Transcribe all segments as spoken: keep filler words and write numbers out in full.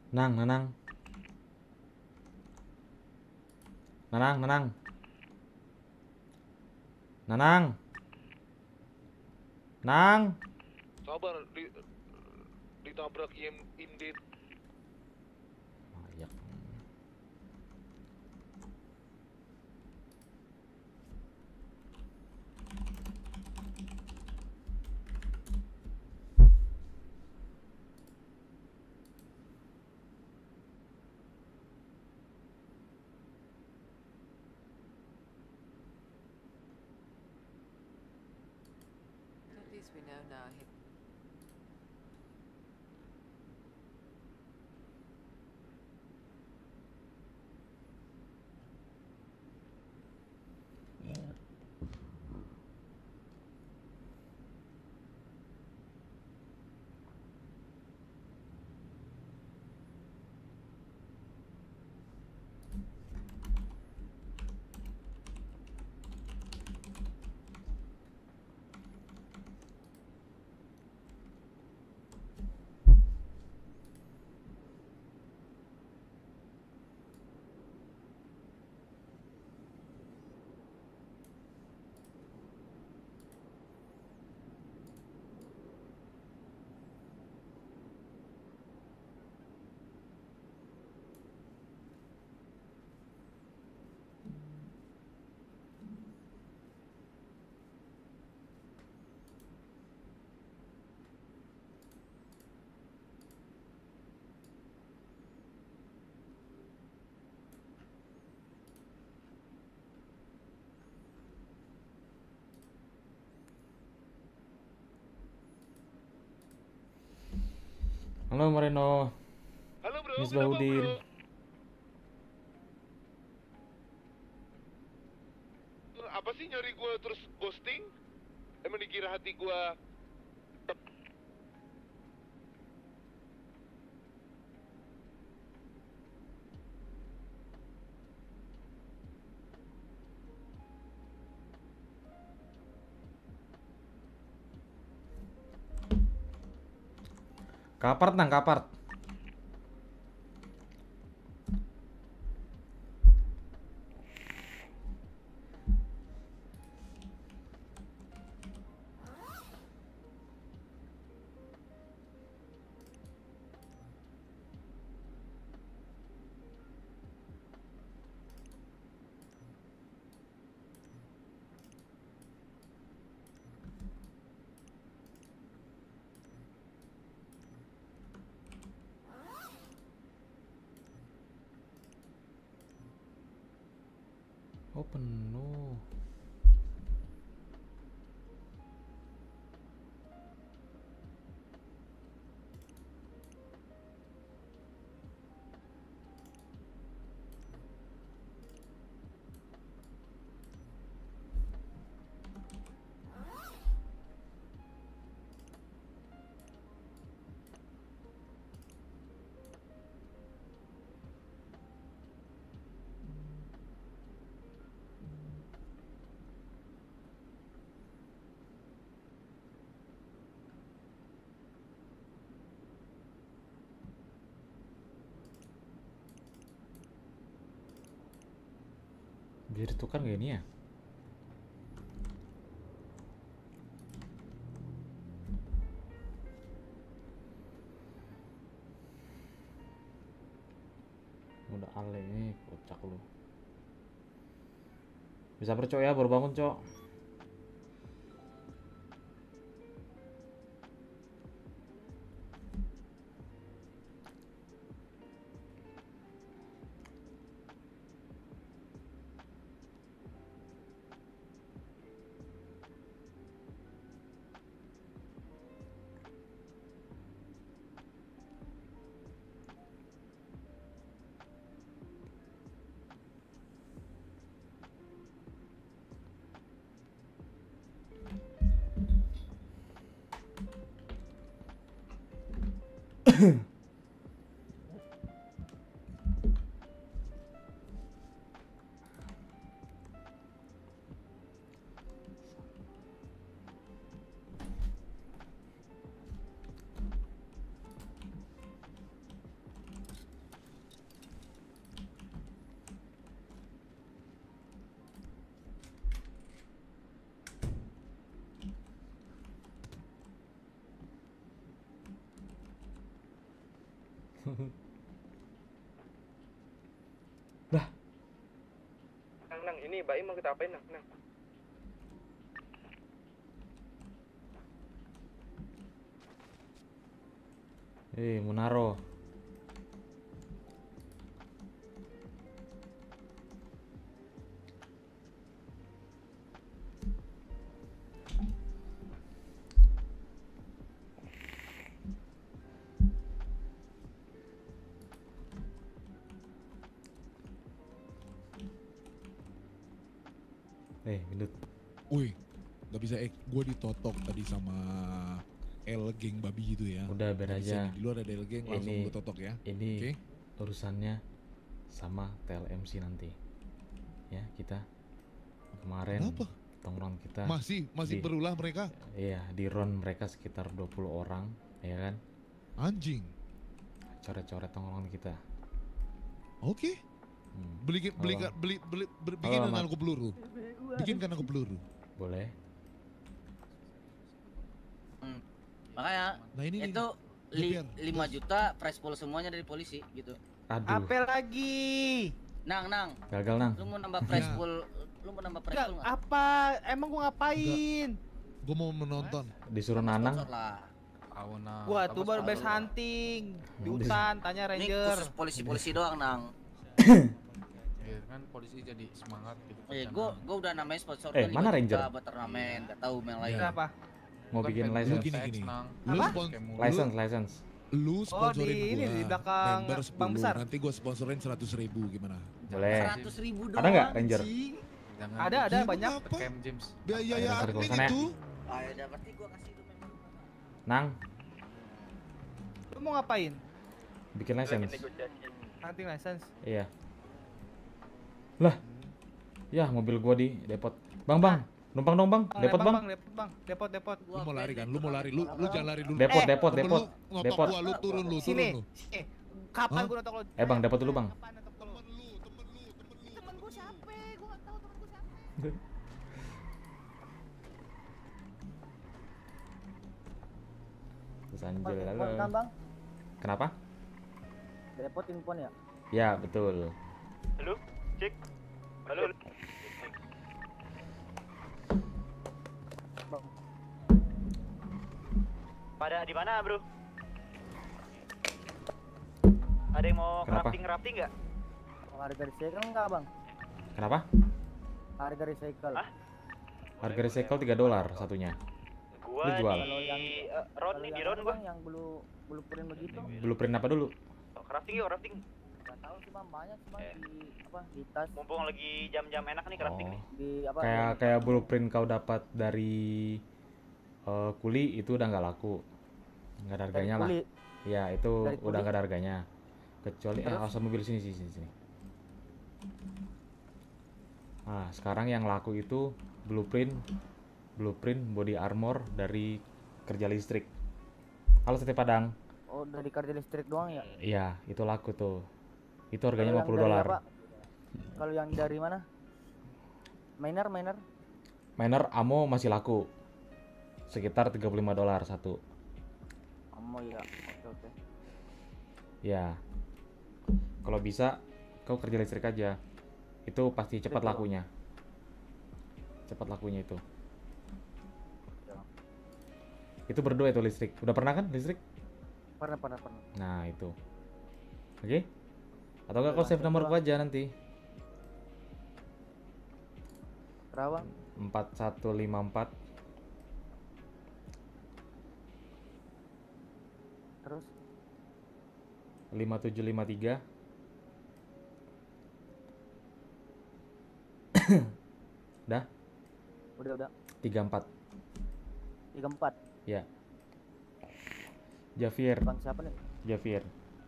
Nanang, Nanang, Nanang, Nanang, Nanang, Nang. Sabar, di, ditabrak im indit. Ayak. At least we know now he... Halo Moreno, Halo bro, kenapa bro? Misbahudin. Apa sih nyari gue terus ghosting? Emang dikira hati gue? Kapart nang, kapart. Oh penuh. Biar ditukar gak ini ya? Udah ale ini, kocak lu. Bisa percok ya, baru bangun cok. Nang, nang, ini Baim mau kita apain, nang, nang? Eh, Munaro. Eh, gendut. Wih, nggak bisa eh, gue ditotok tadi sama L geng babi gitu ya. Udah biar Nggak bisa aja. nih, di luar ada L geng langsung Ini- gue totok ya. Ini Oke. urusannya sama T L M C nanti. Ya, kita kemarin Kenapa? tongkrongan kita. Masih masih Di- berulah mereka. Iya, di round mereka sekitar dua puluh orang, ya kan? Anjing. Coret-coret tongkrongan kita. Oke. Hmm, Beli beli Halo. beli beli, beli Halo, bikin Mat. aku peluru. Bikinkan aku peluru. boleh. Makanya Nah ini nih, itu li, Biar. lima juta price pool semuanya dari polisi gitu. Aduh, Apa lagi? Nang, nang, gagal nang. lu mau nambah price Ya. pool, lu mau nambah price Enggak, pool nggak? apa? Emang gua ngapain? gue mau menonton. Disuruh Tambah Nanang. sponsor lah. Gua tuh baru beres hunting di Hmm. hutan, tanya Ini ranger. khusus polisi-polisi doang, nang. Ya kan polisi jadi semangat gitu. Eh, kerjaan. gua gua udah namanya sponsor Eh, gua mana lima Ranger? juta buat turnamen, enggak tahu yang lain. Ya. Kenapa? Mau Kan bikin pengen license. Gini, teks, gini. Nang. Lu Apa? spon- Kayak mulu. License, license. lu sponsorin di ini, gua. di belakang member Bang sepuluh, Besar. nanti gue sponsorin seratus ribu gimana? Boleh. seratus ribu doang. Ada nggak, Ranger? anjing. Jangan Ada, ada Ya, banyak. apa? Camp James. Biaya Ayo, ya ntar gua admin kesana ya. itu. Ah, ya udah pasti gua kasih lu member. Nang, Lu mau ngapain? bikin license. Hunting license. Iya. Lah. Ya, mobil gua di depot. Bang, bang. Numpang dong, Bang. Bang, Depot, bang, Bang. bang, depot, bang, depot, depot. Lu mau lari kan? Lu mau lari? Lu lu jangan lari dulu. Depot, Eh, depot, Temen depot. lu ngotok Depot. gua, lu turun lu, turun Sini. lu. Eh, kapan Hah? gua notok lo? Eh, Bang, depot dulu, Bang. Kapan notok lo? Temen lu, temen lu, temen lu. Temen gua siapa? Gua nggak tahu temen gua siapa. Terus anjir Kan lalu. bang, Kenapa? repot infon ya. Ya, betul. Halo, cek. Halo. Bang, Pada di mana, bro? Ada yang mau Kenapa? crafting crafting nggak? harga recycle enggak bang? Kenapa? Harga recycle. Hah? Harga recycle tiga dolar satunya. Gua Lu jual. di Kalau yang- eh, round Kalau nih, di yang round apa, gua. bang, yang belum belum print begitu. Blueprint apa dulu? Oh, crafting yuk, crafting. Nggak tahu sih bang, banyak sih bang Eh. di apa di tas Mumpung lagi jam-jam enak nih crafting Oh. nih. di apa? Kayak yang- kayak blueprint kau dapat dari eh, kuli itu udah nggak laku. Nggak ada dari harganya lah. kulit. Ya, itu Dari udah kuli. nggak ada harganya. Kecuali eh Terus? asal mobil sini sini sini. sini. Nah, sekarang yang laku itu blueprint blueprint body armor dari kerja listrik. Halo Sate Padang. Oh dari kartu listrik doang ya? Iya, itu laku tuh. Itu harganya Kalau lima puluh yang dari dolar. apa? Kalau yang dari mana? Miner, miner. Miner ammo masih laku. Sekitar tiga puluh lima dolar satu. Oh iya, oke oke. Ya. Kalau bisa kau kerja listrik aja. Itu pasti cepat Betul. lakunya. Cepat lakunya itu. Ya. Itu berdua itu listrik. Udah pernah kan listrik? Pernah pernah pernah. Nah, itu. Oke? Atau enggak kau Udah, save nomor itulah. gua aja nanti. Berapa? empat satu lima empat Terus lima tujuh lima tiga. Dah, udah udah tiga empat. tiga empat. Ya. Javier, Bang siapa nih? Javier.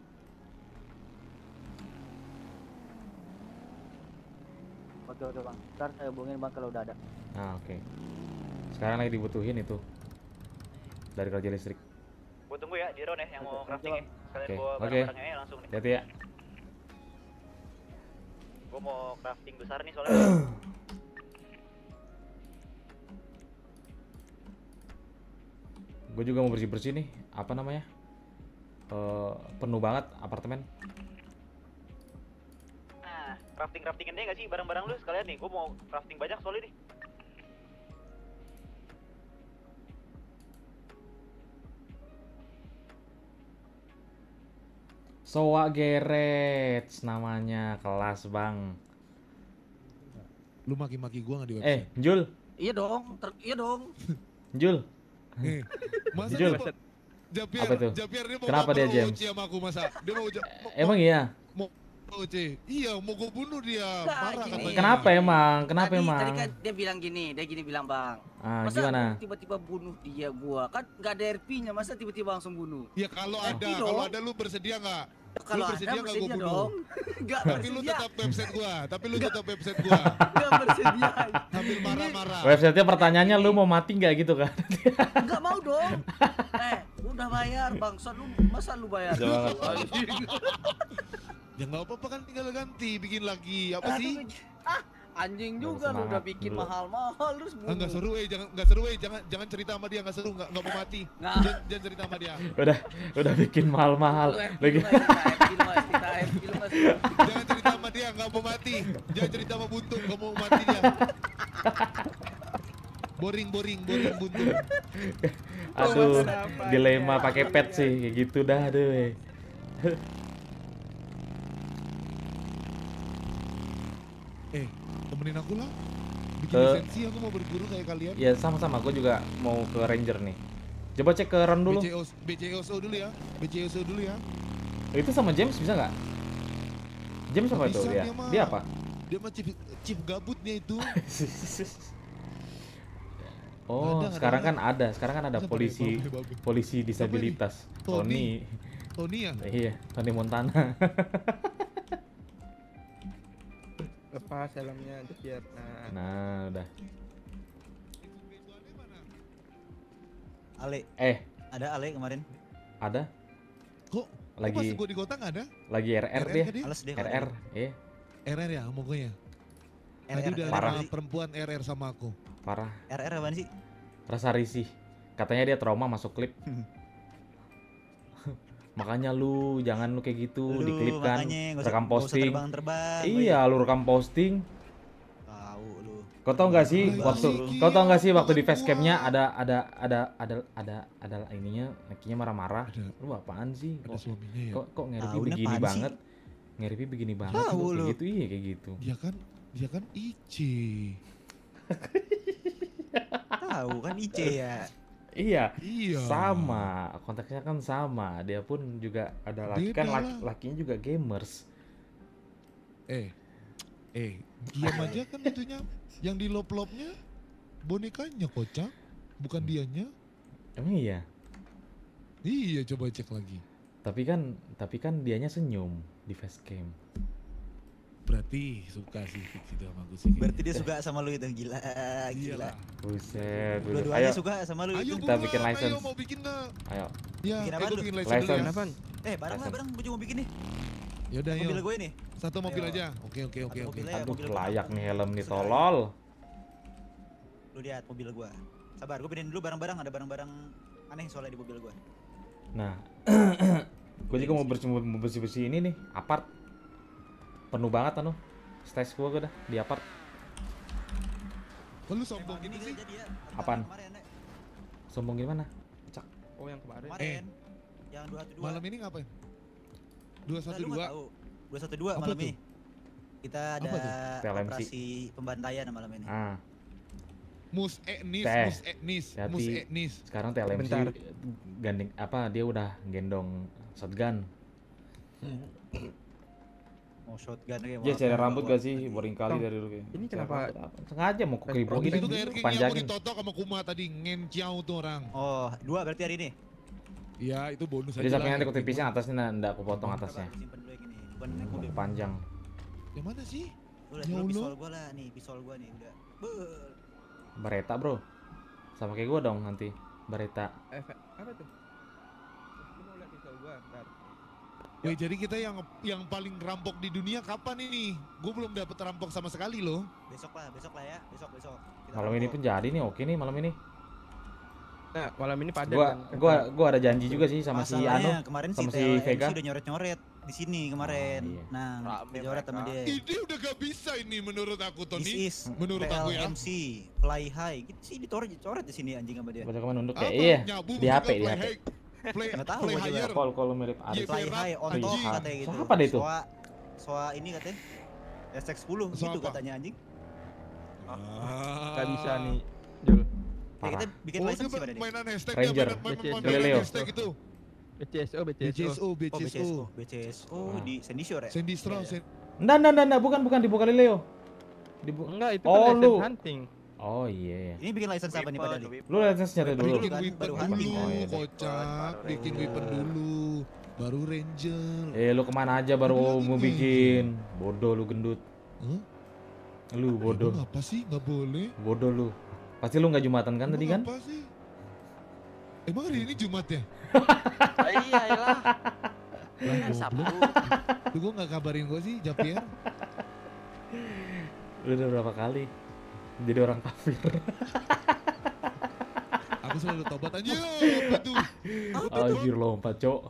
Oke oke bang. Ntar saya hubungin bang kalau udah ada. Nah, oke. Sekarang lagi dibutuhin itu. Dari kerja listrik. Gua tunggu ya di round ya yang mau Oke, crafting ya. Kalian Oke, bawa oke. barang-barangnya ya langsung nih. Hati-hati ya. Gua mau crafting besar nih soalnya. Gue juga mau bersih-bersih nih. Apa namanya? eh, penuh banget apartemen. Nah, crafting craftingin deh nggak sih barang-barang lu sekalian nih? Gue mau crafting banyak soalnya nih. Soa Garage namanya, kelas bang. Lu maki-maki gua nggak di Eh, website? Jul, Iya dong, ter- iya dong. Jul. Eh, masa Jul. dia mau- Japier, Apa itu? Japier dia mau Kenapa dia, baper James? O C sama aku masa? Dia mau ja- mau- Emang iya? mau O C. Iya, mau gue bunuh dia. Nggak, Marah gini. katanya. Kenapa emang? Kenapa tadi, emang? Tadi kan dia bilang gini, dia gini bilang bang. Ah, Masa gimana? gua tiba-tiba bunuh dia gua? Kan nggak ada R P-nya, masa tiba-tiba langsung bunuh? Ya kalau Eh, ada, dong. kalau ada lu bersedia nggak? Kalau ada bersedia nggak gua bersedia bunuh? dong. Nggak Tapi lu bersedia, tetap website gua, tapi lu tetap website gua. nggak bersedia. Sambil marah-marah. Websitenya pertanyaannya lu mau mati nggak gitu kan? Nggak mau dong. Eh, udah bayar bangsat lu, masa lu bayar? Jangan. Ya nggak apa-apa kan, tinggal ganti, bikin lagi. Apa sih? Ah, anjing juga lu udah Semangat bikin dulu. mahal-mahal terus Ah, nggak bunuh. seru eh, jangan nggak seru eh, jangan jangan cerita sama dia, nggak seru, nggak nggak mau mati. Nggak. Jangan, jangan cerita sama dia. Udah, udah bikin mahal-mahal. Lu R P Lagi. lu nggak cerita, R P lu nggak cerita, R P lu nggak cerita. Jangan cerita sama dia, nggak mau mati. Jangan cerita sama Buntung, nggak mau mati dia. Boring, boring, boring Buntung. Aduh, dilema pakai pet sih, kayak gitu dah, aduh. eh. Eh, temenin aku lah. Bikin Ke- lisensi, aku mau berguru kayak kalian. Ya sama-sama, gue juga mau ke Ranger nih. Coba cek ke Ron dulu. B C O B C O S O dulu ya. B C O S O dulu ya. Itu sama James bisa nggak? James apa Nggak itu bisa dia? dia mah. Dia apa? Dia mah chief, chief gabutnya itu. Oh, Ada, ada, sekarang ada. kan ada, sekarang kan ada Siapa polisi nih? Babe, babe. polisi disabilitas. Tony. Tony. Tony ya? Iya, Tony Montana. Lepas helmnya biar nah. Nah, udah. Ale, Eh, ada Ale kemarin. ada Kok lagi pas gua di kota nggak ada? lagi R R R R dia. kan dia? Males deh. R R, iya, R R ya pokoknya. R Tadi R, udah Parah. ada perempuan R R sama aku. parah. R R apaan sih? Rasa risih. Katanya dia trauma masuk klip. Makanya lu jangan lu kayak gitu Lu di klip kan, makanya nggak usah- rekam nggak usah posting. terbang-terbang. Iya, lu rekam posting. Tahu lu. Kau tau nggak sih Lagi waktu Ki, kau tau nggak sih waktu di bukan facecamnya gua. ada ada ada ada ada ada ininya nakinya marah-marah. Ada. Lu apaan sih? Ada Kok suaminya ya. kok, kok ngeripi Tahu, ini begini apaan sih? banget? Ngeripi begini banget. Tahu Lu kayak lu. gitu iya kayak gitu. Dia kan dia kan I C. Tahu kan I C ya. Iya. Iya. Sama, konteksnya kan sama. Dia pun juga ada laki kan Beda laki, lah. lakinya juga gamers. Eh. Eh, diam aja kan itunya. Yang di lop-lopnya bonekanya kocak, bukan dianya. Emang iya. Iya, coba cek lagi. Tapi kan tapi kan dianya senyum di facecam. Berarti suka sih fix itu sama aku sih. Berarti dia suka sama lu itu. Gila, Iya gila. lah. Buset. buset. Dua-duanya Ayo, suka sama lu Ayo itu. Kita buruan, bikin license. Ayo mau bikin nggak? ayo. Ya, Bikin eh, apaan gua lu? bikin license dulu ya. License. Kenapa? Eh, bareng lah, bareng. Gue juga mau bikin nih. Yaudah, Mobil yuk. gue nih. Satu mobil Ayo. aja. Oke, oke, oke, Satu oke. mobil aja. Aduh, mobil gua. layak nih helm nih Sudah. tolol. Lu lihat mobil gua. Sabar, gue pindahin dulu barang-barang. Ada barang-barang aneh soalnya di mobil gua. Nah, gue juga mau bersih mau bersih-bersih ini nih, apart. Penuh banget anu. Stage gua udah di apart. Kok lu sombong Ini gitu sih? jadi ya. Apaan? Kemarin, Nek. Sombong gimana? Oh yang kemarin. Kemarin. Yang dua satu dua. Malam ini ngapain? dua satu dua. dua satu dua Apa malam tuh? ini. Kita ada Apa tuh? T L M C. operasi pembantaian malam ini. Ah, Mus etnis, Teh. mus etnis, Hati. mus etnis. sekarang T L M C Bentar. gandeng apa dia udah gendong shotgun. Mau shotgun kayak Dia cari rambut gak sih? Boring kali Tong, dari dulu kayak. ini Cari kenapa- rambut apa? Sengaja mau Pas keibu program gitu Itu kayak yang mau panjangin. ditotok sama Kuma tadi, ngenciau tuh orang. Oh, dua berarti hari ini. Iya, itu bonus Jadi aja sampai lah, nanti aku yang tipisnya itu. atasnya nah, ndak aku potong Coba atasnya. aku simpen dulu yang ini. Bukan naik mobil. Panjang. Yang mana sih? Tuh, lihat Ya dulu Allah. pistol gua lah nih, pistol gua nih udah. Beuh. Bareta, Bro. Sama kayak gua dong nanti. Bareta. Eh, apa tuh? Lu mau lihat pistol gua? Ntar. Weh, jadi kita yang yang paling rampok di dunia kapan ini? Gue belum dapet rampok sama sekali loh. Besok lah, besok lah ya. Besok, besok. Kita Malam ini rampok. pun jadi nih, oke nih malam ini. Nah, malam ini padat Gua kan. gua gua ada janji juga sih sama si Masalahnya Ano, kemarin sama si si T L M C Vega. udah nyoret-nyoret di sini kemarin. Oh, iya. Nah, Rame nyoret sama mereka. dia. Ini udah gak bisa ini menurut aku This Tony. is Menurut aku ya. T L M C Fly High. Gitu sih dicoret di sini anjing sama dia. Baca komen nunduk Apa? ya. Iya. Nyabu Di H P, bukan di play H P. high. Play, Nggak tahu play gua juga. higher. Call call mirip Iya, Aris. Fly Berat, High on anjing. top katanya gitu. Siapa deh itu? Soa, soa ini katanya. S X sepuluh Soa gitu apa? katanya anjing. Ah. Gak bisa nih, Jul. Ya kita bikin Oh, license dia pada dia. mainan hashtag Ranger. ya, mainan, B C S, mainan, Galileo. mainan hashtag itu. B C S O, B C B C S S O. O, B Oh, C B S C S O. O, B C S O Ah. di Sandy Shore ya? Sandy Straw, Iya. Sandy- Nggak, nggak, nggak, nggak, bukan, bukan di Bukalileo. Di Bu- Enggak, itu Oh, kan lu. license hunting. Oh iya ya. Ini bikin license apa nih pada dia? Lu license nyari dulu. Dulu Bikin kan, weapon baru dulu, hunting kan. Oh, iya. kocak. Bikin weapon dulu, baru ranger. Eh lu kemana aja baru Bilang mau gitu. bikin? Bodoh lu gendut. Hah? Lu bodoh. Emang apa sih? Nggak boleh. Bodoh lu. Pasti lu nggak jumatan kan tadi kan? Emang apa sih? Emang hari ini Jumat ya? Iya, iyalah. Lah Sabtu. goblok. Lu gua nggak kabarin gua sih, Javier. Lu udah berapa kali jadi orang kafir? Aku selalu tobat aja. Apa tuh? Anjir lompat, Cok.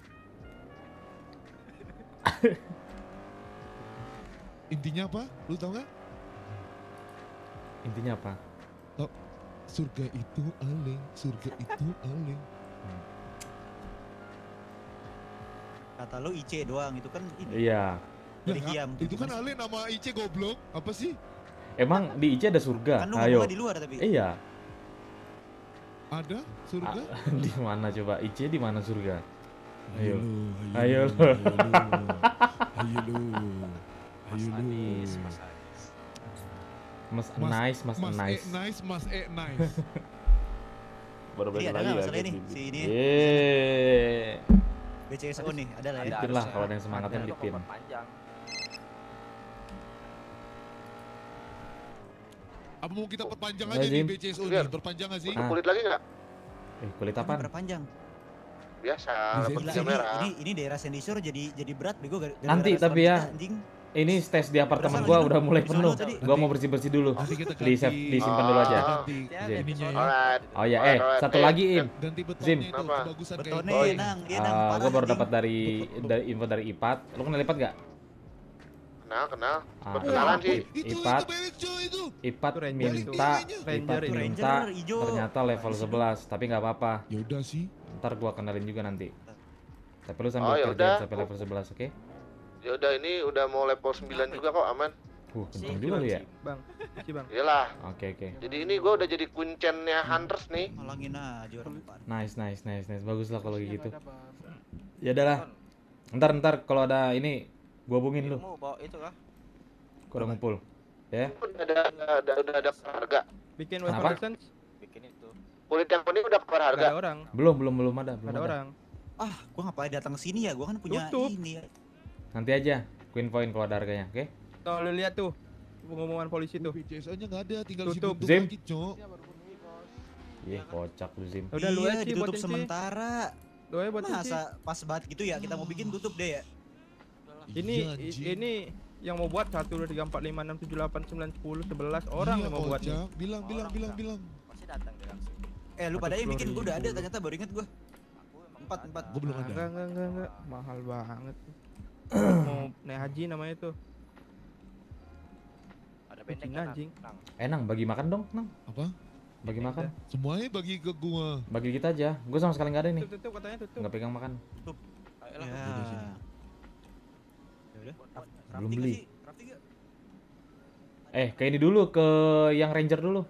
Intinya apa? Lu tau nggak? Intinya apa? Surga itu aleng, surga itu aleng. Kata lu I C doang, itu kan ini. Iya. Dari Lah, Kiam. itu kan aleng nama I C goblok. Apa sih? Emang di I C ada surga? Kan lu Ayo. ngomongnya di luar tapi. Iya. Ada surga? Ah, di mana coba? I C di mana surga? Ayo. lu, Ayo lu, lu. ayo lu. Ayo lu. Ayo lu. Anis, Mas Anis. Mas, Mas- nice, mas, Mas nice. E nice, Mas E nice. Baru Ini ada nggak masalah ini? Si ini. Yeay. B C S O nih, ada lah ya. Bikin lah kalau ada yang semangatnya Ada. bikin. Panjang. Apa mau kita perpanjang Ayo, aja nih Jim. B C S O Biar. nih? Perpanjang nggak sih? Ah. Kulit lagi nggak? Eh, kulit Ini apaan? perpanjang. Biasa, Bisa. dapat Gila tiga ini, merah. ini ini daerah Sandy Shore jadi jadi berat bego gara- gara Nanti, restoran tapi ya. kita, anjing. Ini stage di apartemen Perasaan gua lagi udah dong. mulai Di sono penuh. tadi. Gua mau bersih-bersih dulu. Nanti kita Di save, ganti- disimpan dulu aja. Ganti Zim. ininya ya. Alright. Oh ya, eh Alright, alright. satu Eh, lagi eh, Im. Ganti Zim. betonnya itu Apa? kebagusan kayak Betonnya Oh, nang, iya Ah, nang, gua parah, baru anjing. dapat dari dari info dari Ipat. Lu kenal Ipat gak? Kenal, kenal. Ah. Kenalan sih. Itu Ipat. itu beres cuy itu. Ipat Itu ranger minta, itu. Ipat Ranger, minta, Ranger, ijo. ternyata level sebelas. Tapi nggak apa-apa. Ya udah sih. Ntar gua kenalin juga nanti. Tapi lu Oh, sambil ya kerjain udah. sampai level sebelas, oke? Ya udah ini udah mau level sembilan juga kok, aman. Uh, kenceng juga lu ya. Bang, si Bang. Iyalah. Oke, oke. Jadi ini gua udah jadi kuncennya Hunters nih. Malangin aja orang depan. Nice, nice, nice, nice. Bagus lah kalau gitu. Ya udah lah. Ntar, ntar kalau ada ini gua hubungin lu. Mau bawa itu kah? Gua udah ngumpul. Ya. Udah ada, ada udah ada harga. Bikin Kenapa? weapon license, Bikin itu. Kulit yang kuning udah keluar nggak harga. ada orang. Belum, belum, belum ada, belum Ada ada. orang. Ah, gua ngapain datang ke sini ya? Gua kan punya Tutup. ini ya. Nanti aja Queen Point kalau ada harganya, oke? Tuh lu lihat tuh pengumuman polisi tuh. B C S O-nya nggak ada, tinggal si Tutup. bentuk Zim. lagi, Cok. Iya, kocak lu Zim. Udah lu Iya, aja sih ditutup buatin sih. sementara. Lu aja buatin sih. Masa pas banget gitu ya kita mau bikin tutup deh ya. Ini Iya, i- anjing. ini yang mau buat satu dua tiga empat lima enam tujuh delapan sembilan sepuluh sebelas orang Iya, yang mau buat nih. kocak. Bilang, bilang, Orang bilang, bisa. bilang. Pasti datang dia langsung. Eh lu pada yang seratus bikin gua udah ada ribu. ternyata baru inget gua. Aku emang Empat, ada. empat. Gua belum ada. Enggak, enggak, enggak, enggak. Mahal banget. Mau naik haji namanya tuh. Ada benteng Cina, kan? anjing. Nang. Eh, Nang, bagi makan dong, Nang. Apa? Bagi makan. Semuanya bagi ke gua. Bagi kita aja. Gue sama sekali nggak ada nih. Tutup, tutup katanya tutup. Nggak pegang makan. Ayolah. Ya. Udah sini. Ya udah. Belum Crafting beli. nggak sih? Crafting nggak? Eh, ke ini dulu, ke yang ranger dulu.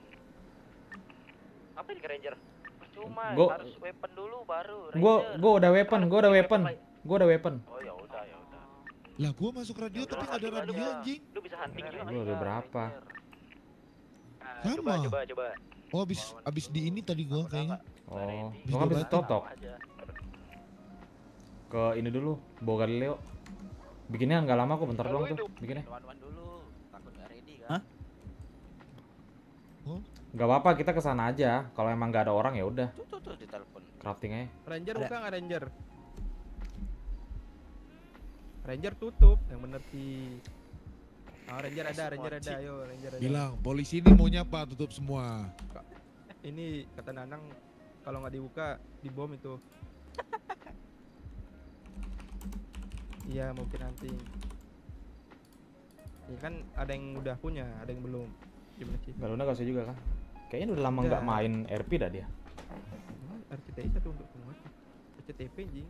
Apa ini ke Ranger? Percuma, Gua- harus weapon dulu baru. Gue, Ranger. gue udah weapon, gue udah weapon, gue udah weapon. Oh ya udah ya udah. Lah gua masuk radio Ya tapi udah, nggak ada hunting radio aja. anjing. Lu bisa hunting juga Gua nggak udah bisa, berapa? Ranger. Nah, Sama. coba coba coba. Oh, abis abis di ini tadi gua kayaknya. Oh, Bisa gue kan bisa batu. totok. Aja. Ke ini dulu, bawa Galileo. Bikinnya nggak lama kok, bentar doang tuh. Bikinnya. Wan-wan dulu. Takut nggak ready kan? Hah? Gak apa-apa, kita kesana aja. Kalau emang nggak ada orang ya udah, Tuh tuh tuh ditelepon. crafting aja. Ranger Ada. bukan nggak Ranger? Ranger tutup, yang bener sih. Oh, Ranger ada, Ranger ada, ayo Ranger ada. Bilang polisi ini maunya apa? Tutup semua. Ini kata Nanang Kalau nggak dibuka, dibom itu. Iya, mungkin nanti. Ya kan ada yang udah punya, ada yang belum. Gimana sih? Galuna gak usah juga kan? Kayaknya udah lama Udah. nggak main R P dah dia. R C T I satu untuk semua. R C T P anjing.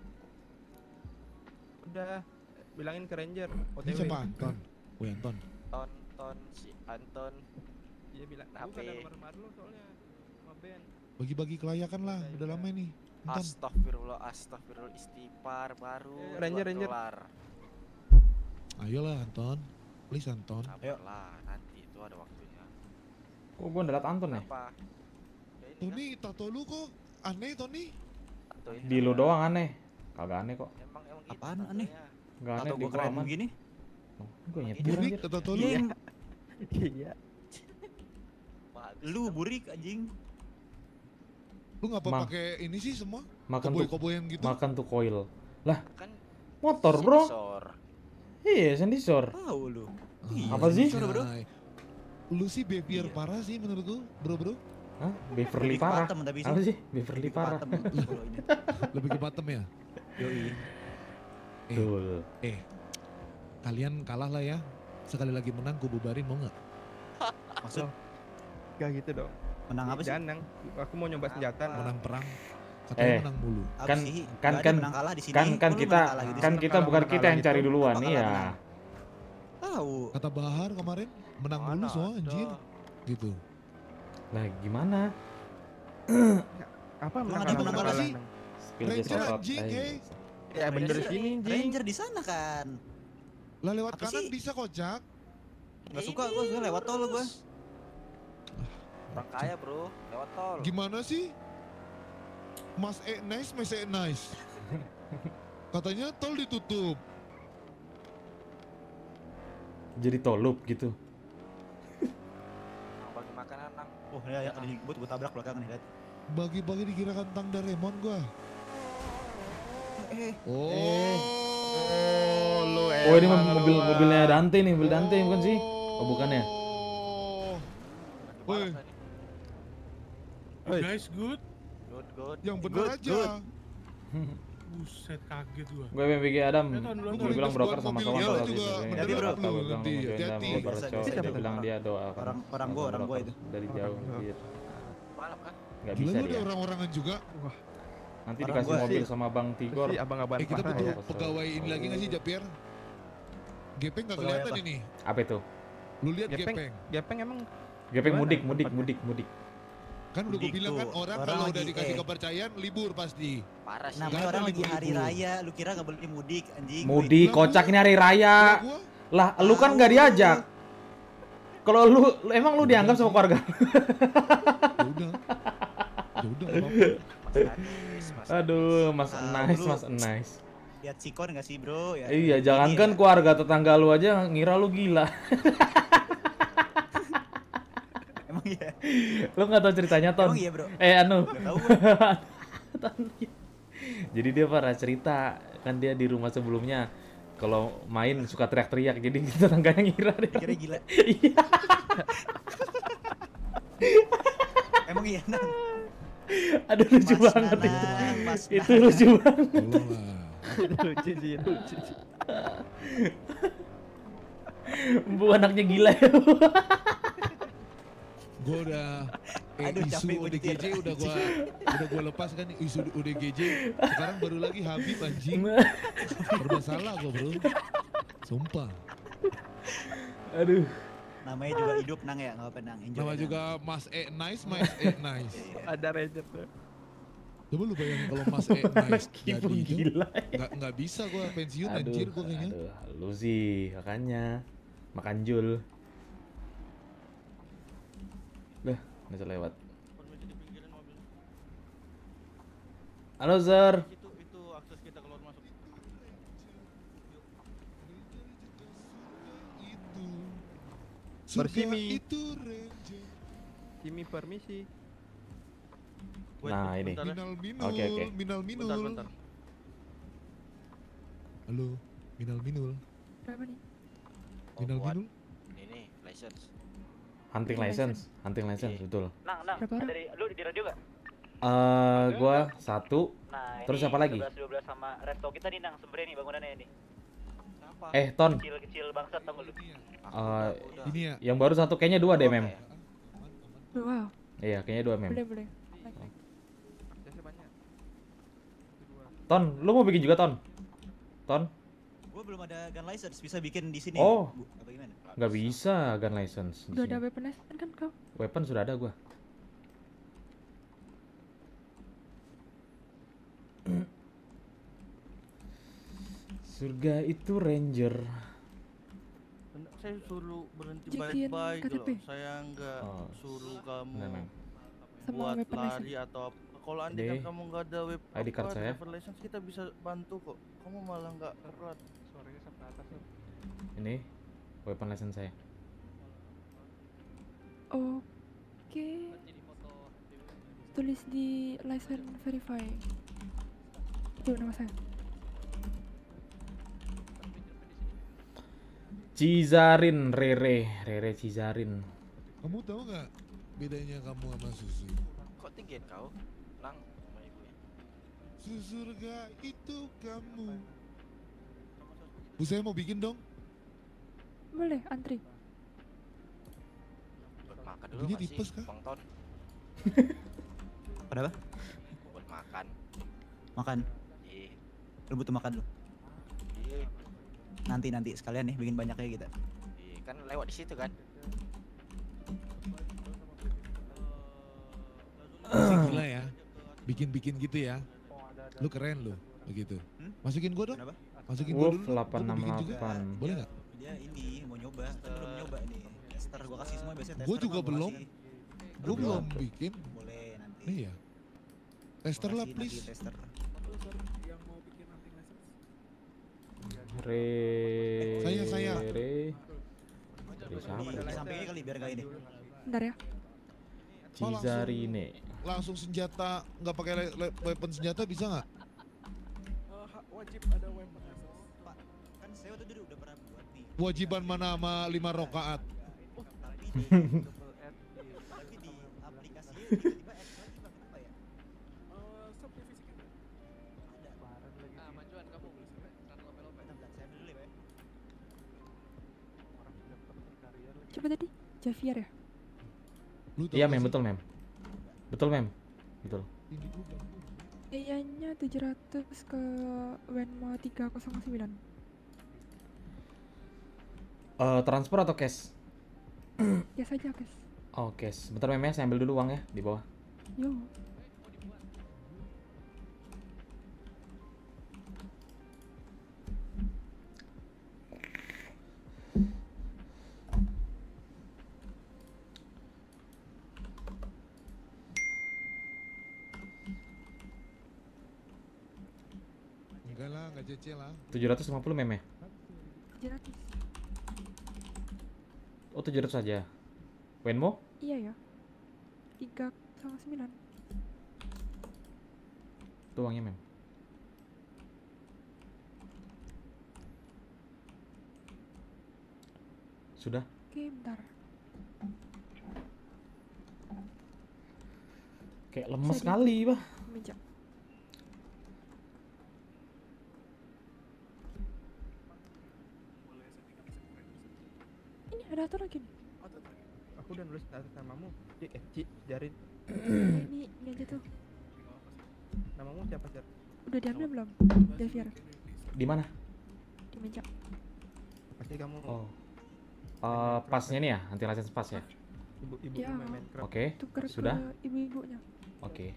Udah bilangin ke Ranger O T Ini W. siapa Anton? Woi Anton. Anton, Anton, si Anton. Iya bilang, Kenapa? bukan ada nomor-nomor lo soalnya sama Ben. Bagi-bagi kelayakan lah, udah lama ini. Anton. Astagfirullah, astagfirullah, istighfar baru. Eh, Ranger, Ranger. Kelar. Ayolah Anton. Please Anton. Sabarlah, nanti itu ada waktunya. Kok gua nggak liat Anton ya? Apa? Ya ini Tony, tato lu kok aneh Tony? kan, tato ini Di lu ada- doang aneh. Kagak aneh kok. Emang emang gitu Apaan tatonya. aneh? Gak aneh Tato di gua gua keren aman. begini? Oh, gua nyetir Burik anjir. tato lu. Iya, Iya. Bagus. lu burik anjing. Lu ngapa Ma- pakai ini sih semua? Makan tuh Koboi-koboyan gitu. makan tuh koil. Lah, Kan motor, Bro. sensor. Iya, sensor. Tahu lu. Ah, Apa sih? Bro, bro. Jai. Lu sih behavior Iya. parah sih menurutku, bro-bro. Hah? Beverly Lebih ke parah. Patem tapi sih. Apa sih? Beverly Lebih ke parah. Patem kalau ini. Lebih ke bottom ya. Yoi. Eh, Betul. eh. Kalian kalah lah ya. Sekali lagi menang gue bubarin mau nggak? Maksud Gak gitu dong. menang apa sih? Jangan, aku mau nyoba senjata. Apa? Menang perang. Katanya Eh. menang mulu. Apa Kan sih? kan Nggak ada kan menang kalah di sini. kan kan Kok lu kita menang kalah gitu kan sih? kita bukan kita yang cari duluan. Apa kalah Iya. menang? Tahu. Kata Bahar kemarin menang mulu Mana semua anjir. ada. Gitu. Lah gimana? Apa Emang menang ada kalah, menang menang kalah kalah, sih? menang. Spill Ranger this out. anjing, Eh, hey. Ya bener di sini anjing. Ranger di sana kan. Lah lewat Apa kanan sih? bisa kocak. Enggak suka gua, gua lewat tol gua. Orang kaya, Bro. Lewat tol. Gimana sih? Mas E nice, Mas E nice. Katanya tol ditutup. Jadi tolup gitu. Nang bagi makanan, Nang. Oh, ya ya ini gua gua tabrak belakang nih, lihat. Bagi-bagi dikira kentang Doraemon gua. Eh, Oh. Oh, lu Oh ini emang mobil lu, ah. mobilnya Dante nih, mobil Dante bukan sih? Oh bukan ya? Oh. Lagi Woi. balap tadi. Oi. Guys, good. Good, good. Yang bener Good, aja. good. Buset, kaget gua. Gue B M G Adam. Ya, tahun duluan Gue gua bilang lintas broker buat sama mobil kawan dia kalau juga gitu. bener Jadi, bro. lu, nanti, hati-hati. Dia bilang dia doa Orang- orang gua, orang gua itu. dari jauh. Orang gua. anjir. Balap kan? Nggak Gila bisa lu ada dia. orang-orangan juga. Nanti Orang dikasih gua mobil sih. sama Bang Tigor. Si abang-abang Eh kita parah butuh ya. pegawai ini lagi nggak sih Japier? Gepeng nggak Pegawai kelihatan apa? ini. Apa itu? Lu lihat Gepeng. Gepeng. Gepeng emang Gepeng Gimana mudik, mudik, tempatnya? mudik, mudik. Kan udah gue Mudik bilang kan tuh. orang, Orang kalau udah lagi, dikasih eh. kepercayaan libur pasti. Parah sih. Namanya Nggak ada orang lagi libur hari itu. raya, lu kira nggak boleh mudik anjing. Mudik, Lah, kocak gua- ini hari raya. Kalau gua, Lah, lu kan nggak diajak. Kalau lu, lu- emang lu dianggap sama keluarga? ya udah. Ya udah nggak apa-apa. Mas Anis, Mas Aduh, Mas Ah, nice, lu- Mas nice. Lihat sikon nggak sih bro? Ya, Iya, ini jangankan ya. keluarga tetangga lu aja ngira lu gila. Emang iya. Lu nggak tahu ceritanya, Ton? Emang iya bro. Eh, anu. Nggak tahu gua. Ton. Jadi dia pernah cerita, kan dia di rumah sebelumnya kalau main suka teriak-teriak, jadi tetangganya ngira deh. Kira gila. Iya. Emang iya Nan. Aduh lucu Mas banget itu. Nanang, Mas Itu Nanang. lucu banget. Tolong lah. lucu sih, lucu sih. Bu anaknya gila ya. Gue udah eh, Aduh, isu capek gua O D G J nyetir. udah gua udah gua lepas kan isu O D G J. Sekarang baru lagi Habib anjing. Bermasalah gua, Bro. Sumpah. Aduh. Namanya juga hidup Nang ya, nggak apa Nang. Enjoy, Nama Nang. juga Mas E nice, Mas E nice. Ada Ranger tuh. Coba lu bayangin kalau Mas E nice jadi Meskipun itu. gila. Nggak nggak bisa gua pensiun Aduh, anjir gua kayaknya. aduh, lu sih makanya makan jul. Lah, bisa lewat. Halo, Zer. Itu itu akses kita keluar masuk. Itu. Bersimi. Surga itu Ranger. Kimi permisi. Nah, ini. bentar ya. Minal minul, Oke, oke. minal minul. Bentar, bentar. Halo, minal minul. Minal Oh, buat minul. ini nih, license. Hunting license, hunting license Iya. betul. Nang, nang, Siapa orang? dari lu di radio gak? Eh, gua satu. Nah, Terus ini apa lagi? dua belas dua belas sama resto kita nih Nang, sebenernya nih bangunannya nih. Eh, Ton. Kecil-kecil bangsat tau gak lu? Eh, Ini ya. yang baru satu kayaknya dua deh, Mem. Wow. Iya, kayaknya dua, Mem. Boleh boleh. Naik, naik. Jasnya banyak. Ton, lu mau bikin juga, Ton? Ton? Gua belum ada gun license, bisa bikin di sini. Oh. Bu, apa gimana? Nggak bisa gun license di Udah ada sini. weapon license kan kau? Weapon sudah ada gua. Surga itu ranger. Saya suruh berhenti Jekin baik-baik K T P. loh. Saya nggak Oh, suruh kamu Nah, Mem. Sama buat weapon lari license. atau apa. Kalau andai kan Deh. kamu nggak ada web I D card apa, saya. driver license, kita bisa bantu kok. Kamu malah nggak kerat. Suaranya sampai atas tuh. Ini weapon license saya. Oke. Tulis di license verify. Itu nama saya. Cizarin Rere, Rere Cizarin. Kamu tahu nggak bedanya kamu sama Susu? Kok tinggiin kau? Nang sama ibunya. Surga itu kamu. Bu, saya mau bikin dong. Boleh antri. Buat makan dulu Ibunya nggak tipes sih, kah? Bang Ton? Kenapa? Buat makan. Makan. Iya. Lu butuh makan lu. Iya. Nanti nanti sekalian nih bikin banyak kayak kita. Iya, kan lewat di situ kan. Masih gila ya. Bikin-bikin gitu ya. Lu keren lu begitu. Hmm? Masukin gua dong. Kenapa? Masukin gua Wolf dulu. Gua delapan mau enam bikin juga. delapan. Boleh nggak? Dia ini mau nyoba, tapi belum nyoba nih. Tester gua kasih semua biasanya tester. Gua juga mah gua belum. kasih. Gua Lu belum bikin. Boleh nanti. Nih ya. Tester Gua lah kasih nanti please. Tester. Re. Saya, saya. Re. Dari siapa? Di sampingnya kali biar gak ini. Bentar ya. Cizarine. Langsung senjata nggak pakai le- le- weapon senjata bisa nggak? Wajib ada weapon license. Pak, kan saya waktu dulu udah pernah buat nih. Wajiban mana sama lima rokaat? Tapi di tapi di aplikasinya tiba-tiba X lagi bang, kenapa ya? Ada. Ah, majuan kamu. Satu lope-lope. Bentar, bentar, saya ambil dulu ya Pak. Coba tadi Javier ya. Lu tau Iya, nggak Mem, sih? betul, Mem. Betul, Mem. Betul. Ini gua ganggu. Biayanya tujuh ratus ke Wenmo tiga nol sembilan. Eh, transfer atau cash? Ya saja, guys. Oh, cash. Bentar, Mem ya, saya ambil dulu uangnya di bawah. Yo. Enggak lah, nggak cece lah. tujuh ratus lima puluh, Mem ya? tujuh ratus. Oh, tujuh ratus saja. Wenmo? Iya ya. tiga nol sembilan. Itu uangnya, Mem. Sudah? Oke, bentar. Kayak lemes Bisa di- sekali, Bah. Meja. Ini ada satu lagi nih. Aku udah nulis atas namamu. Ci, eh, Ci, Jarin. ini ini aja tuh. Namamu siapa, Jar? Udah diambil belum? Javier Di mana? di meja. Pasti kamu Oh. Eh, pasnya nih ya, anti license pass ya. ibu-ibu Ya. main Minecraft. Oke. Tuker Sudah? ke ibu-ibunya. Oke.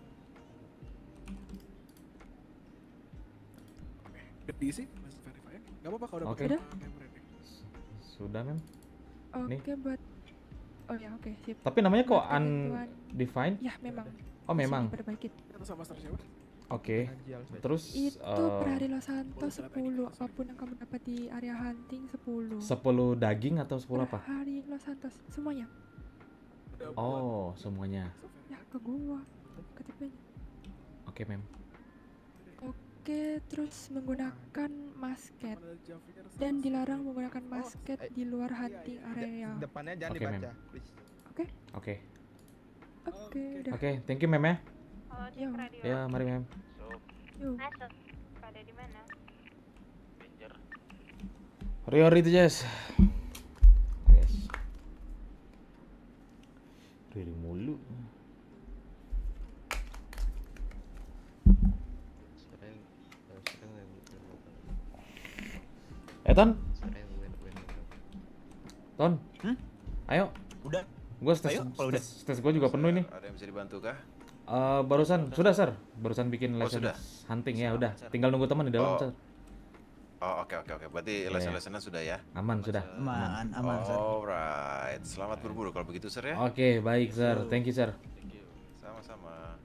Diisi, masih verify. Gak apa-apa kalau Oke. Udah? Sudah, Mem. Nih. Oke, buat Oh ya, oke, sip. Tapi namanya kok Buat kebutuhan- undefined? Ya, memang. Oh, Bisa memang. diperbaikin. Atau sama master siapa? Oke. Haji Alfred. Terus Itu eh, per hari Los Santos sepuluh. Apapun yang kamu dapat di area hunting sepuluh. sepuluh daging atau sepuluh Per apa? hari Los Santos semuanya. Oh, semuanya. Ya, ke gua. K T P-nya. Oke, Mem. Oke, terus menggunakan masket. Dan dilarang menggunakan masket di luar hunting area. Depannya jangan Oke, dibaca, Mem. please. Oke? Oke. Oke, udah. Oke, thank you, Mem ya. Halo, Yo. cek radio. Ya, mari mem. Yuk. Masuk. Pada di mana? Ranger. Riori itu Jess. Yes. Riori mulu. Eh Ton, Ton, Hmm? ayo. Udah. Gue tes, Ayo, kalau udah. tes, tes gue juga penuh ini. Ada yang bisa dibantu kah? Eh, barusan, sudah Sir. Barusan bikin Oh, license sudah? hunting ya, udah. Tinggal nunggu teman di dalam Oh. Sir. Oh, oke oke oke. Berarti Iya. lesson-lessonnya sudah ya? Aman sudah. Aman, aman, Sir. Alright. Selamat berburu kalau begitu, Sir ya. Oke, baik Sir. Thank you Sir. Sama-sama.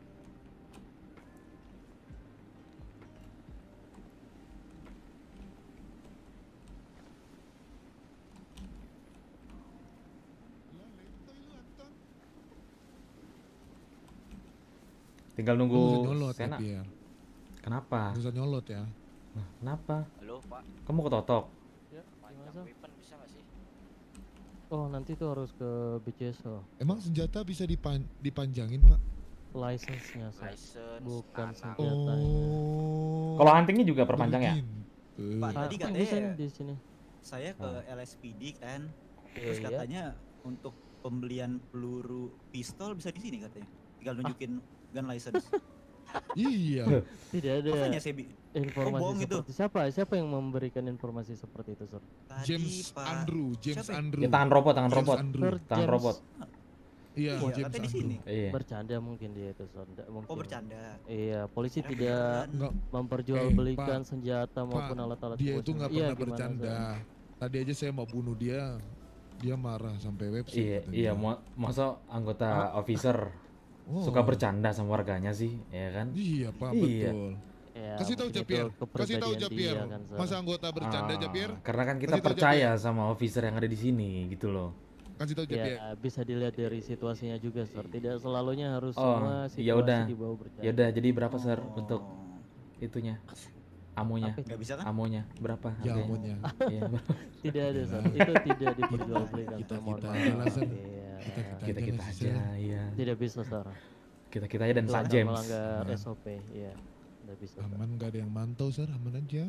Tinggal Lu nunggu bisa nyolot Sena. tapi ya. Kenapa? Bisa nyolot ya. Nah, kenapa? Halo, Pak. Kamu ketotok? Ya, panjang weapon bisa nggak sih? Oh, nanti tuh harus ke B C S O. Emang senjata bisa dipan dipanjangin, Pak? License-nya, Sir. License, Bukan tanah. senjata. Oh. Kalau huntingnya juga perpanjang ya? begitu. Pak, tadi Hunting katanya bisa nih di sini. saya ke Ah. L S P D kan. Iya, Terus iya. katanya untuk pembelian peluru pistol bisa di sini katanya. Tinggal nunjukin gun license. Iya. Tidak ada Makanya saya bi- informasi Oh, bohong itu. seperti siapa? Siapa yang memberikan informasi seperti itu, Sir? Tadi, James Pak. Andrew, James Siapa ya? Andrew. Ya tangan robot, tangan James robot. Andrew. Sir Tangan James- robot. Iya, Iya, James katanya di Andrew. sini. Iya. Bercanda mungkin dia itu, Sir. Nggak mungkin. Oh, bercanda. Iya, polisi Oh, tidak beneran. Enggak, memperjualbelikan Eh, Pak. senjata maupun Pak, alat-alat dia khusus. itu nggak Iya, pernah gimana, bercanda. Sir? Tadi aja saya mau bunuh dia, dia marah sampai website. Iya, katanya. iya, mau masa anggota officer Oh. suka bercanda sama warganya sih, ya kan? Iya, Pak, Iya. betul. Ya, Kasih tahu mungkin itu Japier, kasih tahu kepribadian Japier. dia kan, Sir. Masa anggota bercanda Ah, Japier? karena kan kita Kasih tahu percaya sama officer yang ada di sini gitu loh. Kasih tahu Japier. Ya, bisa dilihat dari situasinya juga, Sir. Tidak selalunya harus Oh, semua ya situasi udah. dibawa bercanda. Ya udah, jadi berapa Sir Oh. untuk itunya? Amonya. Apa itu? Nggak bisa kan? Amonya berapa Ya harganya? ampun ya. Iya, berapa? Tidak ada, Sir. Nah. Itu tidak diperjualbelikan. Kita- Sir. Mohon kita maaf. aja lah, Sir. Iya. Kita-kita Kita-kita aja aja, lah, iya. Tidak bisa, Sir. Kita-kita aja dan Itu Pak akan James. melanggar Aman. S O P. Iya. Tidak bisa, Sir. Aman, gak ada yang mantau, Sir. Aman aja.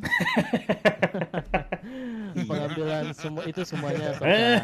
Pengambilan semua itu semuanya Eh. tercatat.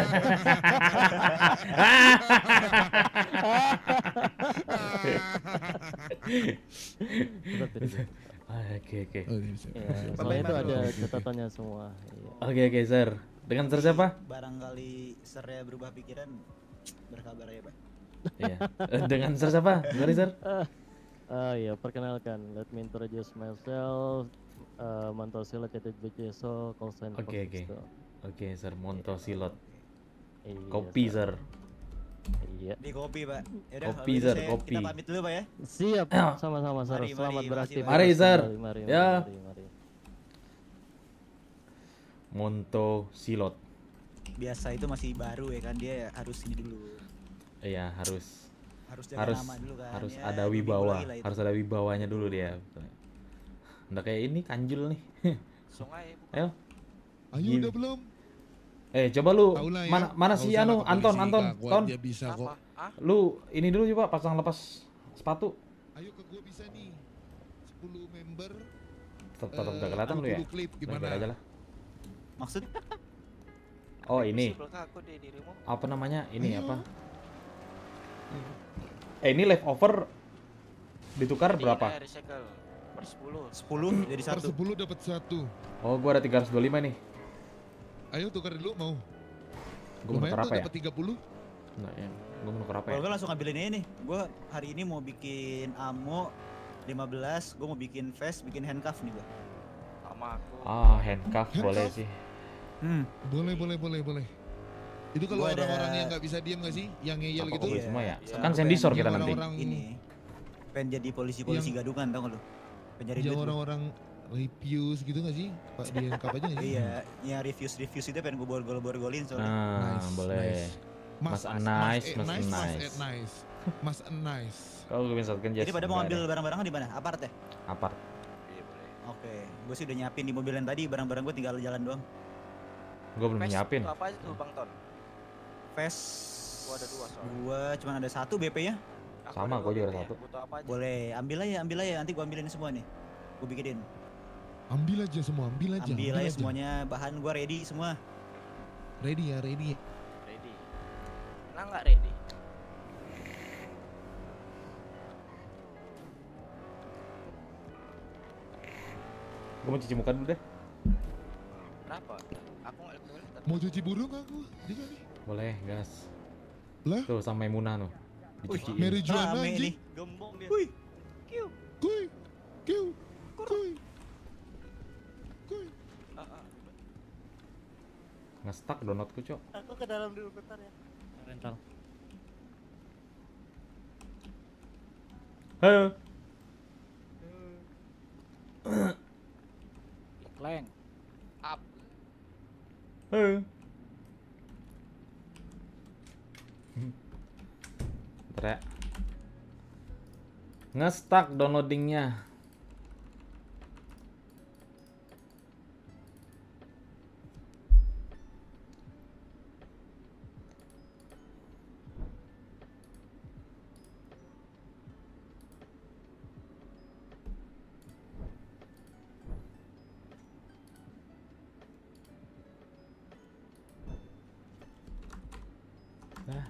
Seperti itu. Ah, Oke, oke. Oh, ini bisa. Ya, Bisa. soalnya itu ada Oke, oke. catatannya semua. Iya. Oke, oke, Sir. Dengan Sir siapa? Barangkali sernya berubah pikiran, berkabar ya, Pak. Iya. Eh, Dengan Sir siapa? Sorry, Sir. Ah iya, perkenalkan. Let me introduce myself. Uh, Manto Silat Catet B C S O, call sign Oke, oke. Fox. Oke, Sir Monto Silot. Iya, Kopi, Sir. Sir. Iya. Di kopi, Pak. Yaudah, Kopi, kalau gitu Sir, saya- kopi. Kita pamit dulu, Pak ya. Siap, Ayo. sama-sama, Sir. Mari, Selamat mari, beraktivitas. Mari, Sir. kembali. Mari, mari, Ya. mari, mari. Monto Silot. Biasa itu masih baru ya kan, dia harus ini dulu. Iya, harus Harus jaga harus nama dulu kan. harus ya, ada dua minggu wibawa, lagi lah itu. harus ada wibawanya dulu dia. Udah kayak ini kanjul nih. Sungai bukan? Ayo. Ayo Gini. udah belum? Eh, coba lu Tahu lah ya. mana mana Nggak si usah anu lah ke Anton polisi, Anton Kak. Gua Ton. Dia bisa kok. Apa? Ah? Lu ini dulu coba pasang lepas sepatu. Ayo ke gua bisa nih. sepuluh member. Tetap tetap eh, udah kelihatan lu ya. dua puluh klip Biar gimana? aja lah. Maksud Oh, ini. Visible kah aku di dirimu? Apa namanya? Ini Ayo. apa? Eh, ini leftover ditukar Di berapa? ini recycle per sepuluh. sepuluh jadi Per satu. sepuluh dapat satu. Oh, gua ada tiga ratus dua puluh lima nih. Ayo tukar dulu mau. Gua mau Lumayan tukar tuh apa ya? dapat tiga puluh. Nah, ya. Gua mau tukar apa ya? Kalau gue langsung ambilin ini nih. Gue hari ini mau bikin ammo lima belas, gue mau bikin vest, bikin handcuff nih gue. Sama aku. Ah, handcuff Handcuff? boleh sih. Hmm. Boleh, boleh, boleh, boleh. Itu kalau Gua ada- orang-orang yang nggak bisa diam nggak sih? Yang ngeyel Apa gitu. boleh semua ya? Iya. Kan sendisor kita Yang nanti. orang-orang Ini pengen jadi polisi-polisi Yang- gadungan tau gak lu? Pengen nyari yang duit. gua. orang-orang reviews gitu nggak sih? Pak di handcuff aja nggak sih? Iya, yang reviews-reviews itu pengen gue borgol-borgolin soalnya. Nah, Nice, boleh. nice. Mas Mas, nice, eh, mas nice, mas, nice. eh, nice. Mas eh, nice. Kalau gue bisa kerja. Jadi pada mau ambil barang-barangnya di mana? Apart ya? Apart. Iya boleh. Oke, gue sih udah nyiapin di mobil yang tadi, barang-barang gue tinggal jalan doang. Gue belum Vest nyiapin. itu apa aja tuh Bang Ton? Vest Gua ada dua soalnya. Gua cuma ada satu B P-nya. Sama, gue juga ada satu. Boleh, ambil aja, ambil aja. Nanti gua ambilin semua nih. Gua bikinin. Ambil aja semua, ambil aja. Ambil aja semuanya. Bahan gua ready semua. Ready ya, ready. Ready. Nah nggak ready? Gue mau cuci muka dulu deh. Kenapa? Aku nggak lihat. Mau cuci burung aku? Juga nih. Boleh, gas. Lah? Tuh sama Emunah tuh. Dicuciin. Mary Juana Rame anjing. nih. Gembong dia. Wih. Kiu. Kuy. Kiu. Kuy. Kuy. Nge-stuck downloadku, Cok. Aku ke dalam dulu bentar ya. Rental. Halo. Kleng. Up. Halo. Bentar ya. Nge-stuck downloadingnya. Nah.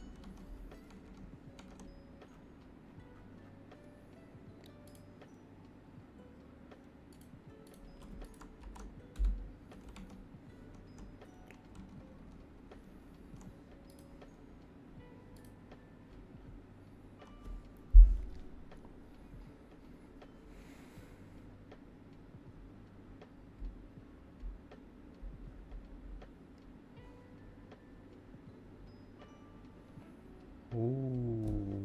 Uh.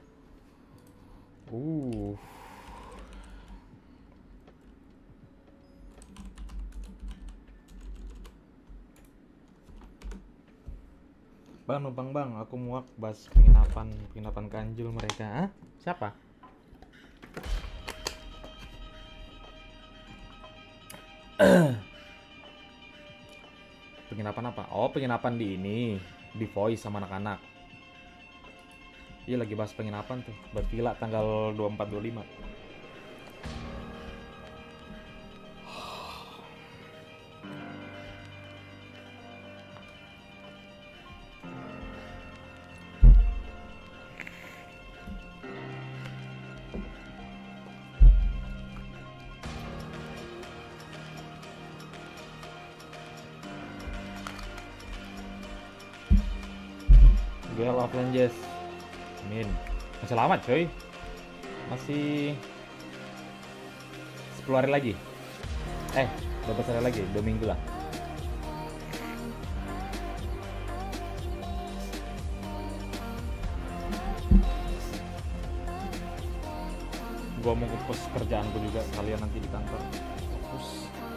Uh. Bang, numpang bang, aku muak bahas penginapan penginapan ganjil mereka. Hah? Siapa? Penginapan apa? Oh, penginapan di ini, di Voice sama anak-anak. Iya lagi bahas penginapan tuh, bervila tanggal dua puluh empat dua puluh lima. Duel of Legends. Amin. Masih lama coy. Masih sepuluh hari lagi. Eh, dua belas hari lagi, dua minggu lah. Gua mau fokus kerjaanku juga, kalian nanti di kantor. Fokus.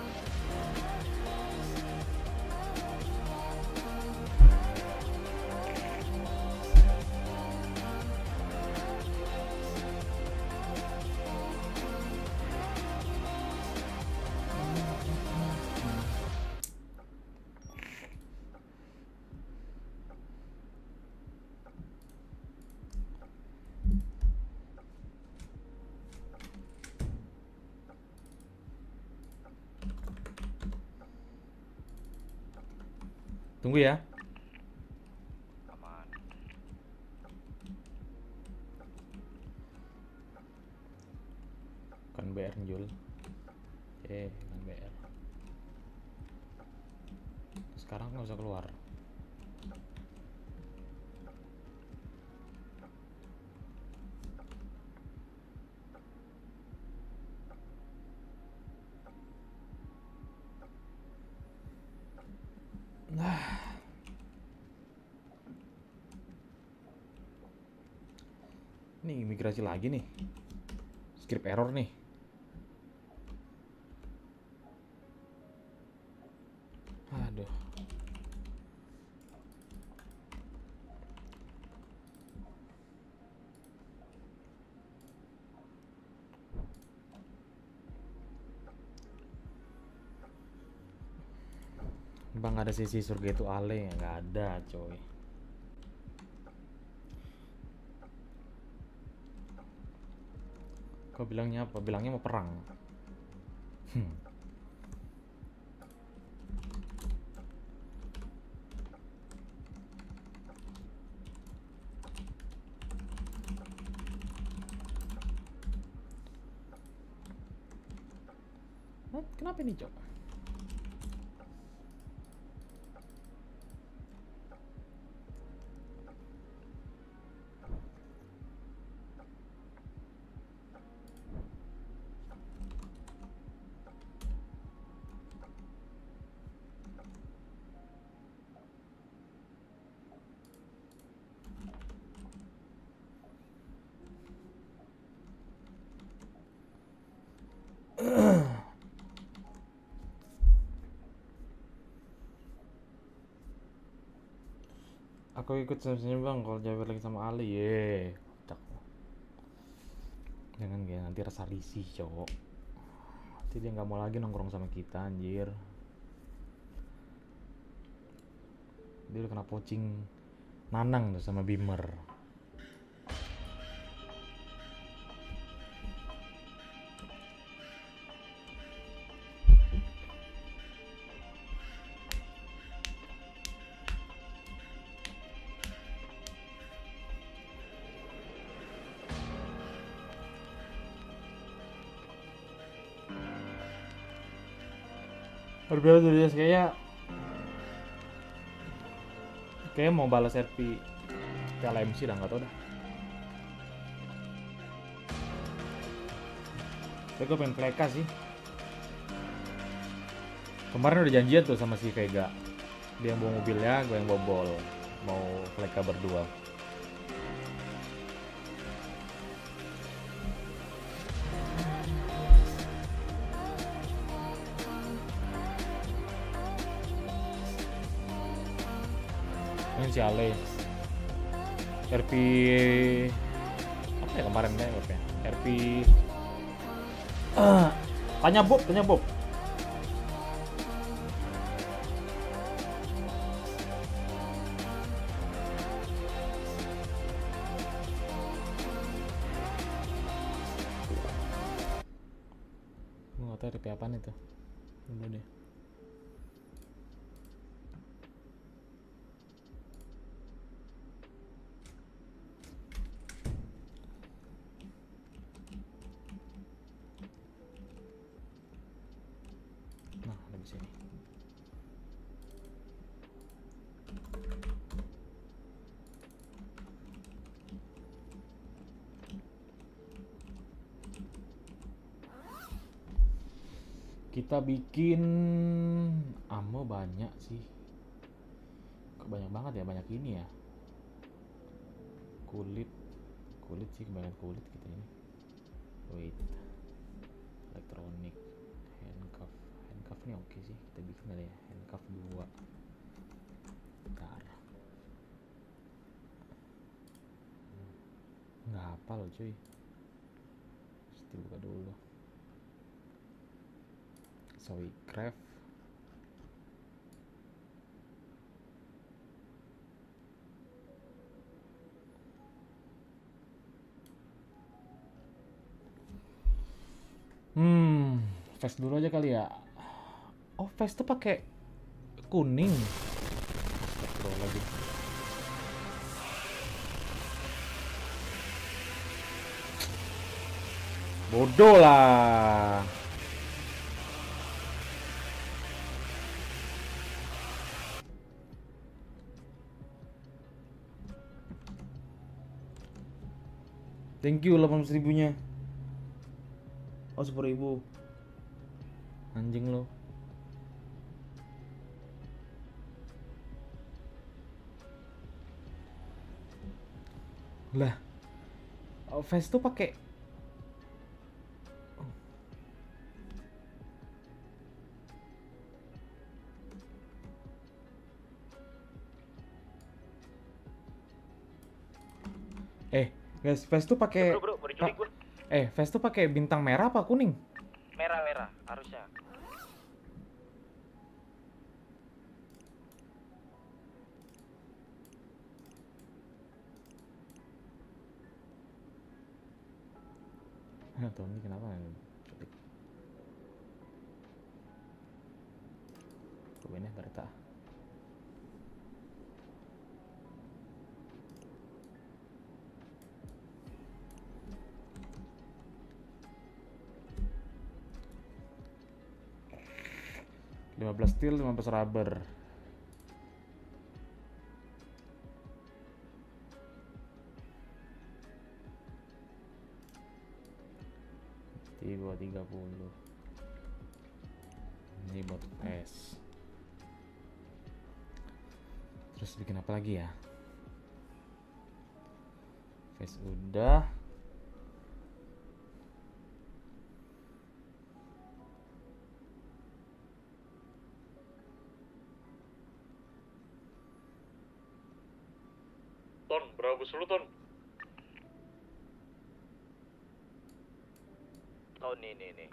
Tunggu ya. Aman. Kan B R Jul. Oke, kan B R. Sekarang nggak usah keluar. Nah. Ini imigrasi lagi nih. Script error nih. Aduh. Bang, ada sisi surga itu ale? Nggak ada coy. Kau bilangnya apa? Bilangnya mau perang. Hmm. Hah, kenapa ini, Cok? Aku ikut sebenarnya bang kalau Jaber lagi sama Ali ye. Cak. Jangan kayak nanti rasa risih cowok. Nanti dia nggak mau lagi nongkrong sama kita anjir. Dia udah kena poaching Nanang tuh sama Bimer. Berbeda tuh dia kayak kayak mau balas R P Piala M C dah nggak tau dah. Tapi gue pengen Kleka sih. Kemarin udah janjian tuh sama si Vega. Dia yang bawa mobilnya, gue yang bawa bol. Mau Kleka berdua. Ini si Ale R P apa ya kemarin ya R P R P uh, tanya Bob tanya Bob gue gak tau R P apaan itu dulu deh. Kita bikin ammo banyak sih. Kok banyak banget ya, banyak ini ya. Kulit, kulit sih kebanyakan kulit kita ini. Wait, elektronik, handcuff, handcuff ini oke sih. Kita bikin kali ya, handcuff dua. Bentar. Nggak hafal cuy. Mesti buka dulu. Zoe Craft. Hmm, face dulu aja kali ya. Oh, face tuh pakai kuning. Astagfirullahaladzim. Bodoh lah. Thank you delapan belas ribunya. Oh sepuluh ribu. Anjing lo. Lah. Oh, face tuh pakai Eh, guys, face tuh pakai Bro, bro, bro, diculik gue. Eh, face tuh pakai bintang merah apa kuning? Merah, merah, harusnya. Tony kenapa nggak culik? Kebennya berita. lima belas steel, lima belas rubber. Tiga tiga puluh. Ini buat es. Terus bikin apa lagi ya? Face udah. Ton, berapa bus lu, Ton? Oh, nih, nih, nih.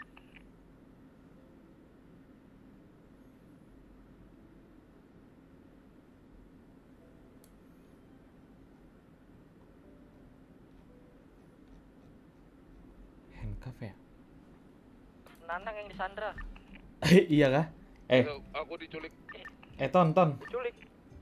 Handcuff ya? Nanang yang disandra. Iya kah? Eh, Aku diculik. eh Ton, Ton. Diculik.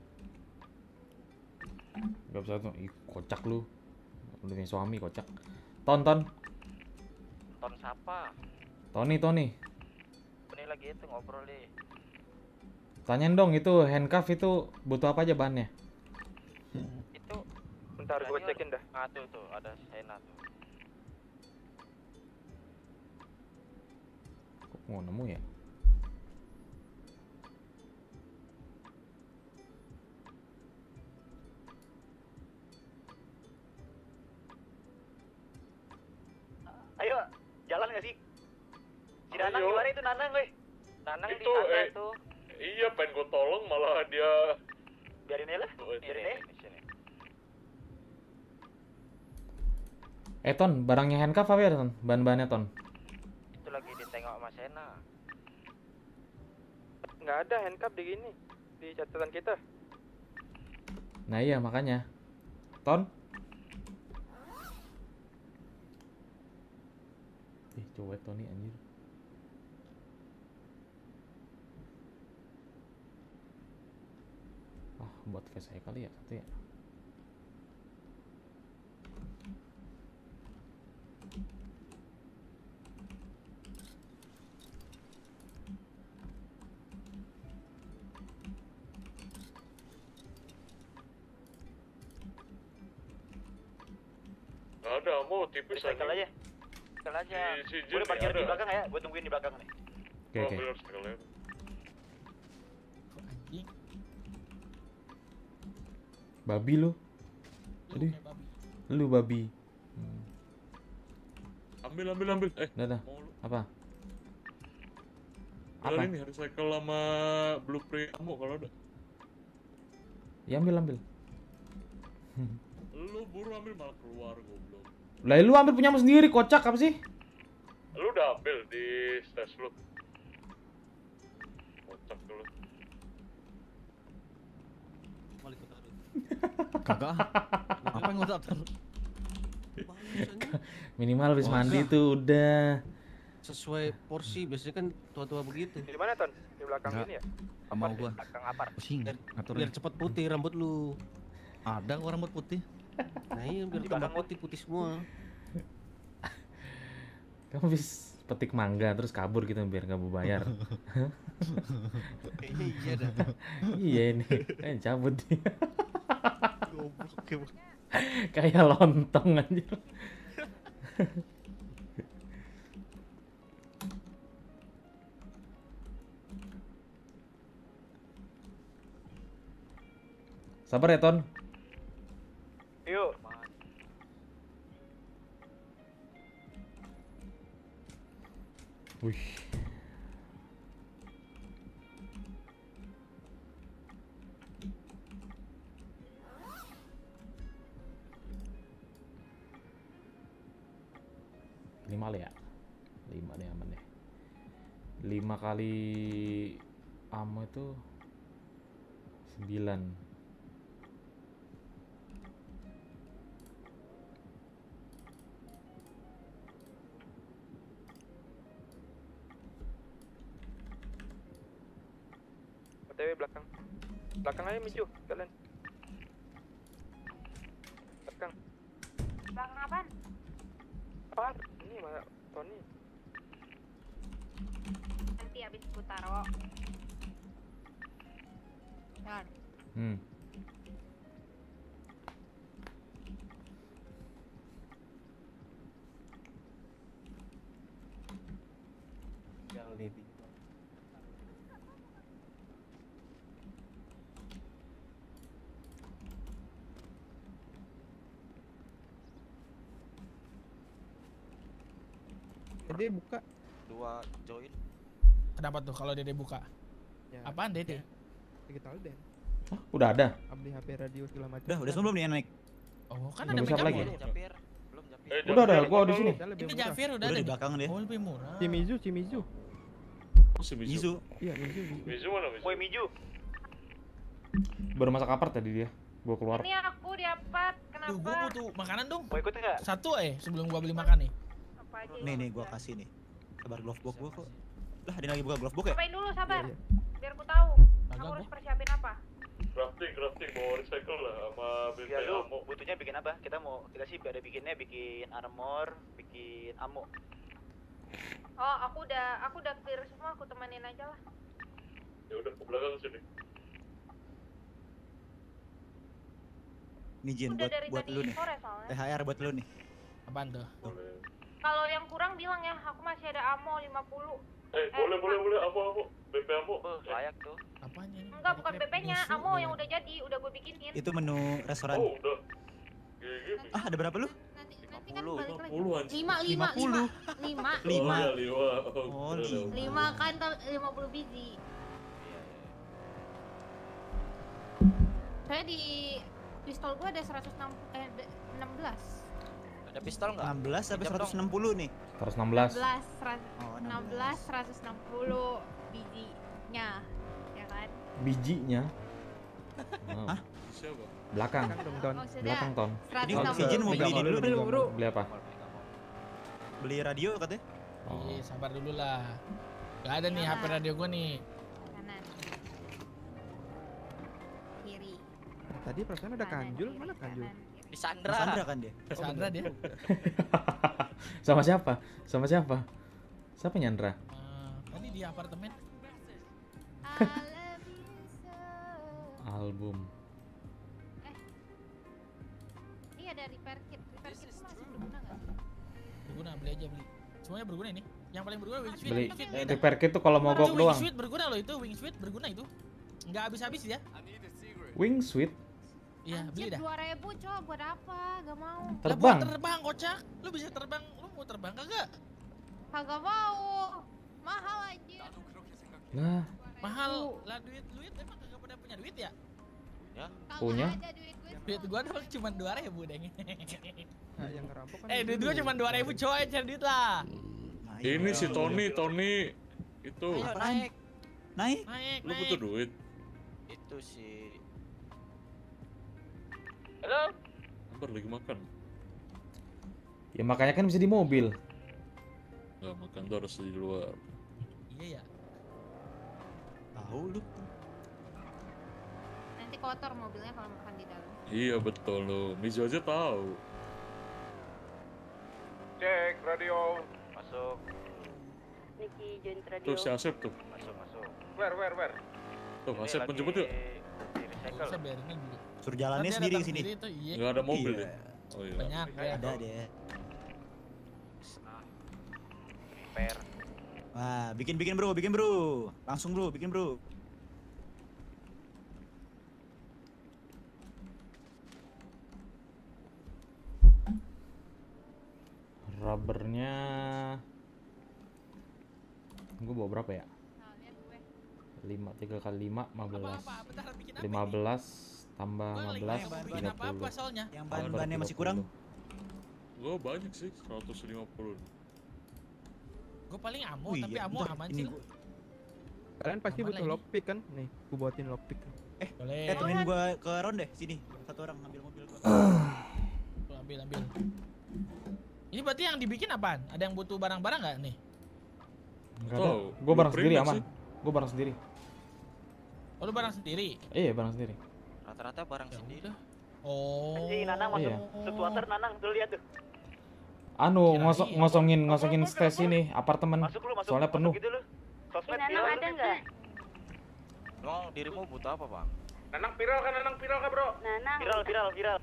Gak bisa tuh, ih kocak lu. Udah punya suami kocak. Ton, Ton. Ton siapa? Tony, Tony. Ini lagi itu ngobrol nih. Tanyain dong itu handcuff itu butuh apa aja bahannya? Itu Bentar gue cekin dah. Ah tuh tuh ada Sena tuh. Kok mau nemu ya? Ayo, jalan gak sih? Si Nanang Ayo. gimana itu Nanang, weh? Nanang Itu, disandra eh. tuh. Iya, pengen gue tolong malah dia... Biarin aja lah. Biarin aja. Eh Ton, barangnya handcuff apa ya Ton? Bahan-bahannya Ton? Itu lagi ditengok sama Sena. Nggak ada handcuff di gini. Di catatan kita. Nah iya makanya. Ton? Ih cowok Tony anjir. Ah buat face saya kali ya satu ya. Nggak ada, mau tipis Recycle aja. Recycle aja. Di si Gue udah Jin parkir ada. di belakang ya, gue tungguin di belakang nih. Oke Oh, oke. bener, recycle aja. Babi lu. Aduh. Lu babi. Hmm. Ambil, ambil, ambil. Eh, Dah dah. mau lu. Apa? Ada Apa? ini, recycle sama blueprint kamu kalau ada. Ya ambil ambil. Lu buru ambil malah keluar goblok. Lah lu ambil punyamu sendiri kocak apa sih? Lu udah ambil di stash lu. Kocak lu. Kagak. Apa yang ngotak? Minimal habis Wah, mandi enggak. tuh udah. Sesuai porsi biasanya kan tua-tua begitu. Di mana Ton? Di belakang Nggak. ini ya? Gak mau gua. Belakang apar. Pusing. Biar cepet putih rambut lu. Ada kok rambut putih. Nah iya biar Di tambah belakang, putih putih semua. Kamu habis petik mangga terus kabur gitu biar nggak mau bayar. Kayaknya iya dah. Iya ini, kan cabut dia. Goblok ya. Kayak lontong anjir. Sabar ya Ton. Yuk. Wih. Lima ya? Lima deh aman deh. Lima kali ammo itu sembilan. W belakang. Belakang aja Miju, kalian. Belakang. Belakang apaan? Apaan? Ini mana Tony? Nanti habis ku taro. Jangan. Hmm. Yang ini. Dede buka. Dua join. Kenapa tuh kalau Dede buka? Ya. Apaan Dede? Digital Dan. Oh, udah ada. Update H P radio segala macam. Udah, udah semua belum nih yang naik? Oh, kan Belum ada bisa backup lagi. ya? Japir. Belum Japir. Eh, Udah ada, Japir gua apa di sini. lu? Itu Jafir udah Udah ada di nih. belakang dia. Oh, lebih murah. Cimizu, Cimizu. Oh, si Mizu. Mizu. Iya, Mizu. Mizu mana Mizu? Woi Miju. Baru masak apart tadi dia. Gua keluar. Ini aku diapat. Duh, Kenapa? gua butuh makanan dong. Mau ikut enggak? Satu eh sebelum gua beli makan nih. Apa aja Nih yang nih gua bisa. kasih nih. Sabar glove box gua kok. Lah, dia lagi buka glove box ya? Cobain dulu, sabar. Iya, Biar ku tahu. Agak Aku harus gua. persiapin apa? Crafting, crafting mau recycle lah sama B P Ya lu ammo. butuhnya bikin apa? Kita mau kita sih ada bikinnya bikin armor, bikin ammo. Oh, aku udah aku udah clear semua, aku temenin aja lah. Ya udah ke belakang sini. Nih Jin Udah buat dari buat tadi lu nih. sore soalnya. T H R buat lu nih. Apaan tuh? Boleh. Kalau yang kurang bilang ya, aku masih ada ammo lima puluh. Eh, boleh boleh boleh ammo ammo. B P ammo. Oh, layak tuh. Apanya ini? Enggak, bukan Crab B P-nya, musuh, ammo yang ya. udah jadi, udah gue bikinin. Itu menu restoran. Oh, udah. Gigi. Ah, ada berapa lu? Nanti nanti kan balik lagi. Puluh anjing. Lima, lima, lima puluh. lima, lima, Lima. Oh, ya, lima. Oh, Oh, udah, lima. udah. lima kan lima puluh biji. Saya di pistol gue ada seratus enam puluh, eh ada enam belas. Ada pistol nggak? enam belas sampai Pinjam seratus dong. enam puluh nih. seratus enam belas. enam belas, seratus, Oh, enam belas, seratus enam puluh bijinya, ya kan? Bijinya. Oh. Hah? Siapa? Belakang. Belakang dong, Don. Maksudnya Belakang Ton. Ini seratus kalau enam si Jin mau puluh. beli ini dulu nih. Beli apa? Beli radio katanya. Oh. Iya, sabar dulu lah. Gak ada nih H P radio gua nih. Kanan. Kiri. Tadi perasaan ada kanan, Kanjul, kiri, mana Kanjul? kanan, kiri. Di Sandra. Sandra kan dia. Sandra dia. Sama siapa? Sama siapa? Siapa Nyandra? Eh, tadi di apartemen. Alam bisa. Album. Ini ada repair kit. Repair kit masih berguna nggak sih? Berguna, beli aja beli. Semuanya berguna ini. Yang paling berguna wing suite. Beli Wing suite eh, beda. repair kit tuh kalau Itu mogok wing doang. suite berguna loh itu, wing suite berguna itu. Nggak habis-habis ya. Wing suite Iya, beli dah. Dua ribu coba buat apa? Gak mau. Lah, buat terbang. terbang kocak. Lu bisa terbang, lu mau terbang kagak? Kagak mau. Mahal aja. Lah, Mahal. Lah duit duit emang kagak pada punya duit ya? Ya. Kagak Punya? ada duit gue. Duit gua dong cuma dua ribu deng. Nah, yang ngerampok kan. Eh, duit dulu. gua cuma dua ribu coy, cari duit lah. Nah, Ini iya. si Tony, Tony itu. Ayo naik. Naik. Naik, Lu naik. butuh duit. Itu si. Halo? Ntar lagi makan. ya makanya kan bisa di mobil. Nggak makan tuh harus di luar. Iya ya. Tahu lu. Nanti kotor mobilnya kalau makan di dalam. Iya betul lo. Mizu aja tahu. Cek radio. Masuk. Niki join radio. Tuh si Asep tuh. Masuk, masuk. Where, where, where? Tuh Ini Asep lagi penjemput yuk. di recycle. Bisa biarin dulu. Suruh jalannya Kan dia sendiri datang ke sini. sendiri tuh, iya. Nggak ada mobil Iya. deh. Oh iya. Banyak ya. Ada dia. Repair. Wah, bikin bikin bro, bikin bro. Langsung bro, bikin bro. Rubbernya gue bawa berapa ya? lima tiga kali lima lima belas. lima belas tambah lima belas tiga puluh. soalnya? Yang bahan-bahannya masih kurang. Gua banyak sih, seratus lima puluh. Gue paling amo, Wih, tapi iya, amo bentar, aman ini sih. gua- Kalian pasti Aman butuh lagi. lockpick kan? Nih, gua buatin lockpick. Eh, Boleh. eh temenin gua ke ronde deh sini. Satu orang ngambil mobil gua. Tuh, ambil ambil. Ini berarti yang dibikin apaan? Ada yang butuh barang-barang nggak nih? Enggak ada. Tahu, Gue bareng blueprint sendiri sih. aman. Gue bareng sendiri. Oh Oh, lu barang sendiri? Iya, barang sendiri. Rata-rata barang sendiri. Oh. Anjing, Nanang masuk Iya. Sweetwater, Nanang. Tuh lihat tuh. Anu, ngosong ngosongin ngosongin stage ini apartemen. Masuk lu, masuk. Soalnya penuh. Masuk gitu lu. Sosmed Nanang viral ada lu. nggak? Emang dirimu butuh apa, Bang? Nanang viral kan, Nanang viral kan, Bro? Nanang. Viral, viral, viral.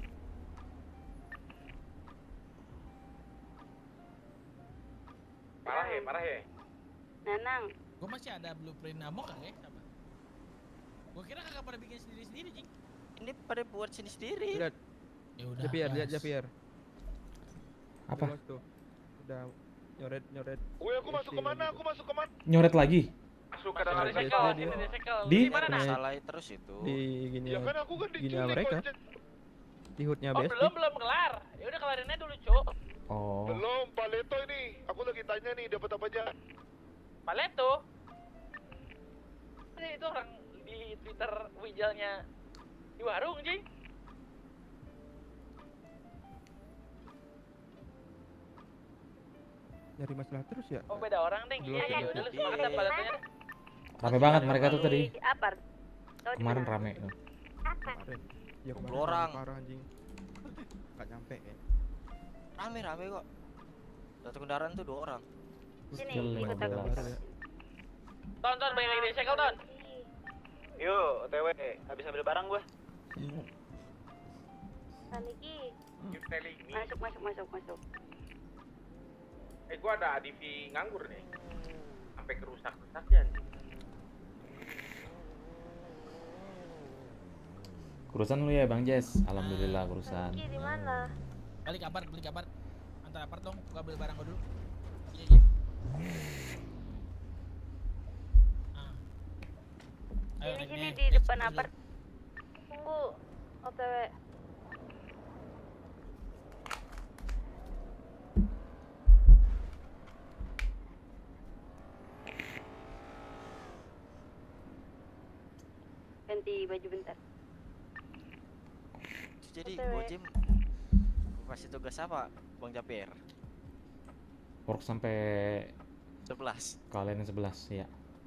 Parah ya, parah ya. Nanang. Gua masih ada blueprint Namo kagak ya? Apa? Gua kira kagak pada bikin sendiri-sendiri, Jing. Ini pada buat sini sendiri. Lihat. Ya udah. Javier, lihat gas. Javier. Apa? Tuh, tuh. Udah nyoret nyoret. Woi, aku masuk kemana? Aku masuk kemana? Nyoret lagi. Masuk ke dalam Di- recycle, di- sini recycle. Di Mana salah terus itu. Di gini Ya kan aku kan gini diculik mereka. Ojek. Di hoodnya Oh, B S D. belum, belum kelar. Ya udah kelarin aja dulu, Cuk. Oh. Belum, Pak Leto ini. Aku lagi tanya nih, dapat apa aja? Pak Leto. Ini itu orang di Twitter wijalnya di warung, Jing. Nyari masalah terus ya? Oh, beda orang, Ding. Belum, Iya, iya, belum. udah lu semangat apa Letonya. Rame banget mereka tuh tadi. Di Apart. Tahu di Kemarin mana? rame. Apart. Kemarin. Ya kemarin Dua orang. parah anjing. Enggak nyampe ya. Rame-rame kok. Satu kendaraan tuh dua orang. Sini, Jelek ikut aku. jelas. Ton, Ton, balik lagi di recycle, Ton. Yuk, O T W. Habis ambil barang gua. Saniki. You telling me. Masuk, masuk, masuk, masuk. Eh, gua ada A D V nganggur nih. Sampai kerusak-rusak ya. Kurusan lu ya Bang Jess. Alhamdulillah kurusan. Saniki di mana? Balik apart, balik apart. Antar apart dong, gua ambil barang gua dulu. Iya, iya. Ah. Ayo, Sini, naik sini nih. di Let's depan go. apart. Tunggu. O T W. Ganti baju bentar. Jadi O T W. gua Jim kasih tugas apa, Bang Javier? Work sampai sebelas. kalian yang sebelas ya.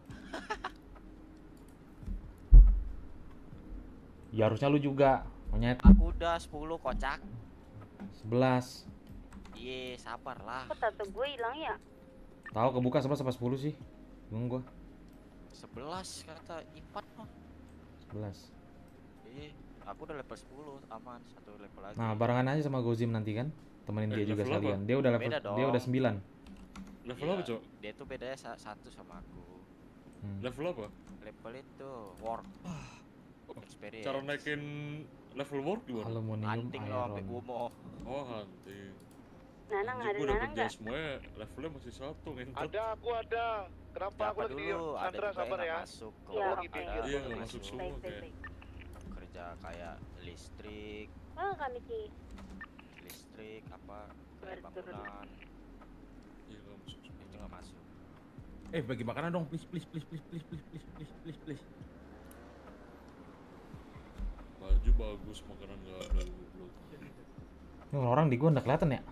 Ya harusnya lu juga, monyet. Aku udah sepuluh kocak. sebelas. Iya, sabar lah. Kok tato gue hilang ya? Tahu kebuka sebelas apa sepuluh sih? Bingung gua. sebelas kata Ipat mah. sebelas. Iya, aku udah level sepuluh, aman, satu level lagi. Nah, barengan aja sama Gozim nanti kan. Temenin Eh, dia juga level apa? sekalian. Dia udah level Beda dia dong. udah sembilan. Level Iya, apa, Cok? Dia tuh bedanya sa- satu sama aku. Hmm. Level apa? Level itu work. Experience. Cara naikin level work gimana? Aluminium Hunting lo sampai iron. gumo. Oh, hunting. Nanang Anjing, ada gua Nanang dapet nggak? jas semuanya levelnya masih satu ngentot. Ada, aku ada. Kenapa aku Siapa lagi di dulu? Ada Sandra, juga yang sabar nggak ya. masuk. Ya, Kalau oke. kita Iya, Iya, baru nggak masuk semua Baik, baik, kayak. baik. kerja kayak listrik, Oh, kami Ki. listrik apa kayak Baru turun. bangunan Iya, nggak masuk semua. itu nggak masuk. Eh, bagi makanan dong, please, please, please, please, please, please, please, please, please, please. Baju bagus, makanan nggak ada goblok. Ini orang di gua nggak kelihatan ya?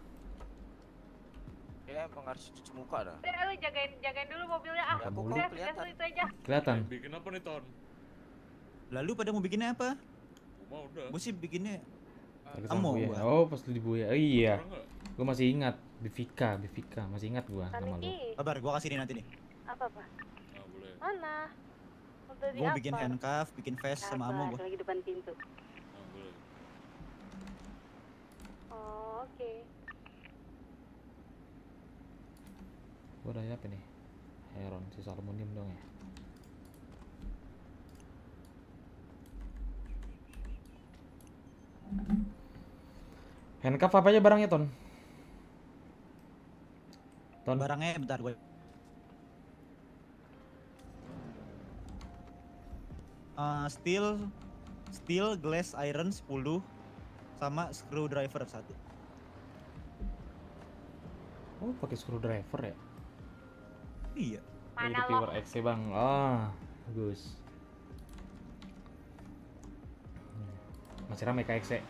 Ya emang harus cuci muka dah. Udah, lu jagain jagain dulu mobilnya ah. Makan Aku dulu. kok Udah, udah kelihatan. itu aja. Kelihatan. Eh, bikin apa nih, Ton? Lalu pada mau bikinnya apa? Gua mah udah. Gue sih bikinnya Lagi sama Kamu, Buya. gua. Oh, pas lu di Buya. Oh, iya. Orang nggak? Gua masih ingat Bivika, Bivika. Masih ingat gua nama lu. Saniki. Sabar, gue kasih nih nanti nih. Apa apa? Nggak boleh. Mana? Udah di Gue apa? bikin handcuff, bikin vest sama ammo Sabar, gue. lagi depan pintu. Nggak boleh. Oh, oke. Gua udah siapa nih? Iron, sisa aluminium dong ya. Handcuff apa aja barangnya, Ton? Ton. Barangnya bentar gue. Uh, steel, steel, glass, iron sepuluh sama screwdriver satu. Oh, pakai screwdriver ya? Iya. Ini Mana Pure X ya, Bang. Ah, bagus. Masih ramai K X ya?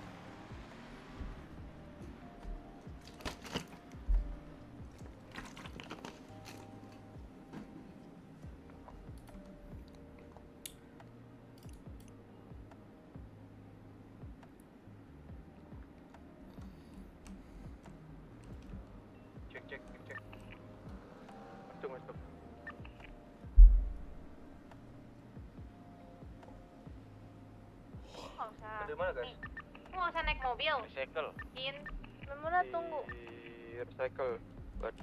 nggak usah. Dari mana, guys? Nih, lu nggak usah naik mobil. Recycle. In, Memuna tunggu. Di recycle. Buat.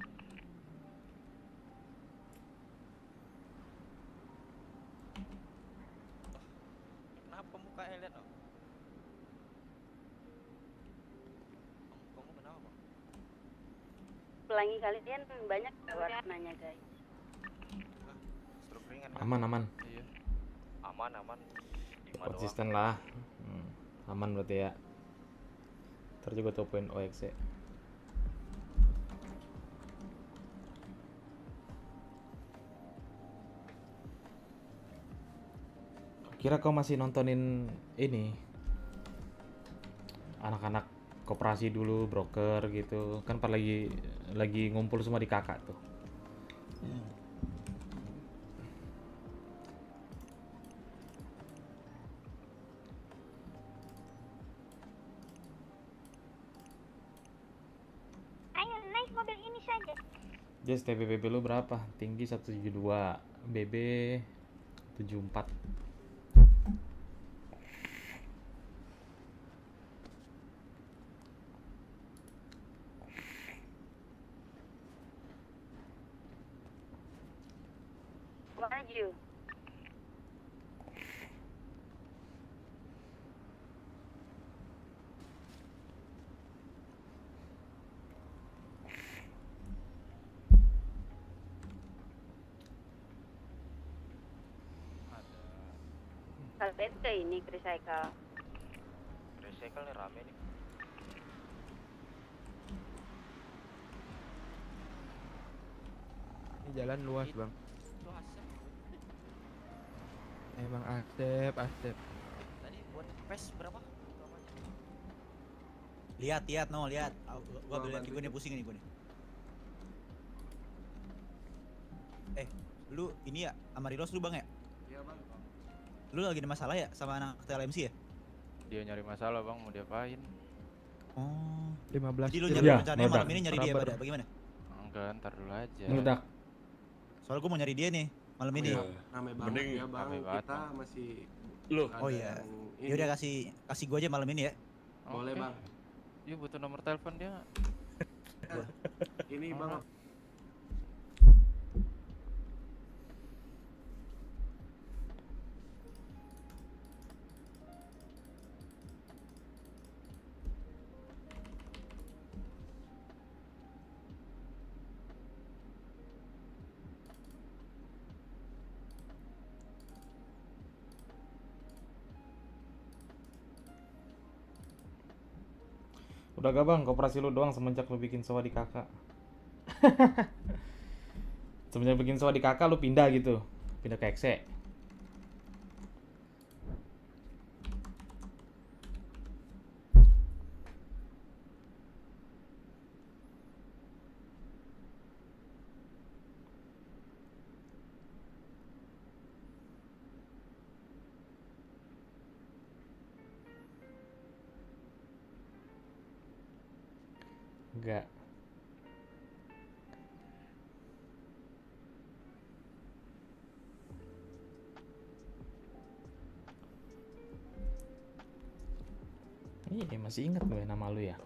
Kenapa muka lihat oh? Kamu kenapa, Bang? Pelangi kalian banyak warnanya guys. Stroke ringan. Aman aman. Iya. Aman aman. Lima doang. Konsisten lah. Hmm, aman berarti ya. Ntar juga topoin O X E. Kira kau masih nontonin ini anak-anak koperasi dulu, broker gitu kan, pas lagi lagi ngumpul semua di kakak tuh. Ayo naik mobil ini saja. Just T P B B lu berapa? Tinggi seratus tujuh puluh dua, B B tujuh puluh empat. Maju. Kalpet ke ini ke recycle. Recycle nih rame nih. Ini jalan luas bang. Itu asap. Emang asep, asep. Tadi buat pes berapa? Lihat, lihat, no, lihat. Aku- Gua ambil lagi, gue nih pusing nih gue nih. Eh, lu ini ya, sama Rilos lu bang ya? Iya bang. Lu lagi ada masalah ya sama anak T L M C ya? Dia nyari masalah bang, mau diapain? Oh. lima belas. Jadi lu Iya, nyari rencananya meledak. malam ini nyari dia Rubber. pada bagaimana? Enggak, ntar dulu aja. Meledak. Soalnya gua mau nyari dia nih malam ini. Rame banget Mending ya bang, rame banget, kita Bang. masih Loh. ada Oh iya. yang ini. Ya udah kasih kasih gua aja malam ini ya. Boleh Oke. bang. Yuk butuh nomor telepon dia nggak? Ini bang, Udah gak bang, koperasi lu doang semenjak lu bikin sewa di kakak. Semenjak bikin sewa di kakak lu pindah gitu, pindah ke X E. Enggak. Iya, masih ingat gue nama lu ya.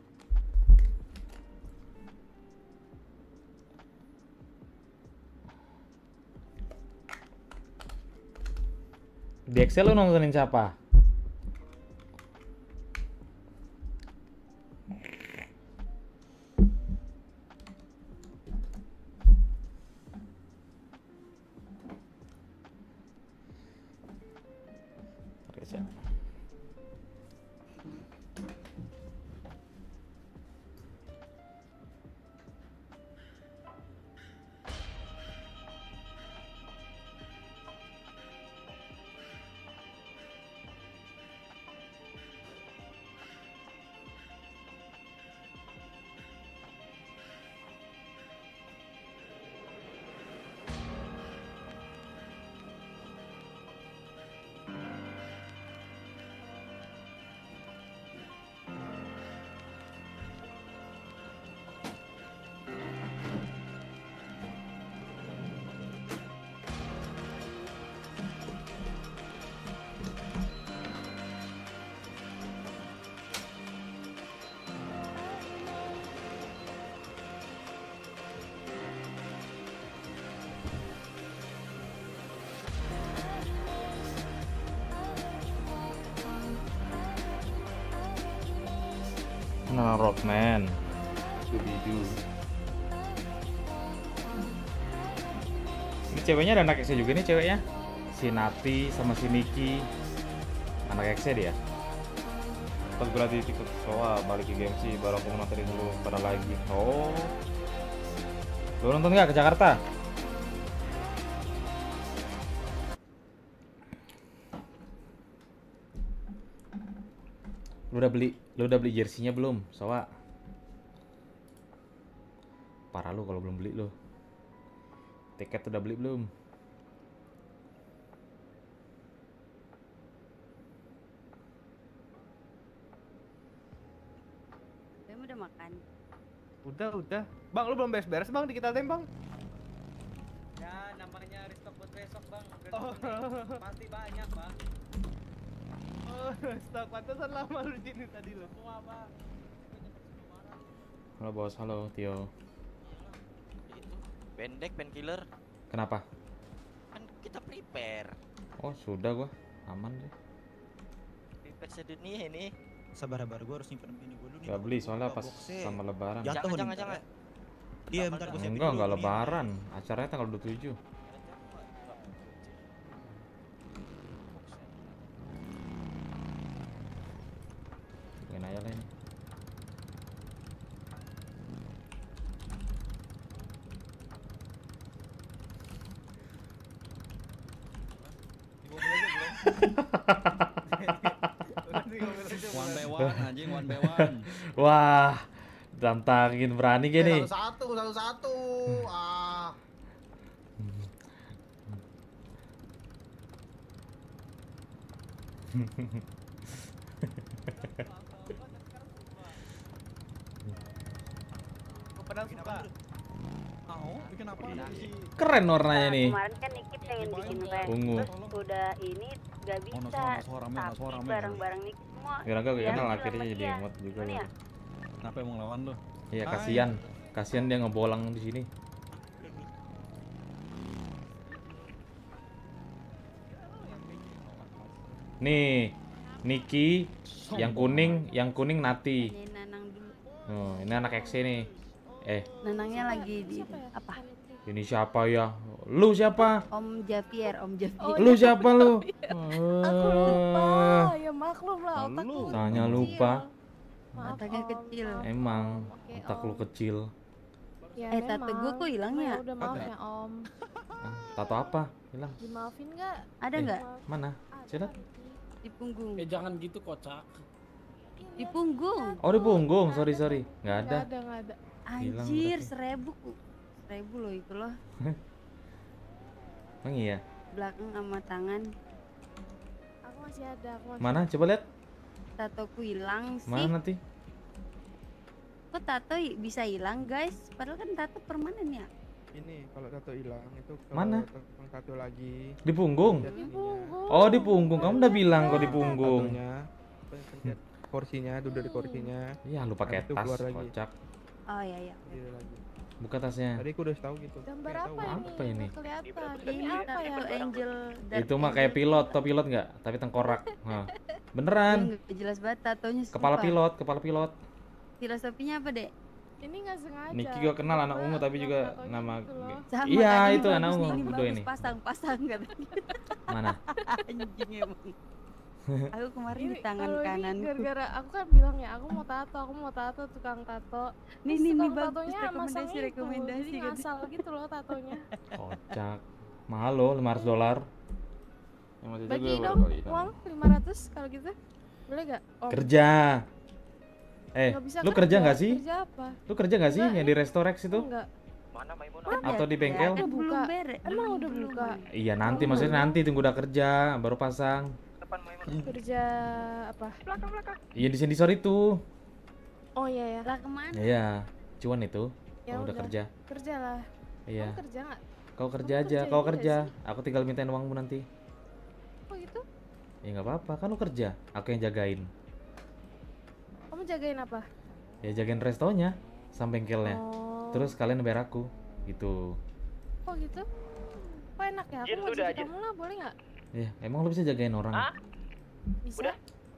Di Excel lu nontonin siapa? Oke, siap. orang Roadman. Scooby-Doo. Ini ceweknya ada anak X juga nih ceweknya. Si Nati sama si Niki. Anak X dia. Pas gue lagi ikut soal balik ke G M C baru aku nontonin dulu pada lagi. Oh. Lu nonton nggak ke Jakarta? Lu udah beli, lu udah beli jersinya belum, Sowa? Parah lu kalau belum beli lu. Tiket udah beli belum? Kamu udah makan? Udah, udah. Bang, lu belum beres-beres bang di kita tem bang? Ya, namanya restock buat besok bang. Oh. Pasti banyak bang. Oh, stok pantesan lama lu sini tadi lu. Semua bang. Halo bos, halo Tio. Pendek, painkiller. Kenapa? Kan kita prepare. Oh sudah gua, aman deh. Prepare sedunia ini. Sabar-sabar, gua harus nyimpen bini gua dulu nih. Gak beli soalnya pas boxnya. sama lebaran. Jatuh Jangan, nih. jangan. Iya, bentar gua siapin Enggak, dulu enggak nih. lebaran. Acaranya tanggal dua puluh tujuh. Mungkin aja lah ini. One by one anjing, one by one. Wah, tantangin berani gini. Satu-satu, satu-satu. Ah. Gua padahal suka. Oh, bikin apa sih? Keren warnanya nih. Kemarin kan Niki pengen bikin rank, Ungu. terus udah ini gak bisa. suara, suara, men, Tapi suara, men. barang-barang Niki semua. Kira gak diambil kenal sama akhirnya jadi dia. emot juga. Gimana ya? Kenapa emang lawan lu? Iya Hai. kasihan, kasihan dia ngebolang di sini. Nih, Niki, yang kuning, yang kuning Nati. Ini Nanang dulu. Oh, ini anak X nih. Eh, Nanangnya lagi di apa? ini siapa ya? Lu siapa? Om Javier, Om Javier. Lu siapa lu? Aku lupa, ya maklum lah otakku. Tanya lupa. Otaknya kecil. Emang otak lu kecil. Ya, eh, tato gue kok hilang ya? Udah maaf ya Om. Ah, tato apa? Hilang. Dimaafin nggak? Ada Eh, nggak? Mana? Coba. Di punggung. Eh jangan gitu kocak. Di punggung. Oh di punggung, sorry sorry, nggak ada. Nggak ada, nggak ada. Hilang Anjir, berarti. seribu. Seribu loh itu loh. Emang iya. Belakang sama tangan. Aku masih ada. Aku masih Mana? Coba lihat. Tatoku hilang sih. Mana nanti? Kok tato i- bisa hilang guys? Padahal kan tato permanen ya. Ini kalau tato hilang itu kalau Mana? tukang tato lagi. Di punggung. di punggung. Oh di punggung, kamu udah bilang kok di punggung. Tatonya, pencet kursinya, duduk di kursinya. Iya lu pakai Habis itu tas, keluar lagi. kocak. Oh iya iya. Gitu lagi. Buka tasnya. Tadi aku udah tahu gitu. Gambar Nggak apa tahu. ini? Apa ini? Nggak kelihatan. Ini Ini apa ya? tato angel. Dark Itu mah angel. kayak pilot, tau pilot nggak? Tapi tengkorak. Nah, beneran. Iya, nggak jelas banget tatonya. Kepala sumpah. pilot, kepala pilot. Filosofinya apa dek? Ini nggak sengaja. Niki gua kenal anak Cuma ungu tapi juga tatonya nama gitu loh. Sama, iya tadi itu bagus anak nih, ungu ini Udo bagus, ini. pasang pasang katanya. Mana? Anjing emang. Aku kemarin Ini di tangan kalau ini kanan. gara-gara aku kan bilang ya aku mau tato, aku mau tato tukang tato. Nih, Terus nih, nih, tukang bagus, tatonya masang rekomendasi, itu, rekomendasi, jadi gitu. ngasal gitu loh tatonya. Kocak. Mahal loh, lima ratus dolar. Yang masih Bagi juga dong baru kali ini. uang lima ratus kalau gitu. Boleh gak? Om? Kerja. Eh, Nggak bisa lu kerja nggak sih? Kerja apa? Lu kerja nggak sih Enggak, yang di Restorex itu? Enggak. Mana Maimunah? Kan Atau ya, di bengkel? kan belum Buka. beres. Emang udah buka. Iya nanti, maksudnya nanti tunggu udah kerja baru pasang. Depan Maimunah. Kerja apa? Belakang belakang. Iya di sensor itu. Oh iya ya. Lah kemana? Iya, cuan itu. Ya Kalau udah kerja. Kerja lah. Iya. Kamu kerja nggak? Kau kerja Kamu aja, kerja kau juga kerja. sih? Aku tinggal mintain uangmu nanti. Oh gitu? Ya nggak apa-apa, kan lu kerja. Aku yang jagain. Kamu jagain apa? Ya jagain restonya sama bengkelnya. Oh. Terus kalian bayar aku. Gitu. Oh gitu? Oh enak ya. Aku Jin, mau udah jadi aja. kamu lah, boleh nggak? Ya, emang lu bisa jagain orang? Hah? Bisa?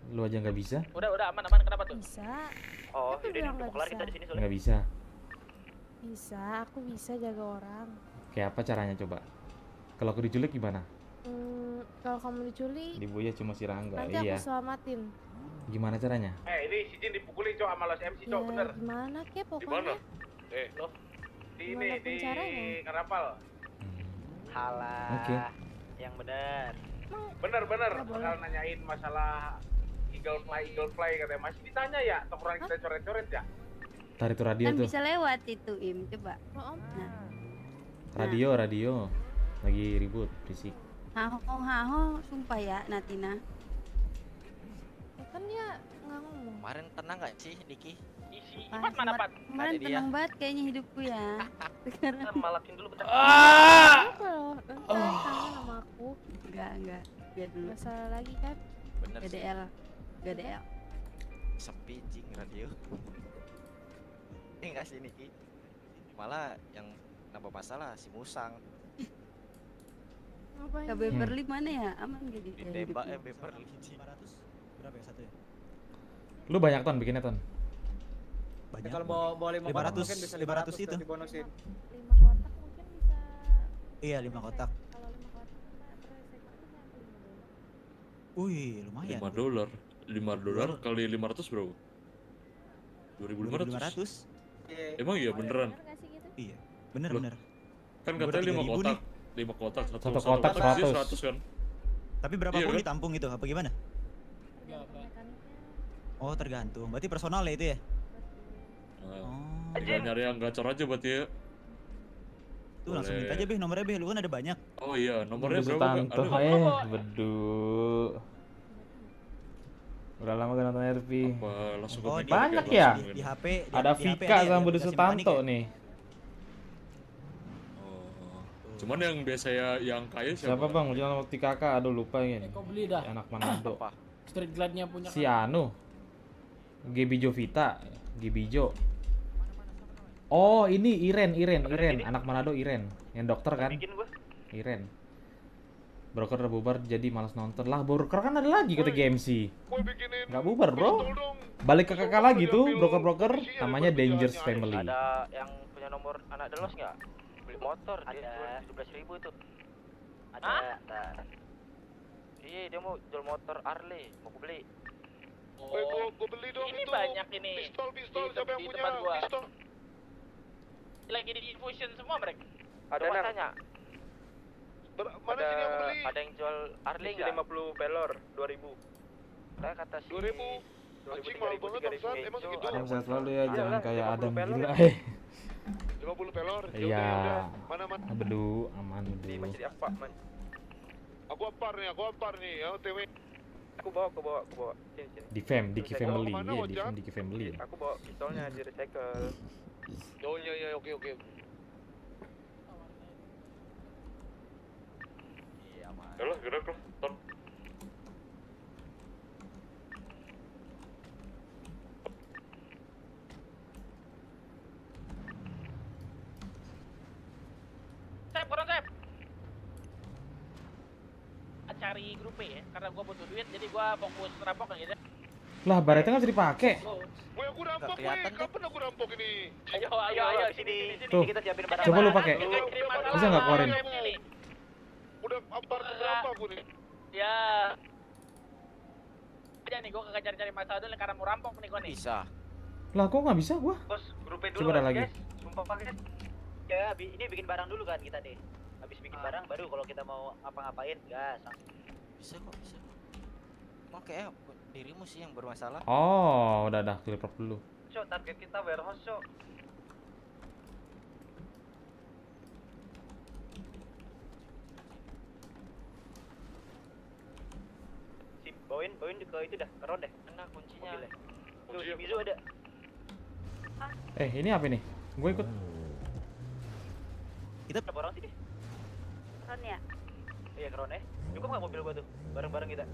Lu aja nggak bisa? Udah, udah aman, aman. Kenapa tuh? Bisa. Oh, Aku yaudah bilang ini nggak kelar bisa. kita di sini soalnya. Nggak bisa. Bisa, aku bisa jaga orang. Kayak apa caranya coba? Kalau aku diculik gimana? Hmm, kalau kamu diculik, Di Buya cuma si Rangga. nanti Iya. aku selamatin. Gimana caranya? Eh, ini si Jin dipukuli, Cok, sama Los M C, Ya Cok, bener. gimana ke Di mana? pokoknya. Eh, loh. Di ini, Gimana di pun caranya. Karapal. Halah. Oke. Yang benar. Bener, bener. Nggak boleh. Bakal nanyain masalah Eagle Fly, Eagle Fly katanya. Masih ditanya ya, tongkrongan kita coret-coret ya? Tar itu radio Kan tuh. bisa lewat itu Im, coba. Oh, Om. Nah, Radio, radio. Lagi ribut, berisik. haho haho, sumpah ya Natina. Ya kan dia nggak ngomong. Kemarin tenang nggak sih, Niki? Isi, Pas Ipat mana, kemar- Pat? Kemarin Ada dia. tenang banget kayaknya hidupku ya. Sekarang Malakin dulu bentar. Ah! Apa loh? Nanti kangen sama aku. enggak enggak. Biar dulu. Nggak salah lagi kan? Bener G D sih. L. G D L. Sepi cing radio. Enggak sih Niki. Malah yang nambah masalah si Musang Ngapain? Ke Beverly mana ya? Aman gak di ditembak hidupnya? eh Beverly. lima ratus berapa ya satu ya? Lu banyak ton bikinnya ton. Banyak. Ya, kalau bawa bawa lima lima kotak ratus, mungkin bisa lima ratus itu. terus dibonusin. Lima kotak mungkin bisa. Iya, lima kotak. Kalau lima kotak kan terus segmen itu nyampe lima dolar. Wih, lumayan. lima dolar. lima dolar kali lima ratus berapa? dua ribu lima dua ribu lima ratus. ratus. Emang iya beneran? Bener nggak sih gitu? Iya, bener Loh. bener. Kan Gua katanya udah lima tiga ribu kotak. nih. lima kotak satu, Satu kotak seratus seratus. seratus kan? Tapi berapa Iya pun kan? ditampung gitu, apa gimana? Tergantung mekaniknya. Oh, tergantung. Berarti personal ya itu ya? Nah, tinggal nyari yang gacor aja berarti ya. Tuh langsung Boleh. minta aja Beh, nomornya Beh, lu kan ada banyak. Oh iya, nomornya Bedu berapa? Kak? Sutanto, Aduh, eh, bedu. Udah lama gak nonton R P. apa langsung Oh, ke di- Banyak di- ya? di- di H P, di- Ada di H P Vika ada ya, sama di Bedu aplikasi Sutanto panik ya? nih. Oh. Cuman yang biasa ya yang kaya siapa? Siapa bang? Jangan sama Tika Kakak, aduh lupa ini. Kau beli dah. Anak Manado. Street glide-nya punya Si anu. Gebijo Vita, Gebijo. Oh, ini Iren, Iren, Iren, anak Manado Iren. Yang dokter kan? Bikin gua. Iren. Broker udah bubar jadi malas nonton. Lah, broker kan ada lagi kata G M C. Nggak bubar, Bro. Balik ke kakak lagi tuh, broker-broker namanya Dangerous Family. Ada yang punya nomor anak Delos nggak? Beli motor, dia jual tujuh belas ribu tuh. Ada. Ada. Iya, dia mau jual motor Harley, mau aku beli. Woi, gua, gua beli dong Ini itu. banyak ini. Pistol, pistol, Di- siapa yang di punya? tempat gua. Pistol. Lagi di infusion semua mereka. Ada Coba nang. tanya. Ber- mana sini yang beli? Ada yang jual Harley nggak? lima puluh pelor, dua ribu. Saya kata si dua ribu. Anjing mahal banget bangsat, emang segitu. Yang sehat selalu ya, jangan Iyalah, kayak lima Adam puluh pelor. gila. Eh, lima puluh pelor. Ya iya. udah, ya udah. Mana mana? Bedu, aman bedu. Masih di apa, man? Aku apar nih, aku apar nih, ya O T W. Aku bawa, aku bawa, aku bawa. Sini, sini. Di fam, di Terus Family, kemana, iya di Ojak? fam, di Family. Aku bawa pistolnya di recycle. Oh iya iya, oke oke. Yalah, gerak lah, ton. Sep, koran Sep. Cari grup E ya, karena gua butuh duit, jadi gua fokus rampok gitu. Lah, baretnya nggak bisa dipakai. Woi, aku rampok, woi. Kapan aku rampok ini? Ayo, ayo, ayo, di sini, di sini Tuh. kita siapin barang. Coba lu pakai. Bisa nggak keluarin? Udah apar berapa aku nih? Ya. Aja nih, gua kagak cari-cari masalah dulu karena mau rampok nih gua nih. Bisa. Lah, kok nggak bisa gua? Bos, grupin dulu. Coba ada Mas, lagi. guys. Sumpah pakai. Ya, bi- ini bikin barang dulu kan kita deh. Habis bikin barang baru kalau kita mau apa-ngapain, gas. Bisa kok, bisa. Emang kayak dirimu sih yang bermasalah. Oh, udah dah, clip dulu. Cok, target kita warehouse, Cok. Si bawain, bawain ke itu dah, ke ron deh. Mana kuncinya? Mobilnya. Tuh, si Mizu ada. Eh, ini apa nih? Gue ikut. Kita berapa orang sih? Ron ya? Iya, ke ron ya. Cukup nggak mobil gua tuh? Bareng-bareng kita.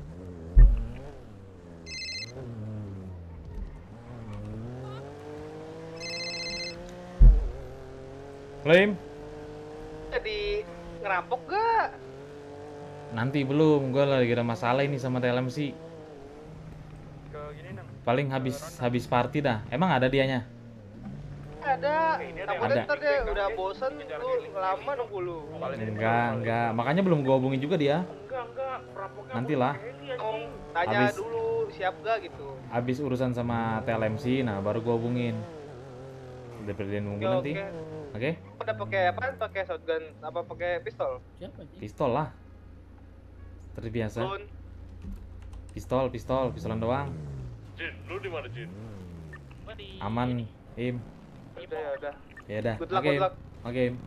Klaim. Jadi ngerampok gak? Nanti belum, gue lagi ada masalah ini sama T L M C. gini nang. Paling habis habis party dah. Emang ada dianya? Ada. Takutnya Ntar dia udah bosen lu lama nunggu lu. Enggak, enggak. Makanya belum gua hubungin juga dia. Enggak, enggak. Perampoknya Nantilah. tanya Habis- dulu siap gak gitu. Habis urusan sama T L M C, nah baru gua hubungin. Udah dia nunggu Oke, nanti. oke. Oke? Udah pakai apa? Pakai shotgun apa pakai pistol? Siapa sih? Pistol lah. Seperti biasa. Lun. Pistol, pistol, pistolan doang. Jin, lu di mana Jin? Aman, Im. Udah ya udah. Ya udah. Good luck, Oke. good luck. Oke. Im.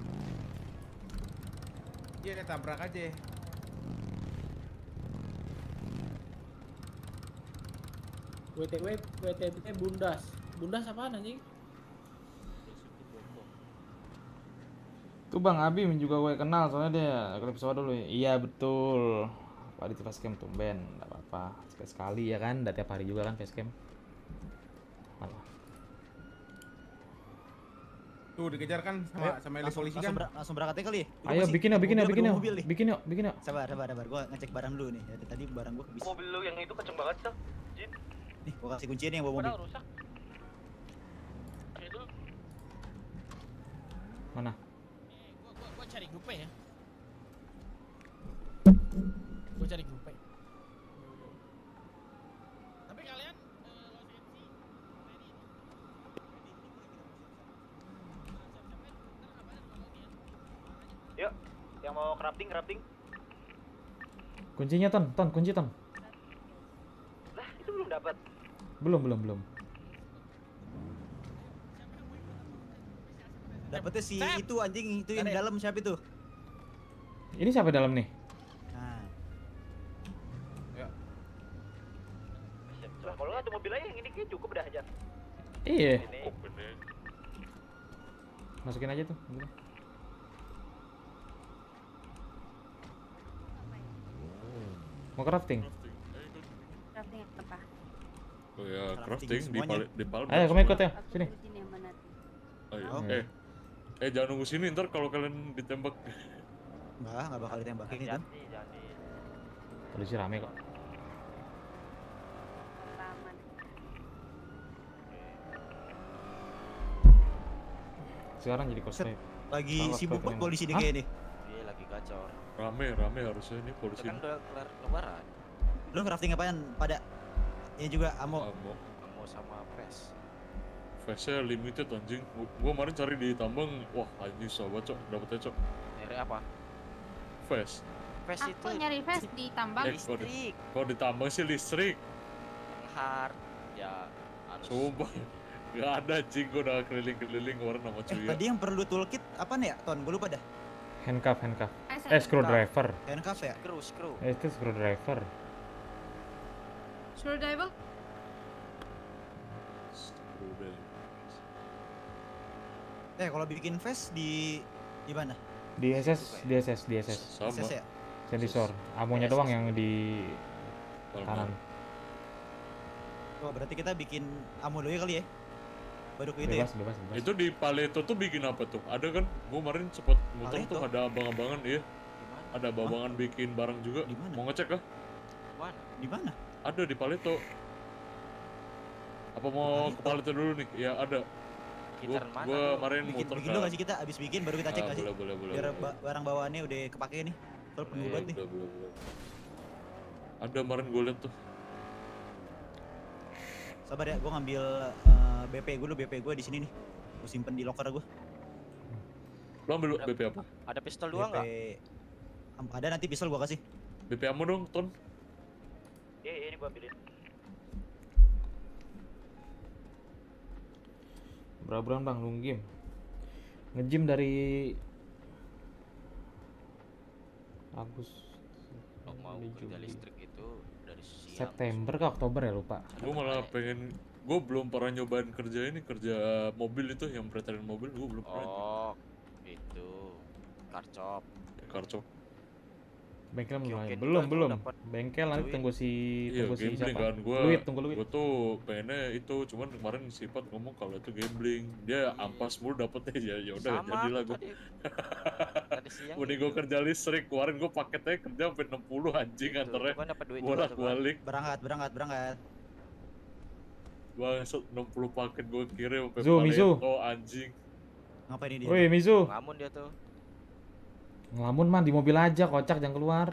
Iya, dia tabrak aja. W T W, W T W bundas. Bundas apaan anjing? Tuh Bang Abim juga gue kenal soalnya dia ikut pesawat dulu. Iya betul. Pak di facecam tumben, enggak apa-apa. Sekali-sekali ya kan, udah tiap hari juga kan facecam. Malah. Tuh dikejar kan sama Ayo, sama elit langsung, polisi langsung, kan. ber- langsung berangkat aja kali ya? Udah Ayo posisi. bikin yuk, bikin yuk, Mobil, bikin udah yuk. mobil nih. Bikin yuk, bikin yuk. Sabar, sabar, sabar. Gua ngecek barang dulu nih. Dari tadi barang gua habis. Mobil lu yang itu kenceng banget tuh. Jin. Nih, gua kasih kuncinya nih yang bawa mobil. Padahal rusak. Itu Mana? Gua gua gua cari grup ya. Gua cari grup. Tapi kalian eh, Los M C ready? Yuk, yang mau crafting, crafting. Kuncinya Ton, Ton, kunci Ton. Lah, itu belum dapat. Belum, belum, belum. Dapetnya si itu anjing itu yang di dalam siapa itu? Ini siapa dalam nih? Nah, Lah, kalau nggak tuh mobil aja yang ini kayak cukup dah aja. Iya. Ini. Masukin aja tuh. Gitu. Mau crafting? Crafting apa? Oh ya, Crafting crafting di semuanya. pal di palm. Ayo, kamu ikut ya. Aku Sini. ikutin yang mana tuh? Ayo. Oke. Eh, eh jangan nunggu sini ntar kalau kalian ditembak. enggak, enggak bakal ditembakin itu. Hati-hati, jangan di. Polisi rame kok. Aman. Sekarang jadi cosplay. Lagi Sama sibuk cosplay banget polisi nih Hah? kayak nih. Dia lagi kacau. Rame, rame harusnya ini polisi. Kan udah kelar lebaran. Lu crafting apaan pada? Ya juga amo. Amo. Kamu sama Pres. Face-nya limited anjing. Gua, gua kemarin cari di tambang, wah anjing sobat cok, dapetnya cok. Nyari apa? Face. Pres itu Aku nyari vest di tambang. Eh, kalau di, kalau di tambang sih listrik. hard. Ya harus. Sumpah. Gak ada anjing, gua udah keliling-keliling kemarin sama Eh, cuy. tadi yang perlu toolkit apa nih ya? Ton, gua lupa dah. Handcuff, handcuff. Eh, Eh, screwdriver. Handcuff ya? Screw, screw. Eh, itu screwdriver. Screwdriver? Eh, kalau bikin vest di di mana? Di S S, di S S, di S S. Sama. S S ya? Sensor. Amonya doang yang di kanan. Oh, berarti kita bikin ammo dulu ya kali ya? Baru ke itu ya? Bebas, bebas, bebas. Itu di Paleto tuh bikin apa tuh? Ada kan? Gua kemarin sempet muter Paleto? tuh ada abang-abangan, iya. Ada abang-abangan bikin barang juga. Mau ngecek kah? Mana? Di mana? Ada di Paleto. Apa mau ke Paleto dulu nih? Ya ada. Gua, Sekitaran mana gua lu? kemarin Bikin, muter bikin dulu nggak sih kita? Abis bikin baru kita cek Ah, nggak sih? boleh, boleh, boleh, Biar boleh. ba- barang bawaannya udah kepake nih. Kalau penuh banget nih. Boleh, boleh, boleh. Ada kemarin gue liat tuh. Sabar ya, gue ngambil eh, B P gue dulu, B P gue di sini nih. Gue simpen di locker gue. Lo ambil B P apa? Ada pistol dua nggak? Am- Ada nanti pistol gue kasih. B P ammo dong, Ton. Iya, ini gua ambilin. Berapa bang lu game? Nge-gym dari Agustus. Kalau mau Juli, kerja Juli. listrik itu dari siang. September ke Oktober ya lupa. Gue malah pengen, gue belum pernah nyobain kerja ini, kerja mobil itu yang peredaran mobil, gue belum pernah. Oh, itu karcop. Karcop. Bengkel belum, Oke, belum, gua belum. dapet Bengkel nanti duit. tunggu si Iya, tunggu si gambling siapa? kan. Gua, Duit, tunggu duit. Gue tuh pengennya itu, cuman kemarin sifat ngomong kalau itu gambling. Dia ampas mulu dapetnya ya, ya udah Sama jadilah aku gue. tadi. Tadi siang. Mending gue kerja listrik, kemarin gue paketnya kerja sampai enam puluh anjing antarnya. kan dapat duit juga Bolak tuh, kan. balik. Berangkat, berangkat, berangkat. Bangsat enam puluh paket gue kirim sampai Mizu, Mizu. Paleto anjing. Ngapain ini dia? Woi Mizu. Ngelamun dia tuh. Ngelamun man di mobil aja, kocak jangan keluar.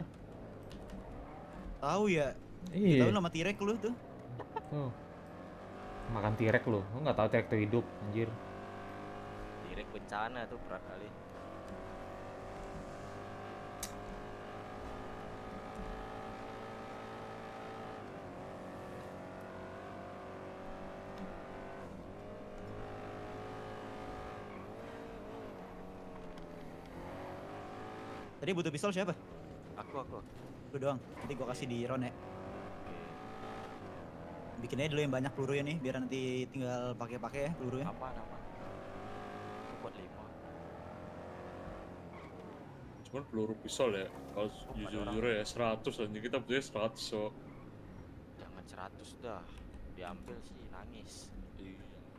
Tahu ya? Iya. Tahu nama T-Rex lu tuh. Tuh. Makan T-Rex lu. Lu enggak tahu T-Rex tuh hidup, anjir. T-Rex bencana tuh berat kali. Tadi butuh pistol siapa? Aku, aku. Lu doang. Nanti gua kasih di Ron ya. Bikin aja dulu yang banyak pelurunya nih, biar nanti tinggal pakai-pakai ya pelurunya. Aman, aman. Aku buat lima. Cuman peluru pisau ya, kalau jujur-jujur ya seratus anjing, kita butuhnya seratus so. Jangan seratus dah. Diambil sih nangis. Iya.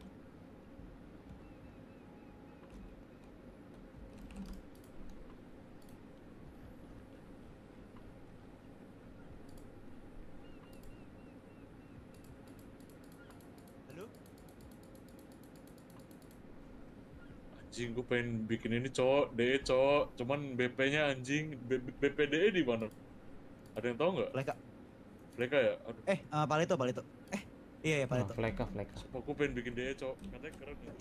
Anjing, gue pengen bikin ini cowok, D E cowok, cuman B P-nya anjing, B P D E di mana? Ada yang tahu nggak? Fleka. Fleka ya? Aduh. Eh, uh, Paleto, Paleto. Eh, iya ya Paleto. Oh, Fleka, Fleka. Sumpah gue pengen bikin D E cowok, katanya keren ya.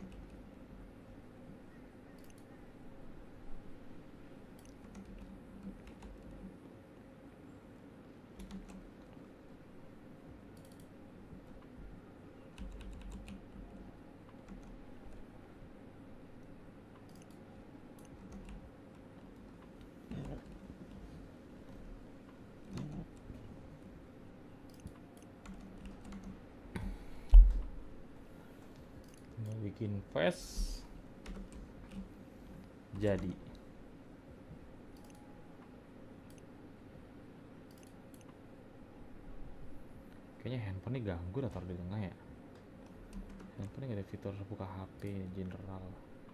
Bikin face jadi kayaknya handphone ini ganggu dah taruh di tengah ya. Handphone ini gak ada fitur buka H P general.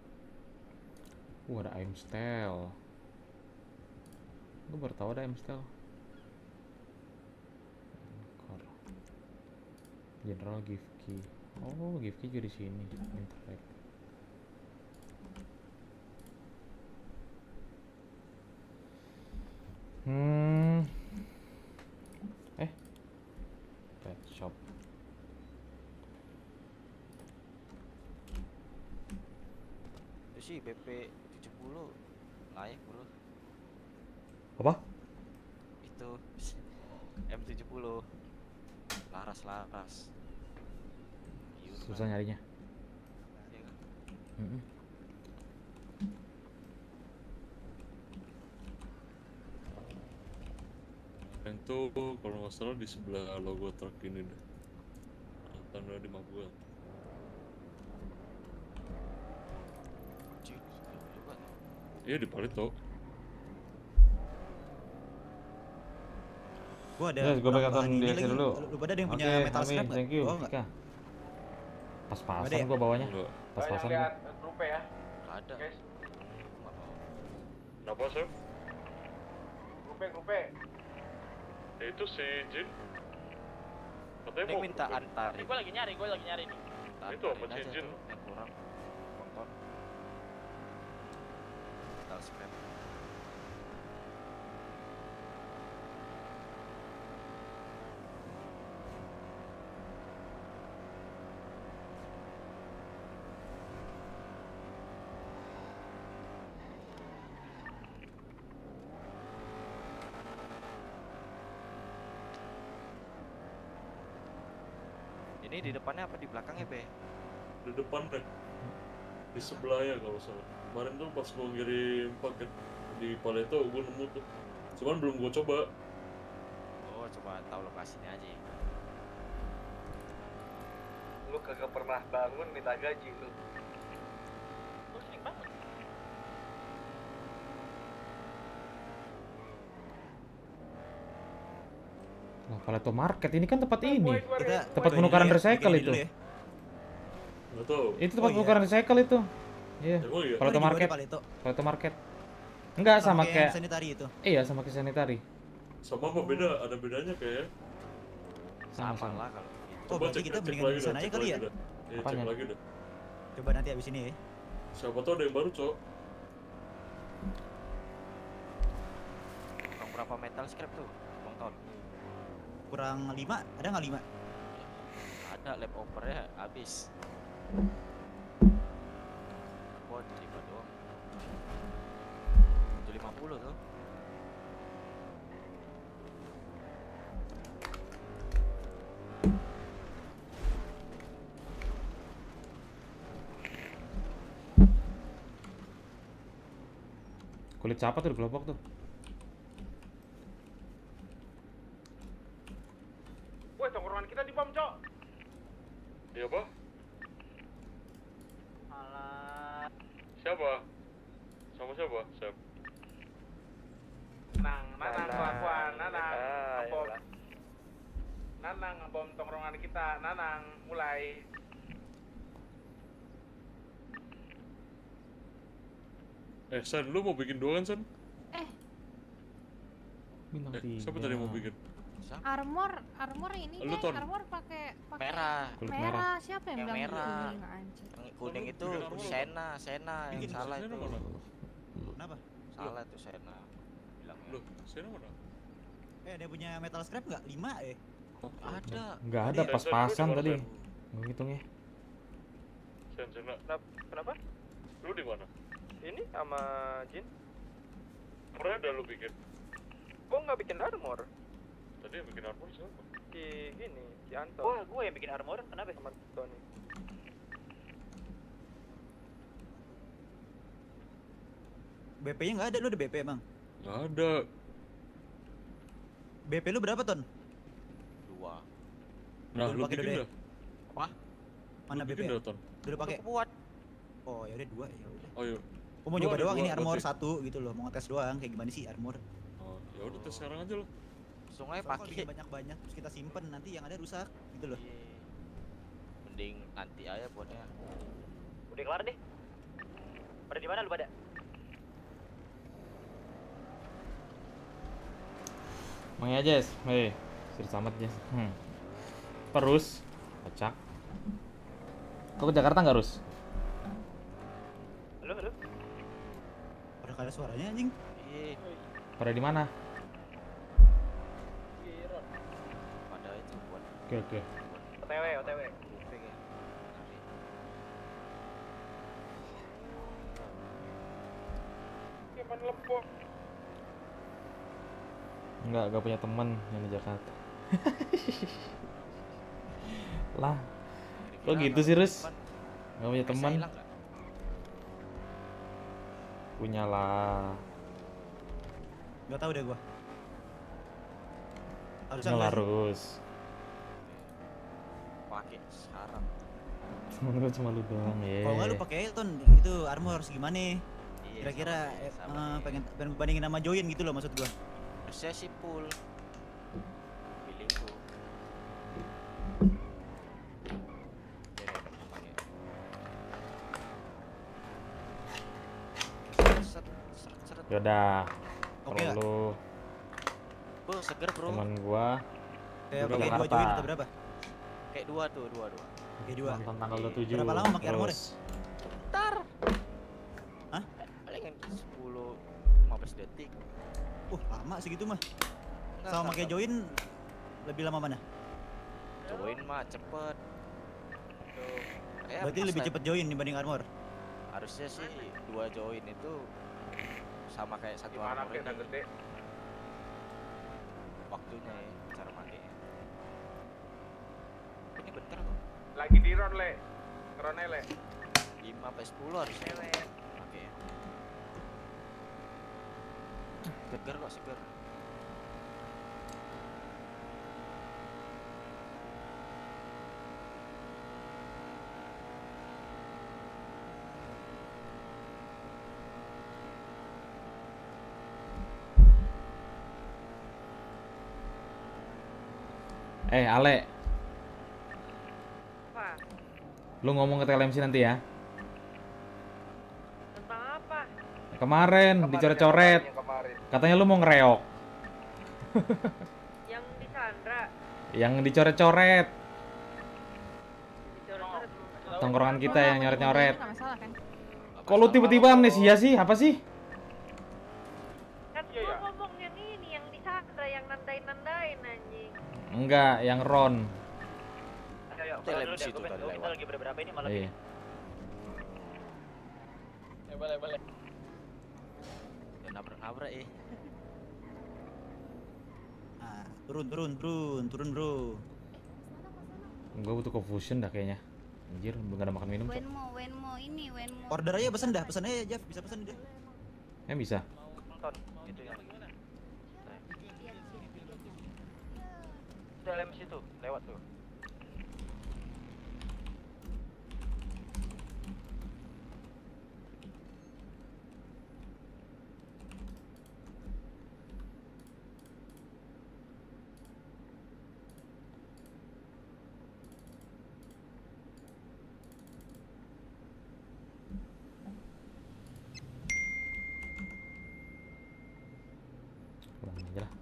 Uh ada aim style, gue baru tahu ada aim style. General gift key. Oh, gift key juga di sini. Interact. Hmm. Eh. Pet shop. Itu sih B P tujuh puluh layak bro. Apa? Itu M tujuh puluh. Laras-laras. Susah nyarinya. Iya kan? Mm-mm. Yang tuh kalau nggak salah di sebelah logo truk ini deh. Tanda di map gua. Iya di Paleto. Gua ada. Yes, gue pegang bahan ini di lagi. dulu. Lu pada ada yang punya Oke, metal Kami, scrap nggak? thank you. Bawa nggak? Ika. Pas-pasan Ada ya? gua bawanya. Enggak. Pas-pasan Banyak gua. lihat grup ya. Ada. Guys, Kenapa sih? grup grup. Itu si Jin. Katanya Ini mau minta grup. antar. Gue lagi nyari, gue lagi nyari nih. Itu apa Antarin aja cincin? tuh, yang kurang. Motor. Metal scrap. Ini di depannya apa di belakangnya, Be? Di depan deh. Di sebelahnya kalau salah. Kemarin tuh pas gua ngirim paket di Paleto gua nemu tuh. Cuman belum gua coba. Oh, coba tahu lokasinya aja. Lu kagak pernah bangun minta gaji lu. Gue sering banget. Nah, Paleto Market ini kan tempat ini. Kita Tempat ini penukaran dulu ya, recycle bikin itu. dulu ya. Nggak tahu. Itu tempat Oh, iya. penukaran recycle itu. Iya. Emang iya? Paleto Oh, di Market. bawah Paleto. Paleto Market. Enggak sama kayak kayak sanitari itu. Iya, sama kayak sanitari. Sama apa beda? Ada bedanya kayak? Sama Sama sama. lah kalau gitu. Oh, Coba berarti cek, kita cek mendingan lagi di dah, sana aja cek kali lagi ya? dah. Iya, cek Apanya? lagi dah. Coba nanti abis ini ya. Siapa tahu ada yang baru, Cok. Kurang berapa metal scrap tuh, Bang Ton? Kurang lima, ada nggak lima? Ada lap overnya habis. Buat lima doang. tujuh lima puluh tuh. Kulit siapa tuh di kelompok tuh? Woi, tongkrongan kita di bom, Cok. Iya, apa? Alah. Siapa? Sama siapa? Siap. Nanang, nanang kelakuan, nanang. Ah, Ngebom. yalah. Nanang ngebom tongkrongan kita, nanang. Mulai. Eh, San, lu mau bikin dua kan, San? Bintang Eh, tiga. siapa tadi yang mau bikin? Armor, armor ini Lu, guys, Ton. armor pakai pakai Merah. Kulit merah. merah. Siapa yang, Yang bilang merah. kuning anjir? Yang kuning Lu itu bikin armor apa? Sena, Sena yang Bikin salah Sena itu. mana? Kenapa? Salah tuh Sena. Bilangnya. Loh, Sena mana? Eh, ada punya metal scrap nggak? Lima eh. Ada. Nggak ada, Sen, Sen, pas-pasan lu di tadi. mana, Sen? Ngitungnya. Sen, Sena. Kenapa? Lu di mana? Ini sama Jin? Pernah ada lu bikin? Gua nggak bikin armor. Tadi yang bikin armor siapa? Si gini, si Anton. Wah, gue yang bikin armor. Kenapa? Sama Tony. B P-nya nggak ada, lu ada B P emang? Nggak ada. B P lu berapa, Ton? Dua. Nah, Udah lu pakai bikin Dode? dah. Apa? Mana Lu B P? bikin dah, Ton. Udah pakai? Aku buat. Oh, ya udah dua ya udah. Oh, iya. Gua mau Lu coba ada doang dua ini armor berarti? satu gitu loh, mau ngetes doang kayak gimana sih armor. Oh, ya udah tes sekarang aja lo. Sungai Soalnya kalau pakai. bikin banyak-banyak terus kita simpen nanti yang ada rusak gitu loh. Iya. Mending nanti aja buatnya. Udah kelar deh. Pada di mana lu pada? Mang ya, Jess. Hei, sudah selamat, Jess. Hmm. Perus, kocak. Kau ke Jakarta nggak, Rus? Halo, halo. Udah kayak suaranya anjing. Iya. Pada di mana? Pada itu buat. Oke, oke. O T W, O T W. Gimana lepok? Enggak, gak punya teman yang di Jakarta. Lah, kok gitu sih, Rus? Gak punya teman? Punya lah. Gak tau deh gua. Harusnya Punya lah, enggak sih. Rus. Pakai sekarang. Temen gue cuma lu doang, ya. Kalau nggak lu pakai Ton itu armor harus gimana? Iya, Kira-kira sama eh, nih, sama eh, nih. pengen pengen bandingin sama Join gitu loh maksud gua. Harusnya sih full. Pilihku. Seret, seret, seret. Yaudah. Oke Kalau lah. lu Bro, seger bro. teman gua Kayak udah pakai dua Jakarta. Join atau berapa? Kayak dua tuh, dua dua. Oke dua. nonton tanggal dua puluh tujuh. Berapa lama pakai armor? terus Bentar. Hah? Palingan sepuluh lima belas detik. Uh, lama segitu mah. Enggak, Sama enggak, pakai enggak. Join lebih lama mana? Join mah cepet. Tuh. Kayak Berarti pas lebih live- cepet Join dibanding armor. Harusnya sih dua join itu sama kayak satu Gimana armor kayak udah ini. gede? Waktunya ya, cara pakainya. Ini bentar kok. Lagi di ron le. Ronnya le. lima sampai sepuluh harusnya. Oke. Seger kok, seger. Eh, Ale, Apa? lu ngomong ke T L M C nanti ya. Tentang apa? Kemarin dicoret-coret. Yang kemarin. Katanya lu mau ngereok. Yang di Sandra. Yang dicoret-coret. tongkrongan kita yang nyoret-nyoret. Nggak masalah kan? Kok lu tiba-tiba amnesia sih? Apa sih? Kan gua ngomong yang ini, yang di Sandra, yang nandain-nandain anjing. Enggak, yang Ron. Ayo, ayo, Kita kalau lab dulu deh, situ gua tadi kita lewat. lagi berberapa ini malam Iya. ini. Ya boleh, boleh. Ya nabrak-nabrak eh. Nah, turun turun turun turun bro. Gue butuh confusion dah kayaknya. Anjir, belum ada makan minum. Cok. Wenmo, Wenmo ini, Wenmo. Order aja pesan dah, pesan aja Jeff, bisa pesan dia. Ya bisa. Nonton itu yang. Udah lem situ, lewat tuh. Pulang aja lah.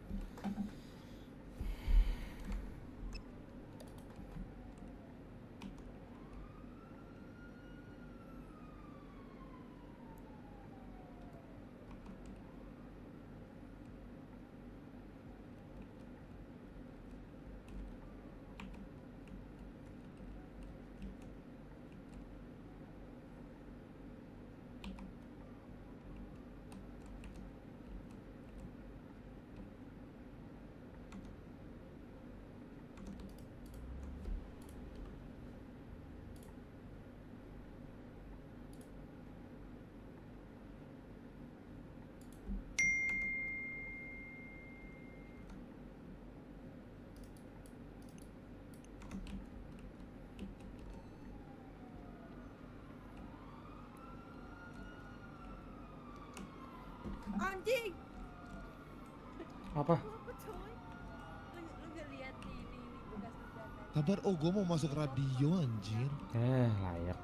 Anjing. Apa? Apa coy? Lu, lu gak lihat nih ini, ini bekas senjata. Kabar, oh gue mau masuk radio anjir. Eh, layak.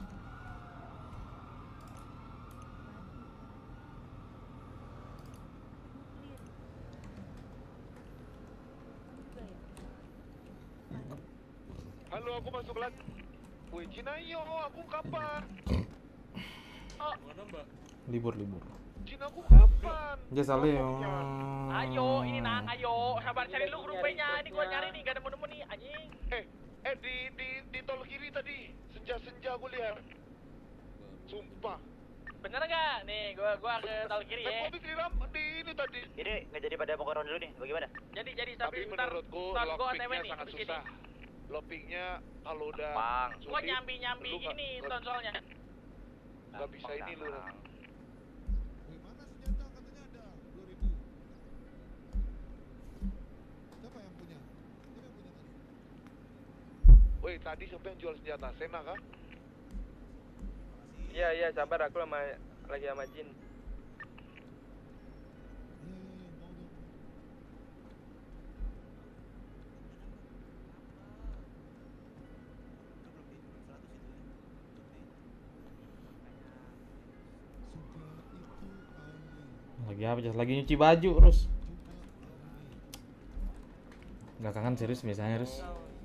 Halo, aku masuk lagi. Woi, Cina, yo, aku kapan? Oh, Mana mbak? Libur, libur. Cina, aku kapan? Ya saleh. Ayo, ini nang, ayo. Sabar cari lu grupenya. Ini gua nyari nih, gak nemu-nemu nih, anjing. Eh, eh di di di tol kiri tadi. Senja-senja aku lihat. Sumpah. Bener gak? Nih, gua gua ke tol kiri ya. Aku pikir ram di ini tadi. Ini nggak jadi pada mau koron dulu nih, bagaimana? Jadi jadi Tapi tapi ntar menurutku ntar gua O T W lockpicknya nih, sangat habis ini. susah. Lockpicknya kalau udah Bang, gua sulit, nyambi-nyambi lu nggak- ini nggak- tonsolnya. nggak bisa ini lu. Woi, mana senjata katanya ada dua ribu. Siapa yang punya? Siapa yang punya tadi? Woi, tadi siapa yang jual senjata? Sena kah? Iya iya sabar aku sama lagi sama Jin. Lagi apa? Just lagi nyuci baju terus. Gak kangen serius biasanya terus.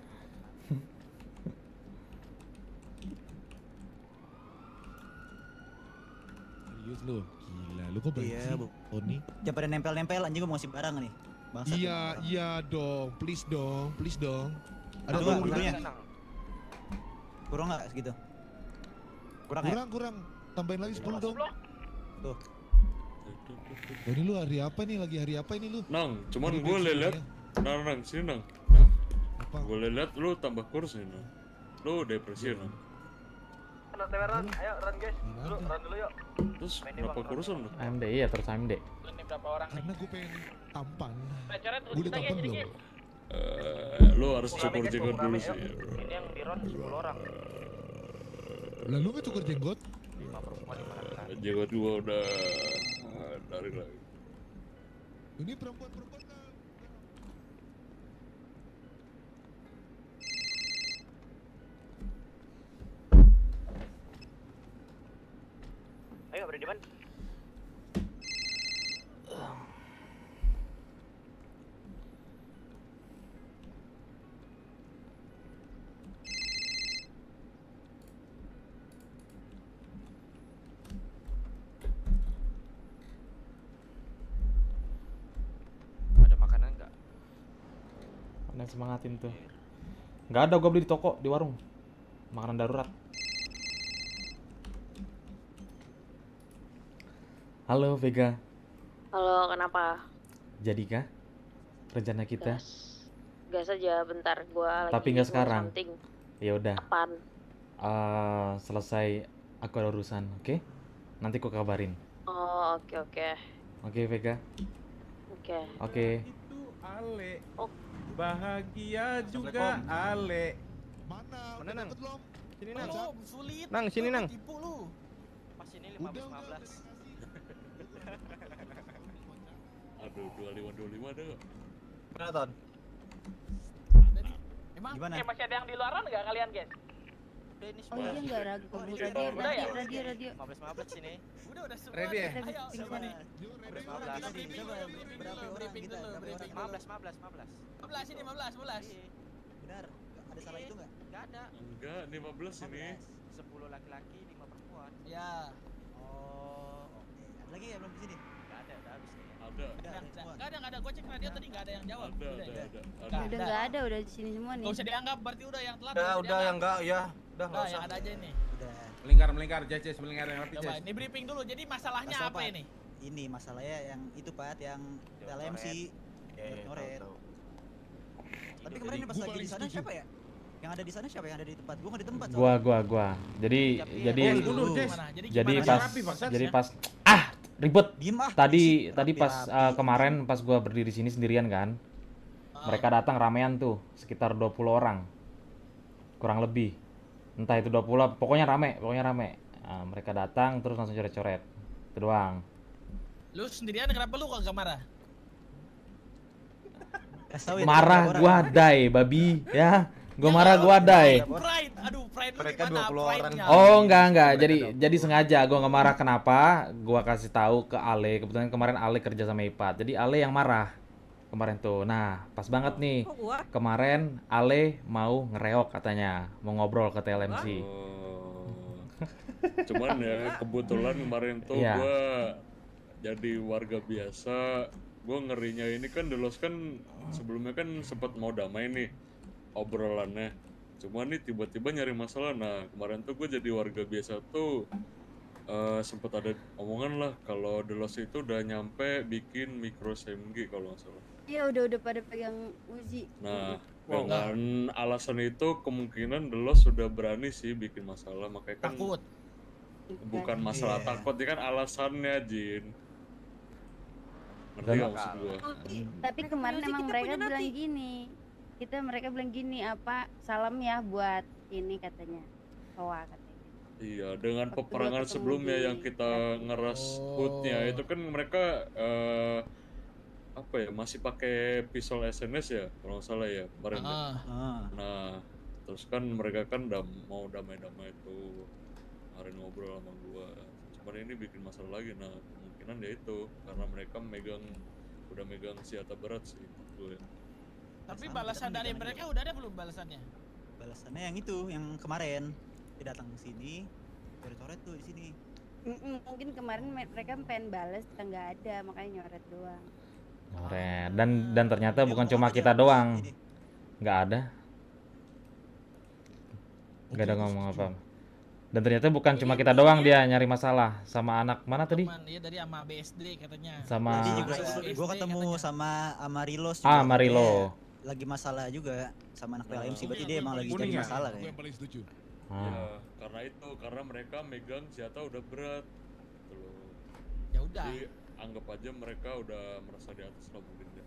Serius lu? Gila, lu kok berhenti Iya, sih, Bu. Tony? Jangan pada nempel-nempel anjing, gua mau ngasih barang nih. Bangsat. Iya, iya dong, please dong, please dong. Ada Ada dua nggak duanya. kurang? Kurang nggak segitu? Kurang, Kurang, kurang. Tambahin lagi sepuluh dong. Tuh. Oh, ini lu hari apa nih? Lagi hari apa ini lu? Nang, cuman Hari gue besok liat, ya? nang nang sini nang, Apa? gue liat lu tambah kursi nang, lu depresi nang, Run, run, ayo run guys. Dulu, run dulu yuk. terus kenapa kurusan lu? A M D ya terus A M D. Ini berapa orang nih? Karena gue pengen tampan. Nah, cara terus Gue udah kita tampan guys, belum? guys. Eh, lu harus Rame, cukur guys, jenggot rame, dulu yuk. sih. Ini yang di run sepuluh orang. Lalu nggak cukur jenggot? lima perempuan lima laki-laki. Eh, Jenggot gua udah dari lagi. Ini perempuan-perempuan kan? Ayo, berani man. Kalian semangatin tuh. Nggak ada, gua beli di toko, di warung. Makanan darurat. Halo Vega. Halo, kenapa? Jadi kah rencana kita? Gas aja bentar, gua lagi Tapi nggak do sekarang. something. Ya udah. Apaan? Eh, selesai aku ada urusan, oke? Nanti aku kabarin. Oh, oke oke. Oke Vega. Oke. Oke. Ale. Oh. Bahagia juga Ale. Mana? Mana Nang? Sini Nang. Lu sulit. Nang, sini Nang. Tipu lu. Pas ini lima belas lima belas. Aduh, dua lima dua lima ada nggak? Mana Ton? Emang Gimana? Eh, masih ada yang di luaran nggak kalian, guys? Udah ini Oh iya nggak ragu. Oh, ini Radio, udah ya? radio, radio, radio. lima belas lima belas sini. Udah udah semua. Ready ya? nih. Ayo, siapa nih? lima belas lima belas. Kita briefing dulu, briefing dulu, briefing dulu, briefing lima dulu. belas lima belas lima belas. lima belas ini, lima belas, lima belas. Benar. Ada salah itu nggak? Enggak ada. Enggak, lima belas ini. sepuluh laki-laki, lima perempuan. Ya. Oh, oke. Ada lagi ya belum di sini? Enggak ada, udah habis nih. Ada. Nggak nggak ada, nggak ada. Gue cek radio tadi nggak ada yang jawab. Ada, Udah ada, ya? ada. Nggak Udah nggak ada, udah di sini semua nih. Nggak usah dianggap, berarti udah yang telat. Udah, nggak usah udah yang dianggap. enggak ya. Udah enggak Udah, usah. yang ada aja ini. Udah. Melingkar, melingkar, Jaces, melingkar yang ngerti, Coba, Jaces. ini briefing dulu. Jadi masalahnya Masalah apa apa? ini? Ini masalahnya yang itu Pat, yang T L M C. Nyoret. Tapi kemarin pas lagi di sana siapa ya? Yang ada di sana siapa yang ada di tempat? Gua nggak di tempat. Gua gua gua. Jadi jadi Oh, dulu, Des. jadi gimana? pas Rapi, bangsat, jadi ya. pas ah ribet. Diem ah, Tadi berisik. tadi pas eh, kemarin pas gua berdiri sini sendirian kan. Mereka datang ramean tuh, sekitar dua puluh orang. Kurang lebih. Entah itu dua puluh, pokoknya rame, pokoknya rame. Nah, mereka datang terus langsung coret-coret. Itu doang. Lu sendirian kenapa lu kagak marah? ya, Marah gua dai, babi, ya. Gua marah gua dai. Pride, aduh pride lu Mereka gimana? dua puluh orang. Pride-nya? Oh enggak enggak, jadi jadi sengaja gua nggak marah. Kenapa? Gua kasih tahu ke Ale. Kebetulan kemarin Ale kerja sama Ipat. Jadi Ale yang marah kemarin tuh. Nah pas banget nih. Kok gua? Kemarin Ale mau ngereok katanya, mau ngobrol ke T L M C. Cuman ya kebetulan kemarin tuh Iya. gua jadi warga biasa. Gua ngerinya ini kan Delos kan sebelumnya kan sempat mau damai nih obrolannya. Cuman nih tiba-tiba nyari masalah. Nah kemarin tuh gue jadi warga biasa tuh uh, sempat ada omongan lah kalau Delos itu udah nyampe bikin micro S M G kalau nggak salah. Iya udah udah pada pegang Uzi. Nah Wow. dengan alasan itu kemungkinan Delos sudah berani sih bikin masalah, makanya kan Takut. bukan masalah Iya. takut, ini kan alasannya Jin. Ngerti Dan- gak maksud gua? Tapi kemarin Uzi emang kita mereka punya bilang nanti. gini. Kita mereka bilang gini apa salam ya buat ini katanya. Hoa katanya. Iya, dengan Waktu peperangan ketemu sebelumnya di yang kita ngeras Oh. hoodnya itu kan mereka eh, apa ya masih pakai pistol S N S ya kalau nggak salah ya kemarin. ya. Ah. Ah. Nah terus kan mereka kan udah mau damai-damai tuh kemarin ngobrol sama gua. Cuman ini bikin masalah lagi. Nah kemungkinan ya itu karena mereka megang udah megang senjata berat sih menurut gue. Tapi Sama, balasan kita dari megang mereka juga. udah ada belum balasannya? Balasannya yang itu, yang kemarin dia datang ke sini, coret-coret tuh di sini. Mm-mm, mungkin kemarin me- mereka pengen balas kita nggak ada makanya nyoret doang. Keren. Dan dan ternyata bukan cuma kita doang. Nggak ada. Nggak ada ngomong apa. Dan ternyata bukan cuma kita doang dia nyari masalah sama anak mana tadi? Teman, iya dari sama B S D katanya. Sama- Tadi juga B S D gua ketemu katanya. sama Amarilos Ah, Marilo. lagi masalah juga sama anak T L M C, berarti dia emang lagi Kuning cari ya? masalah Aku kayaknya. yang paling setuju. Ah. Ya karena itu karena mereka megang senjata udah berat. Gitu loh. Ya udah. Jadi anggap aja mereka udah merasa di atas lah mungkin ya.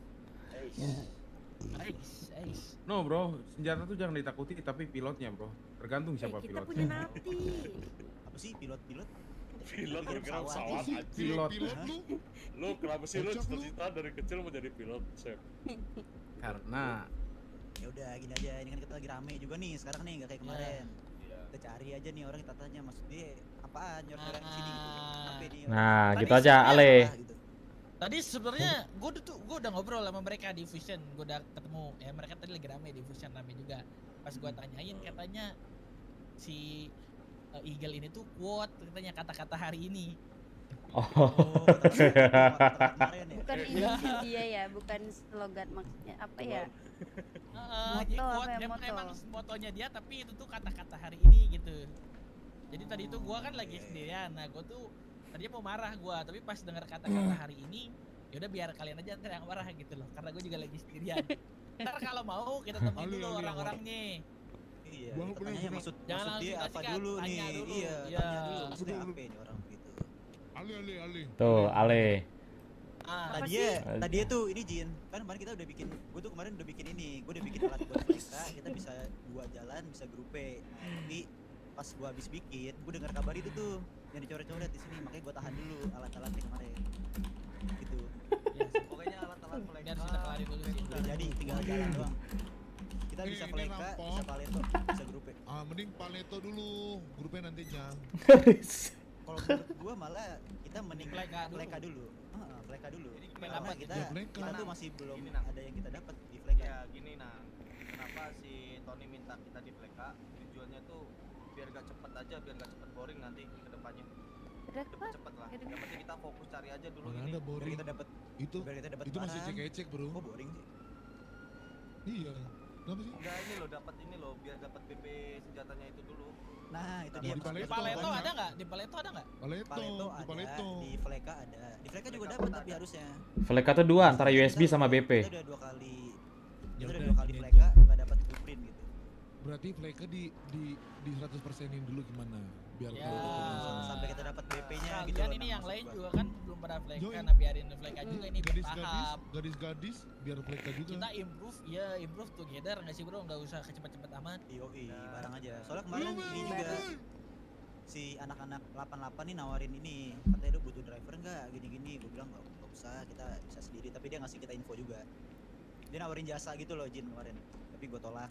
Ais, ais. No bro, senjata tuh jangan ditakuti tapi pilotnya bro. Tergantung siapa Kita pilotnya. punya nanti. Apa sih pilot-pilot? Pilot Bikin bergerak pesawat. pesawat anjing. Pilot. Pilot lu. Lu kenapa sih lu Kocak lu. cita-cita dari kecil mau jadi pilot, Chef? Karena Ya udah gini aja, ini kan kita lagi rame juga nih sekarang nih, nggak kayak kemarin. Kita cari aja nih orang, kita tanya maksud dia apaan nyoret di sini gitu. Apa dia? Nah, Tadi gitu aja sebenarnya Ale. Apa gitu. Tadi sebenarnya gue tuh gue udah ngobrol sama mereka di Fusion, gue udah ketemu ya mereka tadi lagi rame di Fusion rame juga. Pas gue tanyain katanya si uh, Eagle ini tuh quote katanya kata-kata hari ini. Oh. kemarin ya. Bukan Eh, ini iya. sih dia ya, bukan slogan maksudnya apa ya? Heeh, Moto jadi apa quote ya, emang, moto? emang motonya dia tapi itu tuh kata-kata hari ini gitu. Jadi tadi tuh gua kan lagi sendirian. Nah, gua tuh tadinya mau marah gua, tapi pas dengar kata-kata hari ini, ya udah biar kalian aja ntar yang marah gitu loh. Karena gua juga lagi sendirian. Ntar kalau mau kita temuin Ali, dulu Ali, orang-orangnya. Iya, Bang, kita tanya bener, maksud, Jangan maksud dia langsung apa kasih dulu kan, nih? tanya dulu. Iya, Iya. tanya dulu maksudnya apa ini orang begitu. Ali, Ali, Ali. Tuh, Ale. Ah, Tadi ya, tadi itu ini Jin, kan kemarin kita udah bikin, gue tuh kemarin udah bikin ini, gue udah bikin alat buat mereka, kita bisa dua jalan, bisa grupe. Nah, tapi pas gue habis bikin, gue dengar kabar itu tuh yang dicoret-coret di sini, makanya gue tahan dulu alat-alatnya kemarin. Gitu. Ya, pokoknya alat-alat mulai biar kita kelarin dulu sih. Udah jadi, tinggal jalan doang. Kita Ini- bisa ini fleka, rampok. bisa paleto, bisa grupe. Ah, mending Paleto dulu, grupnya nantinya. Kalau menurut gua malah kita mending Fleka dulu. fleka dulu. Heeh, fleka dulu. gimana Karena apa kita Ya, fleka. kita tuh masih belum Gini, Nang. ada yang kita dapat di fleka. Ya gini nah, kenapa si Tony minta kita di fleka? Tujuannya tuh biar gak cepet aja, biar gak cepet boring nanti ke depannya. Cepet-cepet lah. Yang penting kita fokus cari aja dulu Mana ini. ada boring. Kita dapat Itu biar kita dapat itu masih barang. cek-cek, Bro. Kok boring sih? Iya. Kenapa sih? Enggak ini loh, dapat ini loh, biar dapat B P senjatanya itu dulu. Nah, itu Nah, dia di maksud Paleto gua. Paleto kan? ada nggak? Di Paleto ada nggak? Paleto, Paleto di ada, Paleto. di fleka ada. Di fleka juga dapat tapi harusnya. Fleka tuh dua antara U S B sama B P. Kita udah dua kali. Ya Kita udah udah, dua kali gini fleka aja. nggak dapat blueprint gitu. Berarti fleka di di di seratus persenin dulu gimana? Biar Ya. tahu sama-sama. Sampai kita dapat B P-nya gitu. Kalian loh, ini Nang, yang maksud lain gua. juga kan belum pada fleka, Join. nah biarin fleka juga ini Gadis-gadis, bertahap. gadis-gadis biar fleka juga. Kita improve, ya improve together nggak sih bro? Nggak usah kecepet-cepet amat. Yoi, barang aja. Soalnya kemarin ini juga si anak-anak delapan delapan nih nawarin ini, katanya lu butuh driver nggak? Gini-gini, gue bilang nggak nggak usah, kita bisa sendiri. Tapi dia ngasih kita info juga. Dia nawarin jasa gitu loh Jin kemarin, tapi gue tolak.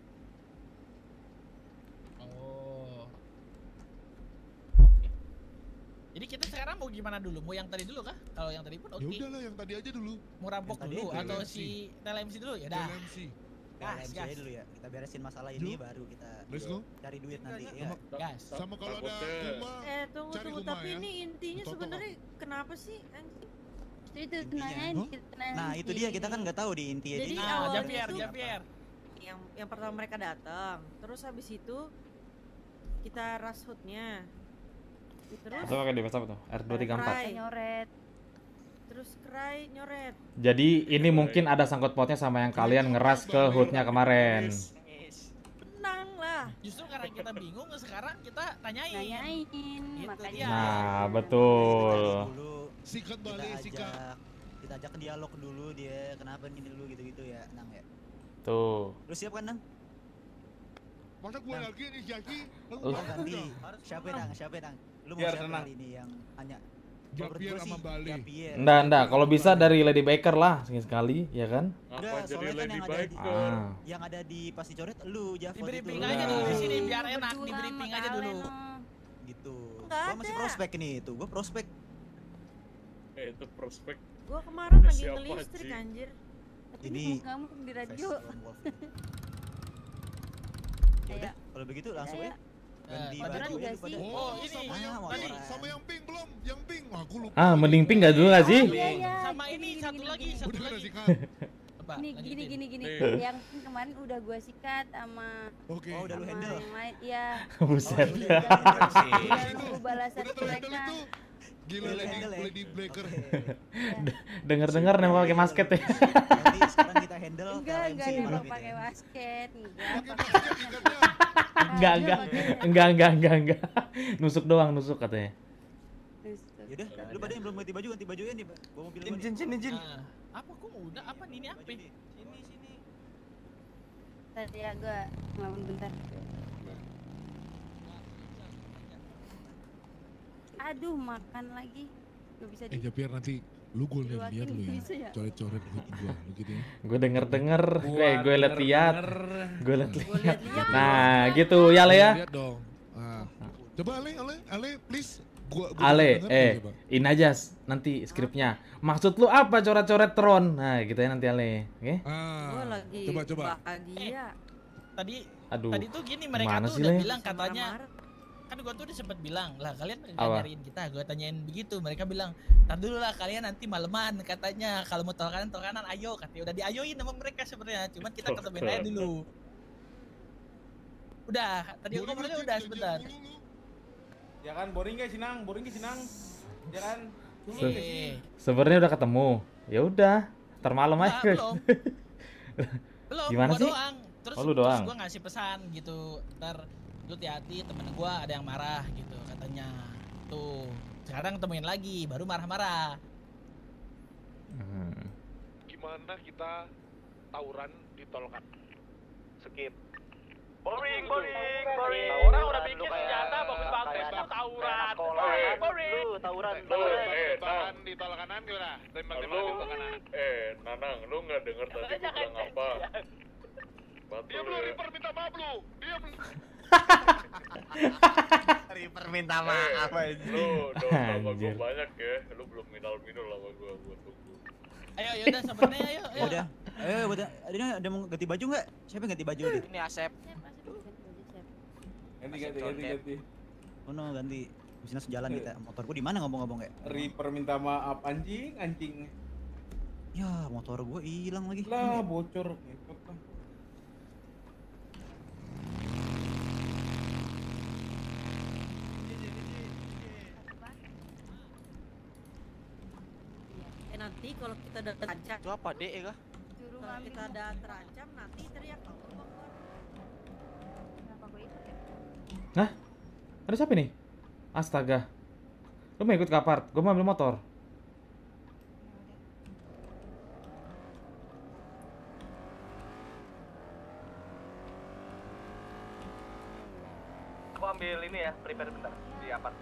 Oh. Oke. Jadi kita sekarang mau gimana dulu? Mau yang tadi dulu kah? Kalau yang tadi pun oke. Ya udahlah yang tadi aja dulu. Mau rampok Yang tadi dulu T L atau M C. si T L M C dulu ya dah. T L M C. Gas, Gas, aja gas. dulu ya. Kita beresin masalah ini Yuk. baru kita Let's go. cari duit nanti ya. Sama, Gas. sama kalau ada Takutnya- Uma, Eh tunggu cari tunggu Uma tapi ya. ini intinya Toto sebenarnya kenapa sih anjing? Itu Intinya. nanyain Hah? kita nanyain Nah itu dia, kita kan nggak tahu di intinya Jadi dia. Nah, awalnya Javier, tuh- Javier. yang yang pertama mereka datang, terus habis itu kita rush hoodnya, terus Itu pakai device apa tuh? R dua tiga empat. Cry. nyoret. terus Cry nyoret. Jadi ini mungkin ada sangkut pautnya sama yang kalian ngeras ke hoodnya kemarin. Tenang lah. Justru karena kita bingung, sekarang kita tanyain. Nanyain, Gitu makanya. dia. Nah, betul. Dulu sikat kita balik, sikat. ajak, kita ajak ke dialog dulu dia, kenapa gini dulu gitu-gitu ya, Nang ya. Tuh. Lu siap kan Nang? Masa gue lagi nih Jaki? Lu Oh udah. ganti. Siapa ya, Nang? Siapa ya, Nang? Lu mau Biar siapa tenang. kali ini yang hanya? Javier sama Bali. Enggak, enggak. Kalau bisa dari Lady Baker lah sekali, ya kan? Udah, Apa jadi soalnya kan Lady yang ada di, Biker? Ah. yang ada di pas dicoret lu, Javo Di itu. briefing Lu. aja dulu di sini biar enak, Berdua di briefing sama aja dulu. kalian, oh. Gitu. Nggak Gua masih ada. prospek nih itu, gua prospek. Eh itu prospek. Gua kemarin Eh, lagi siapa, ngelistrik Ci? anjir. Tapi Ini kamu di radio. Face Lone Wolf ini. Ya udah, kalau begitu langsung Ayo. ya. Ganti Eh, baju beneran ya nggak lu pada. sih? Oh, ini. sama yang Ah, tadi, orang. sama yang pink belum? Yang pink, wah aku lupa. Ah, mending pink gak dulu gak sih? Iya, iya. Sama Gini, ini gini, satu gini, lagi, gini. satu Udah lagi. sikat. Coba, Gini, lanjutin. gini, gini, gini. Nih. Yang kemarin udah gua sikat sama Oke. Oh, udah lu sama handle. yang lain. Iya. Buset. Oh, udah, udah, udah. Udah nunggu balasan Udah tuh handle mereka. itu. Gila Udah Lady, handle ya? Lady Blacker. Dengar-dengar nembak pakai masket ya. Nanti sekarang kita handle Enggak, T L M C enggak malam nembak ini pakai ya. basket. Enggak. Pakai basket ikatnya. Enggak, enggak. Enggak, enggak, enggak, enggak. Nusuk doang, nusuk katanya. Yaudah, lu pada yang belum ganti baju, ganti bajunya nih, bawa mobil gua nih. Jin, jin, jin. Ah, apa kok udah apa nih ini apa? Sini, sini. Tadi ya gua ngelamun bentar. Aduh, makan lagi. Gak bisa Eh di. Javier nanti lu gue liat liat lu ya. Bisa ya? Coret-coret hood gua, lu gitu ya. Gue denger-denger, gue gue liat-liat. Gue liat-liat. liat-liat. Nah, gitu ya Le ya. Lihat dong. Ah. Coba Ale, Ale, Ale please. Gua, gua Ale, denger eh, dulu, coba. ini aja s- nanti skripnya. Maksud lu apa coret-coret Tron? Nah, gitu ya nanti Ale, oke? Ah. Gua lagi Coba coba. bahagia. Tadi Aduh. tadi tuh gini mereka gimana tuh sih, udah Le? bilang Sama katanya marah-marah. kan gua tuh udah sempet bilang lah kalian nggak Apa? nyariin kita, gua tanyain begitu, mereka bilang tar dulu lah kalian nanti maleman katanya, kalau mau tol kanan tol kanan ayo katanya, udah diayoin sama mereka sebenarnya, cuman kita ketemuin aja dulu. Udah, tadi gua ngobrolnya udah sebentar. Ya kan, boring guys, Sinang, boring guys, Sinang. Ya kan? Se- Sebenarnya udah ketemu. Ya udah, ntar malam aja. Nah, belum. Belum, Gimana gua sih? doang. Terus, Oh, lu terus doang. gua ngasih pesan gitu, ntar lu hati-hati temen gua ada yang marah gitu katanya. Tuh, sekarang temuin lagi, baru marah-marah. Hmm. Gimana kita tawuran di tol kan? Skip. Boring, boring, boring. Orang udah bikin senjata bagus-bagus tuh tawuran. Boring, boring. tawuran. Eh, Tembakan di tol kanan gimana? Tembak-tembak di tol kanan. Eh, Nanang, lu nggak denger tadi gue bilang apa? Batul Diam lu, ya. Reaper minta maaf lu. Diam lu. Reaper minta Eh, maaf lu dosa sama gue Anjir. banyak ya. Lu belum minal-minul sama gue, gue tunggu. Ayo, yaudah sebenarnya ayo, ayo. Ya udah. Ayo, udah. Ada ada mau ganti baju nggak? Siapa yang ganti baju nih? Ini Asep. Ganti, ganti, ganti, ganti. Oh no, ganti. Mesinnya sejalan kita. Motor gua di mana ngomong-ngomong ya? Reaper minta maaf anjing, anjing. Ya, motor gua hilang lagi. Lah, bocor. Ngikut lah. Eh nanti kalau kita udah terancam. Itu apa, Dek, ya kah? Kalau kita udah terancam nanti teriak kalau bang. Kenapa gue ikut ya? Hah? Ada siapa nih? Astaga. Lu mau ikut ke apart? Gue mau ambil motor. Aku ambil ini ya, prepare bentar di apart.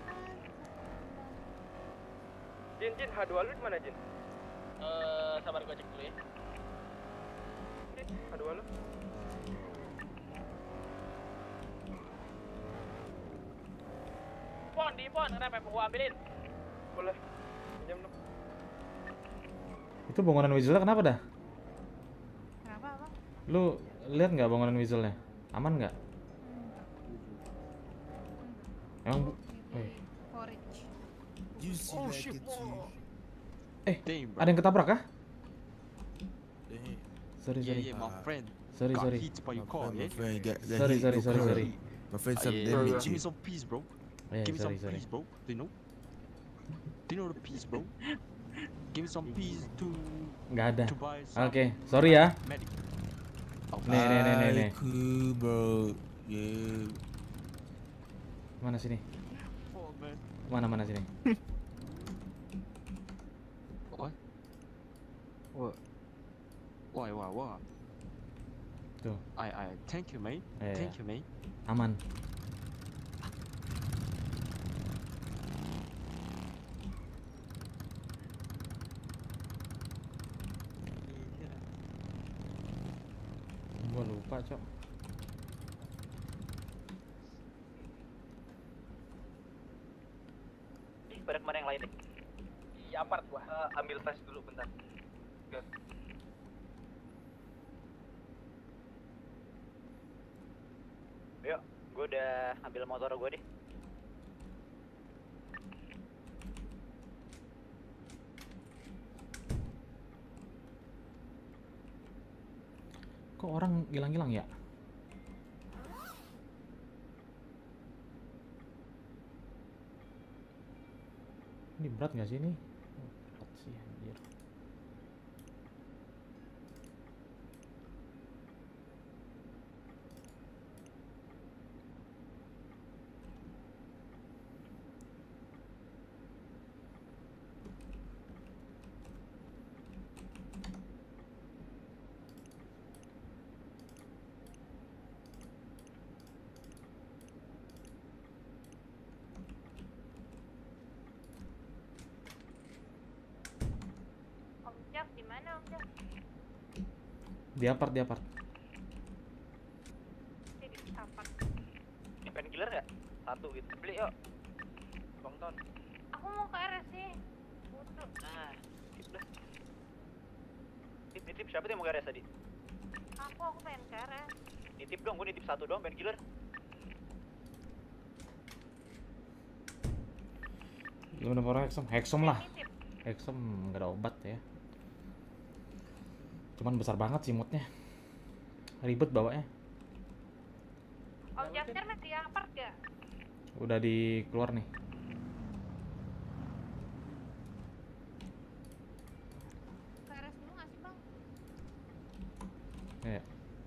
Jin, Jin, H dua lu di mana, Jin? Eh, sabar gua cek dulu ya. H dua lu? Pon, di pon, kenapa mau gua ambilin? Boleh. Pinjam dong. Itu bangunan Weaselnya kenapa dah? Kenapa apa? Lu lihat nggak bangunan Weaselnya? Aman nggak? Emang bu- eh. Forage. Oh shit. Eh, ada yang ketabrak kah? Sorry, Yeah, sorry. yeah, my friend. Sorry, got sorry. hit by your car, yeah? Sorry, sorry, sorry, sorry. My friend, some damage. Give me some peace, bro. Yeah, Give me sorry, some sorry. peace, bro. Do you know? Do you know the peace, bro? Give me some peace to Nggak ada. to buy some Oke, sorry ya. medic. Nih, nih, nih, nih, nih. Cool, bro. Yeah. Mana sini? Oh, man. Mana mana sini? What? What? Why, why, why? Tuh. I, I, thank you, mate. Iya. Thank you, mate. Aman. Gua lupa, Cok. Ih, pada kemana yang lain nih? Di apart gua. Eh, ambil flash dulu bentar. Good. Yuk, gua udah ambil motor gua deh. Kok orang hilang-hilang ya? Ini berat nggak sih ini? Oh, berat sih anjir. Om Jack di mana Om Jack? Di apart, di apart. Di di apart. Ini painkiller nggak? Satu gitu. Beli yuk. Bang Ton. Aku mau ke R S sih. Butuh. Nah, tip dah. Tip, nitip siapa tuh yang mau garis tadi? Aku aku pengen ke R S. Nitip dong, gue nitip satu doang painkiller. Gimana orang Hexom? Hexom lah. Hexom nggak ada obat ya. Cuman besar banget sih moodnya. Ribet bawanya. Om Jasper masih di apart gak? Udah di keluar nih. Ke R S dulu nggak sih bang? Ya.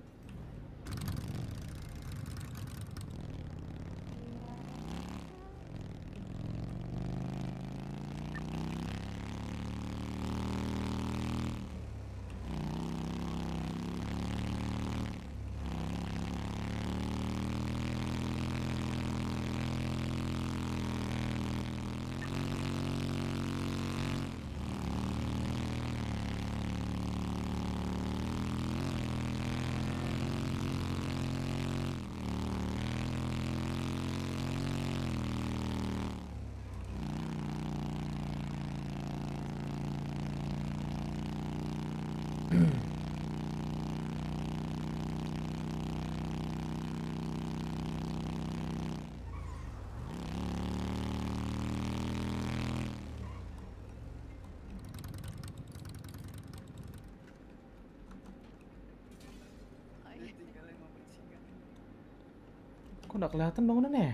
Kok nggak kelihatan bangunannya?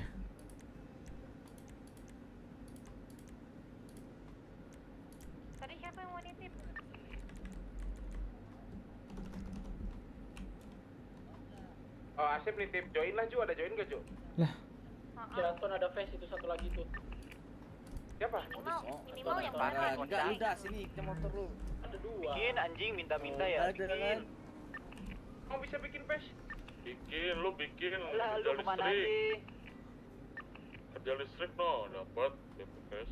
Tadi siapa yang mau nitip? Oh, Asep nitip join lah, Ju. Ada join gak, Ju? Lah. Jangan ada face itu satu lagi tuh. Siapa? Minimal, minimal yang mana? Enggak, lu dah sini ke motor lu. Ada dua. Bikin anjing minta-minta ya. Ada kan? Kamu bisa bikin pes? Bikin, lu bikin Lah, kerja lu kemana listrik. sih? Kerja listrik no, dapat B P F.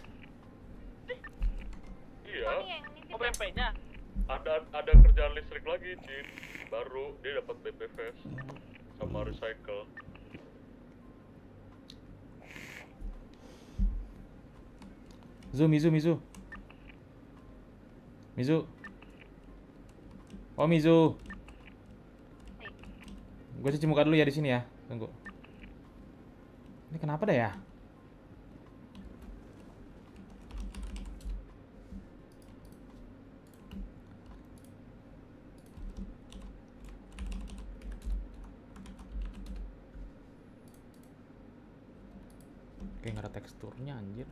Iya. Oh, B P-nya? Ada ada kerjaan listrik lagi, Cin. Baru dia dapat B P F sama recycle. Mizu, Mizu, Mizu. Mizu. Oh, Mizu. Gue cuci muka dulu ya di sini ya. Tunggu. Ini kenapa dah ya? Kayak nggak ada teksturnya anjir.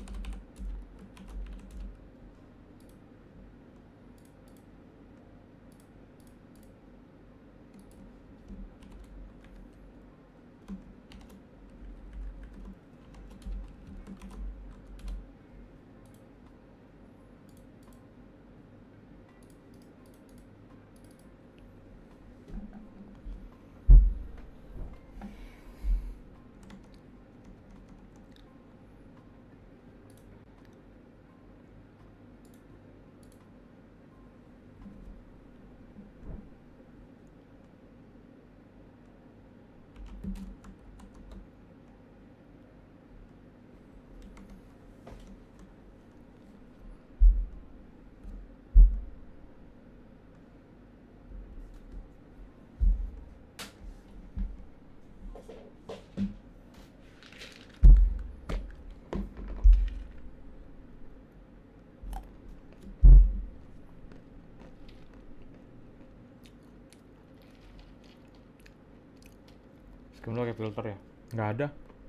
Skim lo kayak filter ya? Nggak ada.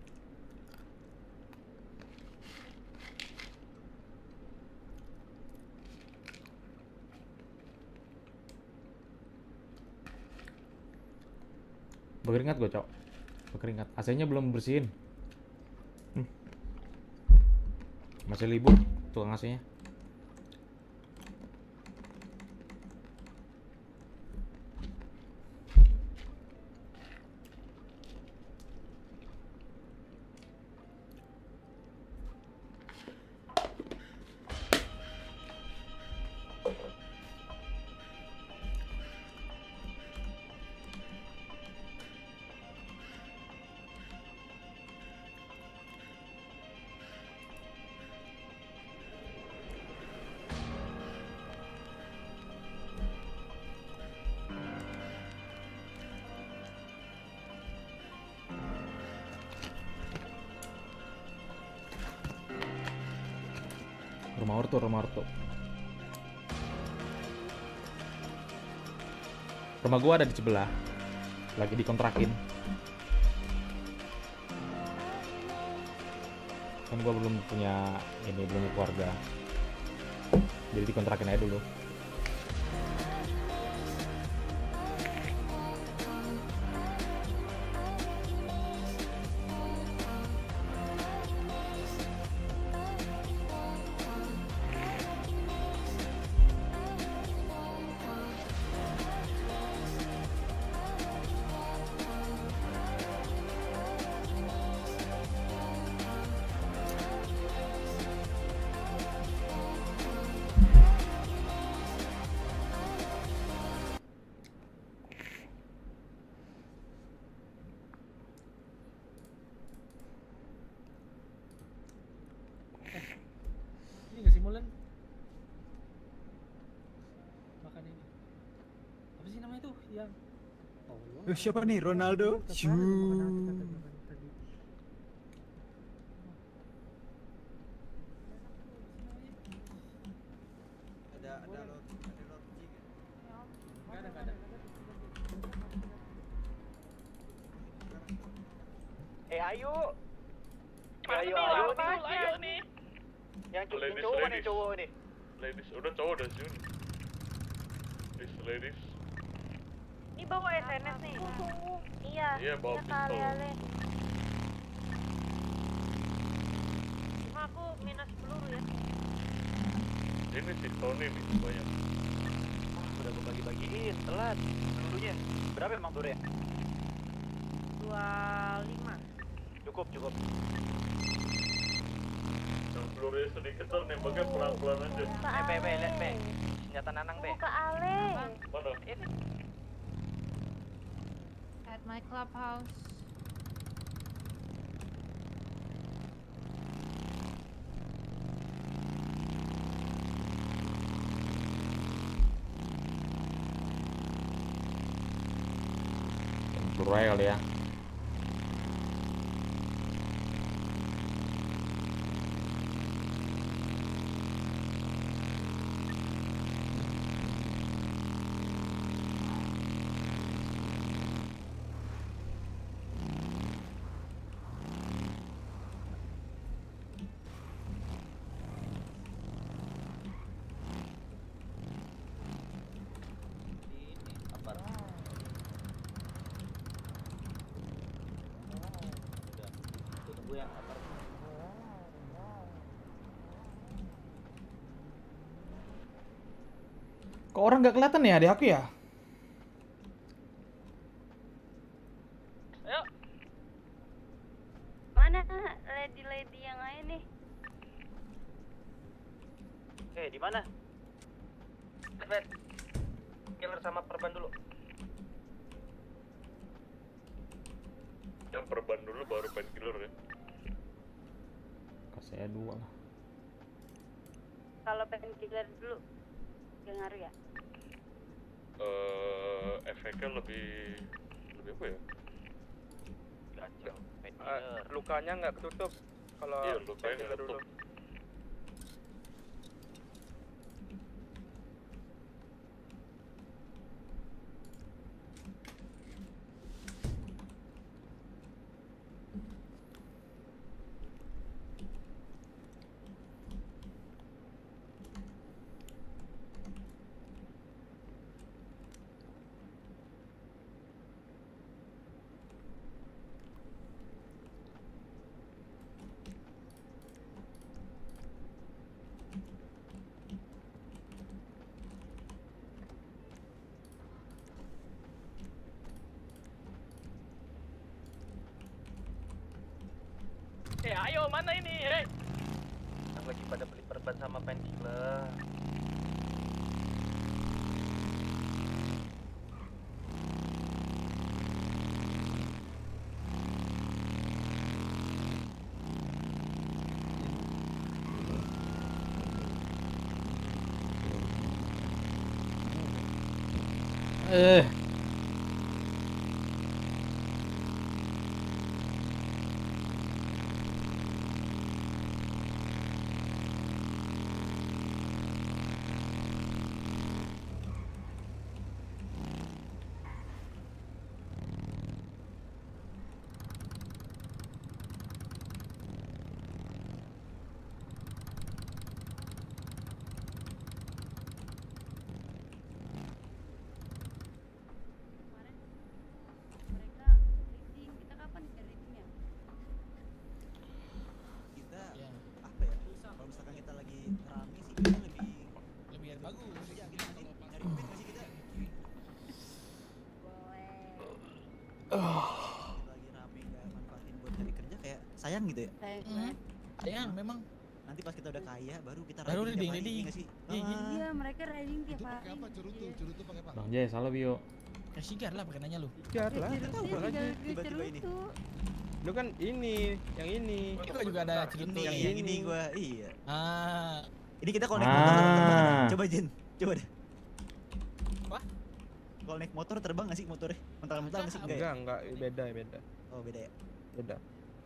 Berkeringat gue, Cok. Berkeringat. A C-nya belum bersihin. Hmm. Masih libur tukang A C-nya. Rumah ortu, rumah ortu. Rumah gua ada di sebelah. Lagi dikontrakin. Kan gua belum punya ini, belum punya keluarga. Jadi dikontrakin aja dulu. Ini gak sih Mulan? Makan ini. Apa sih namanya tuh yang? Oh, Eh, siapa nih? Ronaldo? Shoo. Ada ada lo ada lo Gak ada, gak ada. Eh ayo. Mana Ayo, nih, ayo ayo, nih. ayo nih. Yang cu- yang Ladies, cowok nih ladies. cowok nih. Ladies, udah cowok udah sini. Ladies, ladies. Ini bawa S N S nih. Iya. Iya, bawa pistol. kali Ale. Cuma aku minus peluru ya. Ini si Tony nih banyak. Udah gue bagi-bagiin, telat. Pelurunya. Berapa emang pelurunya? dua puluh lima. Cukup, cukup. Yang pelurunya sedikit tuh nembaknya pelan-pelan aja. Eh, Be, Be, lihat Be. Senjata Nanang Be. Buka Ale. Mana? Ini. At my clubhouse. Peluru aja kali ya. Tunggu yang apar. Kok orang nggak kelihatan ya di aku ya? Ayo. Mana lady-lady yang lain nih? Eh, di mana? Bet, killer sama perban dulu. Yang perban dulu baru painkiller ya. Kasih aja dua lah. Kalau painkiller dulu, gak ngaruh ya? Eh, efeknya lebih lebih apa ya? Gacor. Ah, lukanya nggak ketutup kalau Iya, lukanya nggak painkiller dulu. ketutup. Eh, ayo mana ini? Eh. Lagi pada beli perban sama painkiller. Eh. Sayang memang. Nanti pas kita udah kaya baru kita Baru riding tiap hari, riding, iya nggak sih? Iya, Ah. Iya, mereka riding tiap Itu hari. pakai apa cerutu? Cerutu pakai apa? Bang Jay, salah Bio. Ya sigar lah pakai nanya lu. Sigar lah. Cerutu Tahu aja. tinggal tiba-tiba ini. cerutu. Lu kan ini, yang ini. Gua juga ada cerutu Ini, yang yang ini. ini gua, iya. Ah, Ini kita kalau naik motor terbang nggak? Ah. Coba Jin, coba deh. Apa? Kalau naik motor terbang nggak sih motornya? Mental-mental nggak sih? Enggak ya? Enggak, enggak, beda, beda. Oh beda ya? Beda.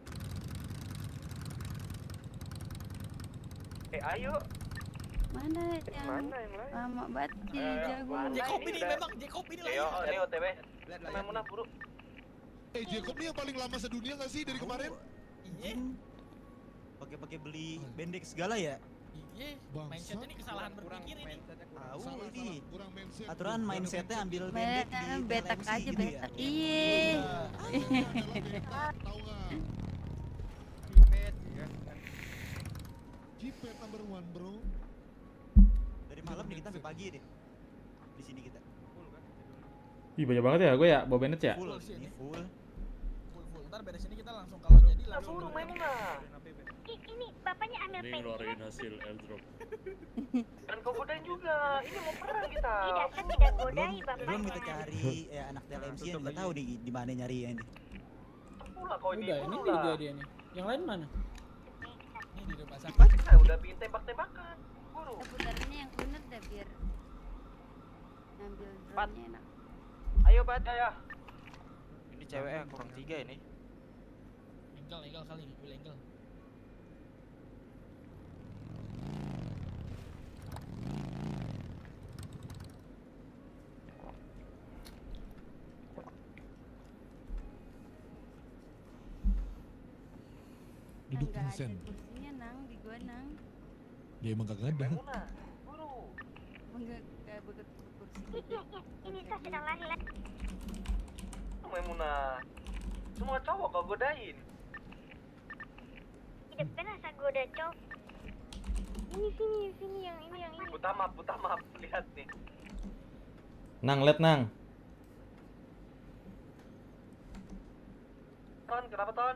Eh ayo. Mana yang Mana yang lain? lama banget di Ayo, ayo. jagung? Jacob ini ini udah- memang Jacob ini Ayo, lah. ayo O T W. Maimunah buru. Eh Jacob nih yang paling lama sedunia nggak sih dari kemarin? Iya. Pakai-pakai beli bendek segala ya? Iya. Mindset ini kesalahan berpikir ini. Tahu Salah, ini. salah, kurang mindset. Aturan Kurang mindsetnya mindset. ambil bendek di Betak betak L M C aja gitu ya? betak. Iya. Tahu nggak? Jipet number one bro. Dari malam nih kita sampai pagi deh. Di sini kita. Ih banyak banget ya gue ya, bawa Bennett ya. Full, Full sih ini ini. full. Full full. Ntar beres ini kita langsung kalau jadi Nah, langsung. buru Maimunah. Ini bapaknya ambil Ini ngeluarin hasil airdrop. Dan kau godain juga. Ini mau perang kita. Tidak, kan tidak godai Belum, bapaknya. belum kita cari ya anak T L M C yang nggak tahu di di mana nyari ya ini. Pula kau ini. Udah, ini Pula. dia dia nih. Yang lain mana? Ini di rumah sakit. Kita udah bikin tembak-tembakan. Buru. Putarannya yang bener dah biar ngambil Pat. drone-nya enak. Ayo bat ya. Ini ceweknya kurang tiga ini. Engkel engkel kali, gue engkel. Duduk Enggak ada Vincent. kursinya nang di gua nang. Ya emang kagak ada. Maimunah. Buru. Enggak kayak begitu kursi. Ini tas sedang lahir. Maimunah. Semua cowok kau godain. Tidak pernah saya goda cowok. Ini sini sini yang ini yang ini. Utama, utama lihat nih. Nang, liat Nang. Ton, kenapa Ton?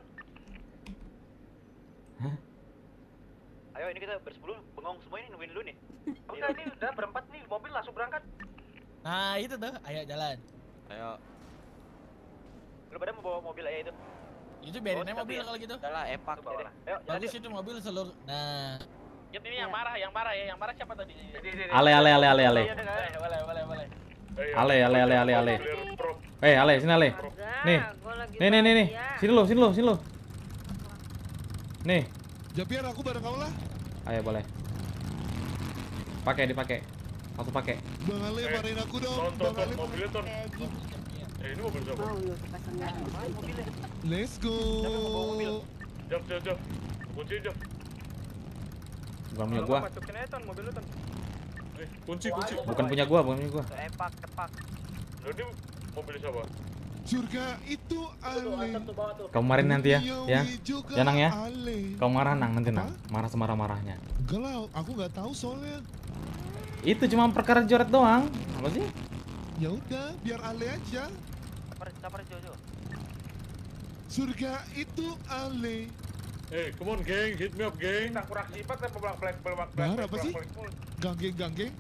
Ayo ini kita bersepuluh bengong semua ini nungguin dulu nih. Enggak, ini udah berempat nih, mobil langsung berangkat. Nah itu tuh, ayo jalan. Ayo. Lu pada mau bawa mobil aja itu. Itu biarin Oh, aja mobil tapi- kalau gitu. Udah lah, epak. Ayo, jalan Bagus yuk. itu mobil seluruh. Nah, Yap, ini yang marah, yang marah ya, yang marah siapa tadi? Ale ale ale ale ale. Iya, boleh, boleh, boleh, boleh. Ale ale ale ale ale. Eh Ale sini Ale. Nih. Nih nih nih nih. Sini lo, sini lo, sini lo. Nih. Japier aku bareng kau lah. Ayo boleh. Pakai dipakai. Langsung pakai. Bang Ale marahin aku dong. Ton, ton, Bang ton, Ale. mobilnya ton. Eh ini mobil siapa? Mau yuk pasang lagi. Let's go. Jap, jap, jap. Kunci jap. Bukan punya gua. Masukin aja ton, mobil lu ton. Eh, kunci, kunci. Bukan punya gua, bukan punya gua. Epak, epak. Lo ini mobil siapa? Surga itu Ale. Kamu marahin nanti ya, ya. juga Ya Nang ya. Ale. Kamu marah Nang nanti Nang. Marah semarah-marahnya. Enggak lah, aku nggak tahu soalnya. Itu cuma perkara joret doang. Apa sih? Ya udah, biar Ale aja. Sabar, sabar Jojo. Surga itu Ale. Eh, come on geng, hit me up geng. Kita kurang sifat apa belak belak belak Bahar apa sih? Ganggeng ganggeng.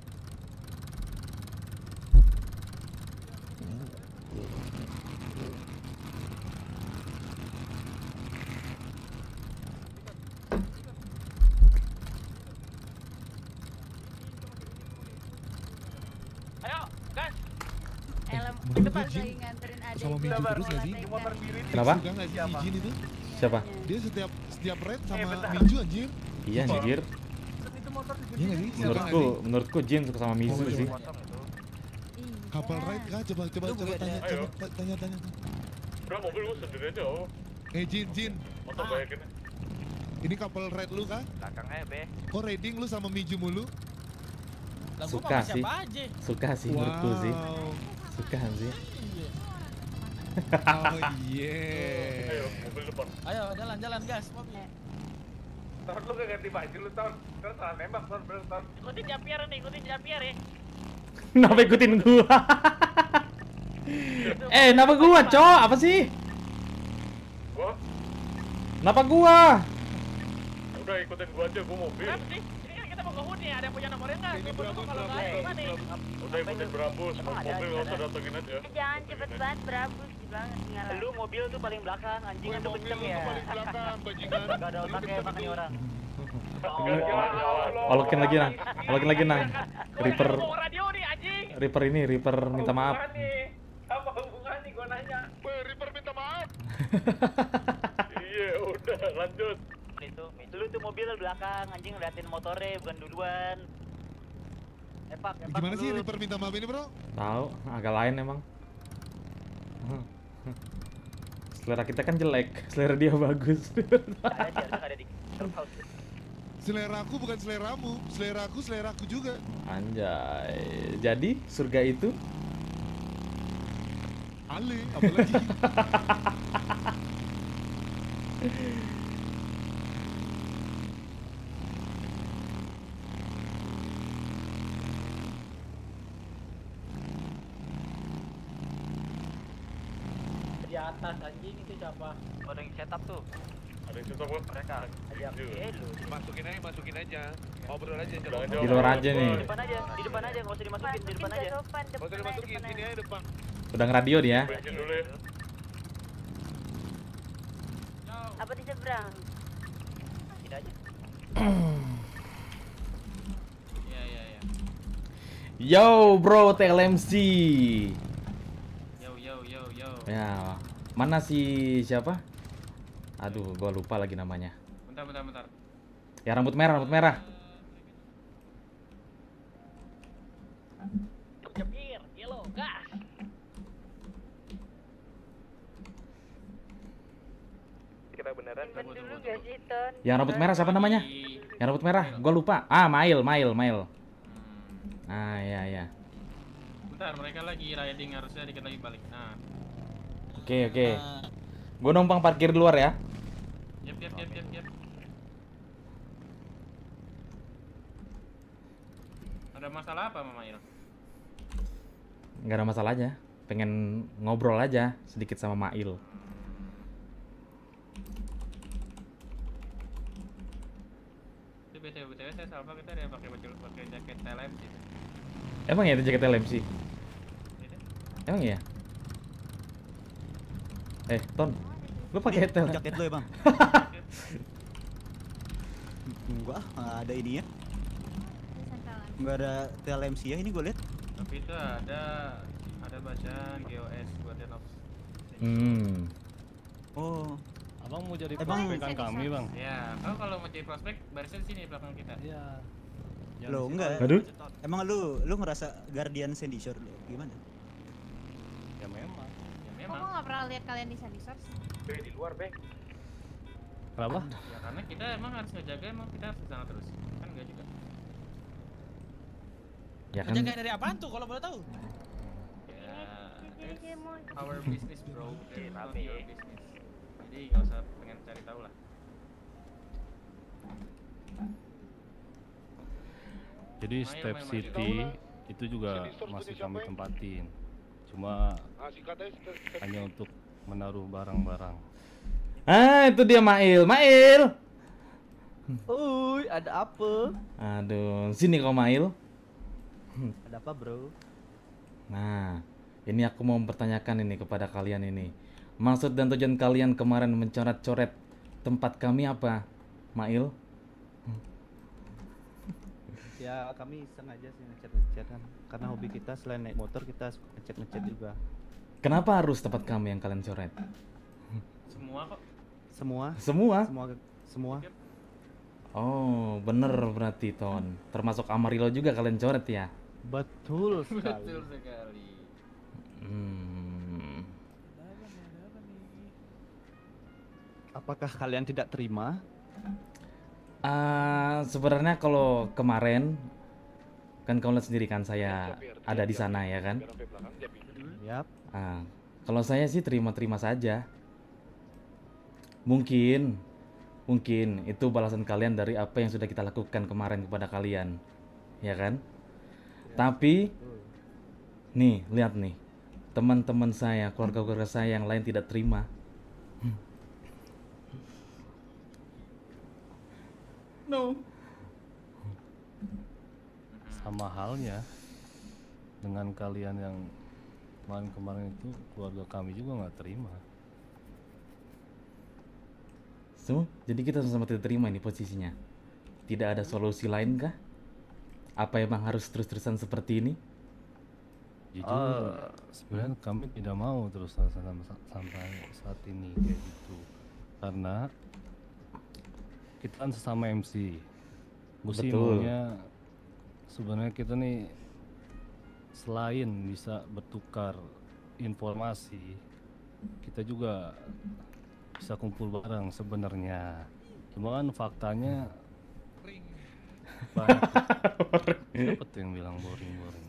Ayo, gas. Elem ke menurut depan gua Jin lagi nganterin adek. sama Miju terus nggak sih? Kenapa? Suka nggak sih si Jin itu? Siapa? Dia setiap setiap raid sama bentar. Miju anjir. Iya anjir. Iya nggak sih? Suka nggak Menurutku, sih? menurutku Jin suka sama Mizu Oh, sih. Kapal raid kah? Coba coba Lu coba nggak tanya ada. coba ta- tanya tanya. Udah mobil lu sendiri aja oh. Eh Jin Jin, Motor bayakin. ini kapal raid lu kah? Belakang aja, Be. Kok raiding lu sama Miju mulu? lah gua Suka sama sih. siapa aja. Suka sih menurutku sih. Wow. Suka sih. Iya. Oh yeah. Ayo, mobil depan. Ayo jalan jalan gas mobil. Ton, lu gak ganti baju lu Ton. Terus salah nembak Ton, bener Ton. Ikutin Japier nih, ikutin Japier ya. Kenapa ikutin gua? Eh, kenapa gua, Cok? Apa sih? Gua? Kenapa gua? Udah ikutin gua aja, gua mobil. Kenapa sih? Ini kan kita mau ke Huni, ada yang punya nomornya nggak? Ini Gua mau Brabus, kalau nggak ada Brabus, gimana nih? Udah ikutin Brabus, mau mobil nggak usah datengin aja. Jangan cepet banget Brabus banget tinggal. Lu mobil tuh paling belakang, anjing Woi, tuh mobil kenceng lu ya. tuh paling belakang, bajingan. Gak ada otaknya emang nih orang. Olokin lagi nang, olokin lagi nang. Reaper, Mau radio nih anjing. Reaper ini, Reaper minta maaf. Hubungan nih. Apa hubungan nih gua nanya? Woi, Reaper minta maaf. Iya, udah lanjut. Itu, lu tuh mobil belakang, anjing liatin motornya bukan duluan. Epak, epak Gimana sih dulu. Reaper minta maaf ini bro? Tahu, agak lain emang. Selera kita kan jelek, selera dia bagus. Ada sih, harusnya ada di clubhouse. Selera aku bukan seleramu, selera aku selera aku juga. Anjay. Jadi surga itu Ale, apalagi. Di atas anjing itu siapa? Ada yang setup tuh. Ada yang setup kok. Mereka ajak eh lu. Masukin aja, masukin aja. Ngobrol aja. di luar aja nih. Di depan aja, di depan aja, nggak usah dimasukin, di depan aja. Nggak usah dimasukin, sini aja depan. Udah ngeradio dia. Bensin dulu ya. Apa di seberang? Tidak aja. Iya iya iya. Yo bro, T L M C. Yo yo yo yo. Ya, mana si siapa? Aduh, gua lupa lagi namanya. Bentar bentar bentar. Ya rambut merah, rambut merah. Jepir, yellow, gas. Kita beneran Simpen dulu gak sih Ton? Yang rambut merah siapa namanya? Yang rambut merah, gua lupa. Ah, Mail, Mail, Mail. Ah, ya ya. Bentar, mereka lagi riding, harusnya dikit lagi balik. Nah. Oke, oke. Gua numpang parkir di luar ya. Yep yep yep yep yep. Ada masalah apa Mama Il? Nggak ada masalah aja. Pengen ngobrol aja sedikit sama Mail. Itu B T W B T W saya Salva kita ada pakai baju pakai jaket T L M sih. Emang ya itu jaket L M C? Emang ya? Eh, Ton, lu pakai tel? Jaket lu emang? Enggak, nggak ada ini ya. Nggak ada T L M C ya ini gue lihat. Tapi itu ada ada bacaan G O S Guardian of. Hmm. Oh. Abang mau jadi Emang- prospekan kami bang? Ya, kalau kalau mau jadi prospek barisnya di sini belakang kita. Iya. Lo enggak? Aduh. Emang lu lu ngerasa Guardian Sandy Shore lu gimana? Ya memang. Ya Kok memang. gua nggak pernah lihat kalian di Sandy Source? Be, di luar, Be. Kenapa? Ya karena kita emang harus ngejaga, emang kita harus kesana terus. Kan enggak juga. Ya kan. Menjaga dari apaan tuh kalau boleh tahu? Ya, Jadi dia mau our business bro, it's not Rame. your business. Jadi nggak usah pengen cari tahu lah. Jadi Mail, Step mail, mail. City itu juga Sini, source masih punya kami siapa ya? tempatin. Cuma Ah, singkatnya step- step hanya ini. untuk menaruh barang-barang. Ah, itu dia Mail. Mail. Uy, ada apa? Aduh, sini kau Mail. Ada apa, Bro? Nah, ini aku mau mempertanyakan ini kepada kalian ini. Maksud dan tujuan kalian kemarin mencoret-coret tempat kami apa, Mail? Ya kami sengaja sih ngecat-ngecat kan. Karena hobi kita selain naik motor kita suka ngecat-ngecat juga. Kenapa harus tempat kami yang kalian coret? Semua kok. Semua? Semua? Semua semua. Oh, bener berarti Ton. Termasuk Amarillo juga kalian coret ya? Betul sekali. Betul sekali. Hmm. Apakah kalian tidak terima? Ah, sebenarnya kalau kemarin kan kamu lihat sendiri kan saya ada di sana ya kan? Yap. Ah, kalau saya sih terima-terima saja. Mungkin, mungkin itu balasan kalian dari apa yang sudah kita lakukan kemarin kepada kalian, ya kan? Tapi, nih lihat nih, teman-teman saya, keluarga-keluarga saya yang lain tidak terima. No. Sama halnya dengan kalian yang kemarin-kemarin itu, keluarga kami juga nggak terima. So, jadi kita sama-sama tidak terima ini posisinya. Tidak ada solusi lain kah? Apa emang harus terus-terusan seperti ini? Jujur, Oh. sebenarnya kami tidak mau terus sampai, sampai saat ini kayak gitu. Karena kita kan sesama M C. Gue sih Betul. maunya sebenarnya kita nih selain bisa bertukar informasi, kita juga bisa kumpul bareng sebenarnya. Cuma kan faktanya banyak. Siapa tuh yang bilang boring-boring?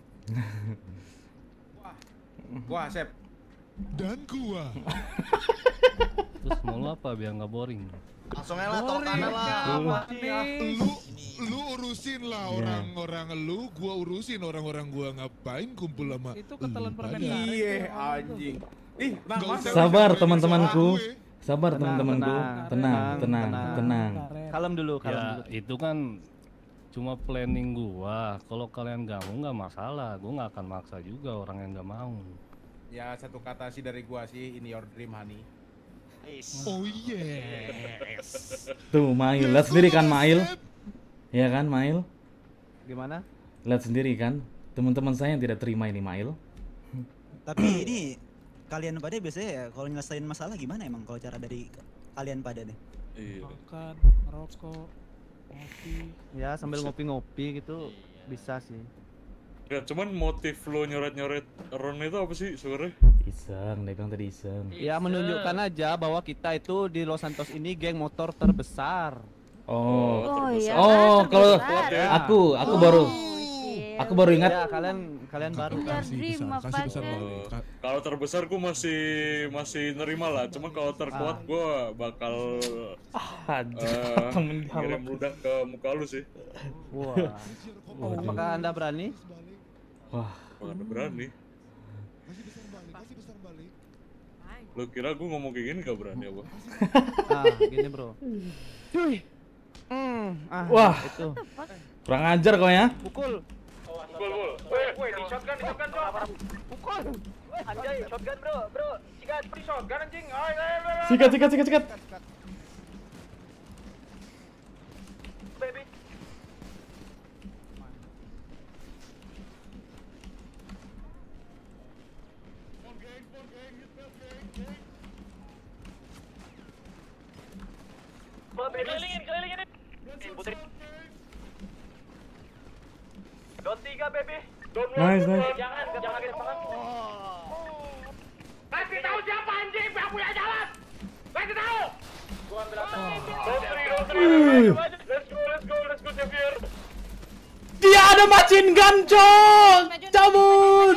Gua Sep. Dan gua. Terus mau lu apa biar nggak boring? Langsung aja lah, tol kanan lah. Lu lu urusin lah Iya. orang-orang lu, gua urusin orang-orang gua, ngapain kumpul sama Itu ketelan lu permen pada? karet. Iya, anjing. Ih, nah, Nggak Mas, usah Sabar ngomongin teman-temanku. soal gue. Sabar Tenang, teman-temanku. tenang, Tenang, tenang, tenang. Kalem dulu, kalem Ya dulu. itu kan cuma planning gua. Kalau kalian nggak mau nggak masalah, gua nggak akan maksa juga orang yang nggak mau. Ya satu kata sih dari gua sih, in your dream honey. Oh yes. Tuh, Mail. Lihat sendiri kan, Mail? Ya kan, Mail? Gimana? Lihat sendiri kan? Teman-teman saya yang tidak terima ini, Mail. Tapi ini kalian pada biasanya ya kalau nyelesain masalah gimana emang kalau cara dari kalian pada nih? Iya. Makan, merokok, ngopi. Ya sambil ngopi-ngopi gitu bisa sih. Ya cuman motif lo nyoret-nyoret Ron itu apa sih sebenarnya? Iseng, dia bilang tadi iseng. Ya menunjukkan aja bahwa kita itu di Los Santos ini geng motor terbesar. Oh, Oh, iya oh kan, kalau terbesar. aku, aku baru, aku baru ingat. Ya kalian kalian baru kan. Eh, kalau terbesar gue masih masih nerima lah, cuma kalau terkuat gue bakal eh, temen ngirim ludah ke muka lu sih. Wah. Apakah Anda berani? Wah, Mana berani? Lo kira gue ngomong kayak gini gak berani apa? Ah, gini bro. Cuy. Hmm, ah, Wah, itu. kurang ajar kau ya. Pukul. Pukul, pukul. Woi, woi, di shotgun, di shotgun, bro. Pukul. Anjay, shotgun, bro. Bro, sikat, beri shotgun anjing. Ayo, ayo, ayo. Sikat, sikat, sikat, sikat. Baby. Kelilingin, kelilingin. Putri. Don tiga, baby. Don Nice, nice. Jangan, jangan kita makan. Kasih tahu siapa anjing yang punya jalan. Kasih tahu. Gua ambil atas. Don three, don three. Wih. Let's go, let's go, let's go, Xavier. Dia ada machine gun, cok. Cabut.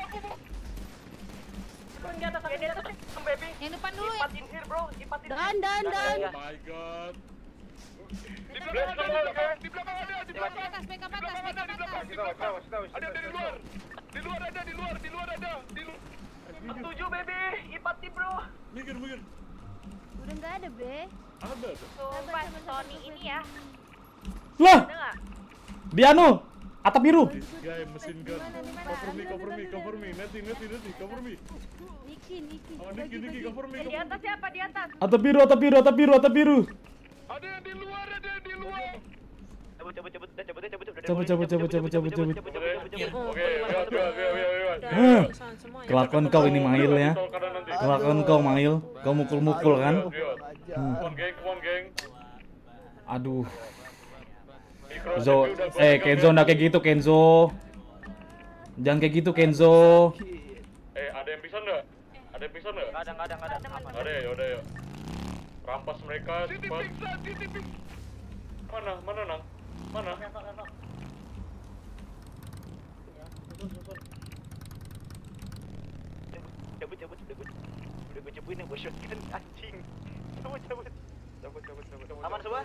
Di atas, di atas, baby. Yang depan dulu ya. Ipatin here, bro. Ipatin. Dan, dan, dan. Oh my god. Di belakang ada, di belakang ada, di belakang. Atas, backup atas, backup atas. Di belakang. Ada di luar. Di luar ada, di luar, di luar ada. Di luar. Tujuh, baby. Ipatin, bro. Mikir, mikir. Udah nggak ada, Be. Ada. Sumpah, Sony ini ya. Lah, Ada nggak? di anu, atap biru. Guy, mesin gun. Cover me, cover me, cover me. Neti, neti, neti, cover me. Niki, Niki. Oh, Niki, Niki, cover me. Di atas siapa? Di atas. Atap biru, atap biru, atap biru, atap biru. Ada yang di luar, ada yang di luar. Cabut, cabut, cabut, udah cabut, cabut, udah Cabut, cabut, cabut, cabut, cabut, cabut. Oke, lihat, lihat, lihat, lihat. Hah, kelakuan kau ini, Mail ya. Kelakuan kau, Mail. Kau mukul-mukul kan. Hmm. Come on, geng, come on, geng. Aduh. Zo, eh Kenzo nggak kayak gitu, Kenzo. Jangan kayak gitu, Kenzo. Eh, ada yang bisa nggak? Ada yang bisa nggak? Nggak ada, nggak ada, nggak ada. Nggak ada ya, yaudah ya. Rampas mereka cepat. Mana, mana nang? Mana? Cabut, cabut, cabut. Udah gue cebuin yang gue shotgun, anjing. Cabut, cabut. Cabut, cabut, cabut, cabut. Aman semua?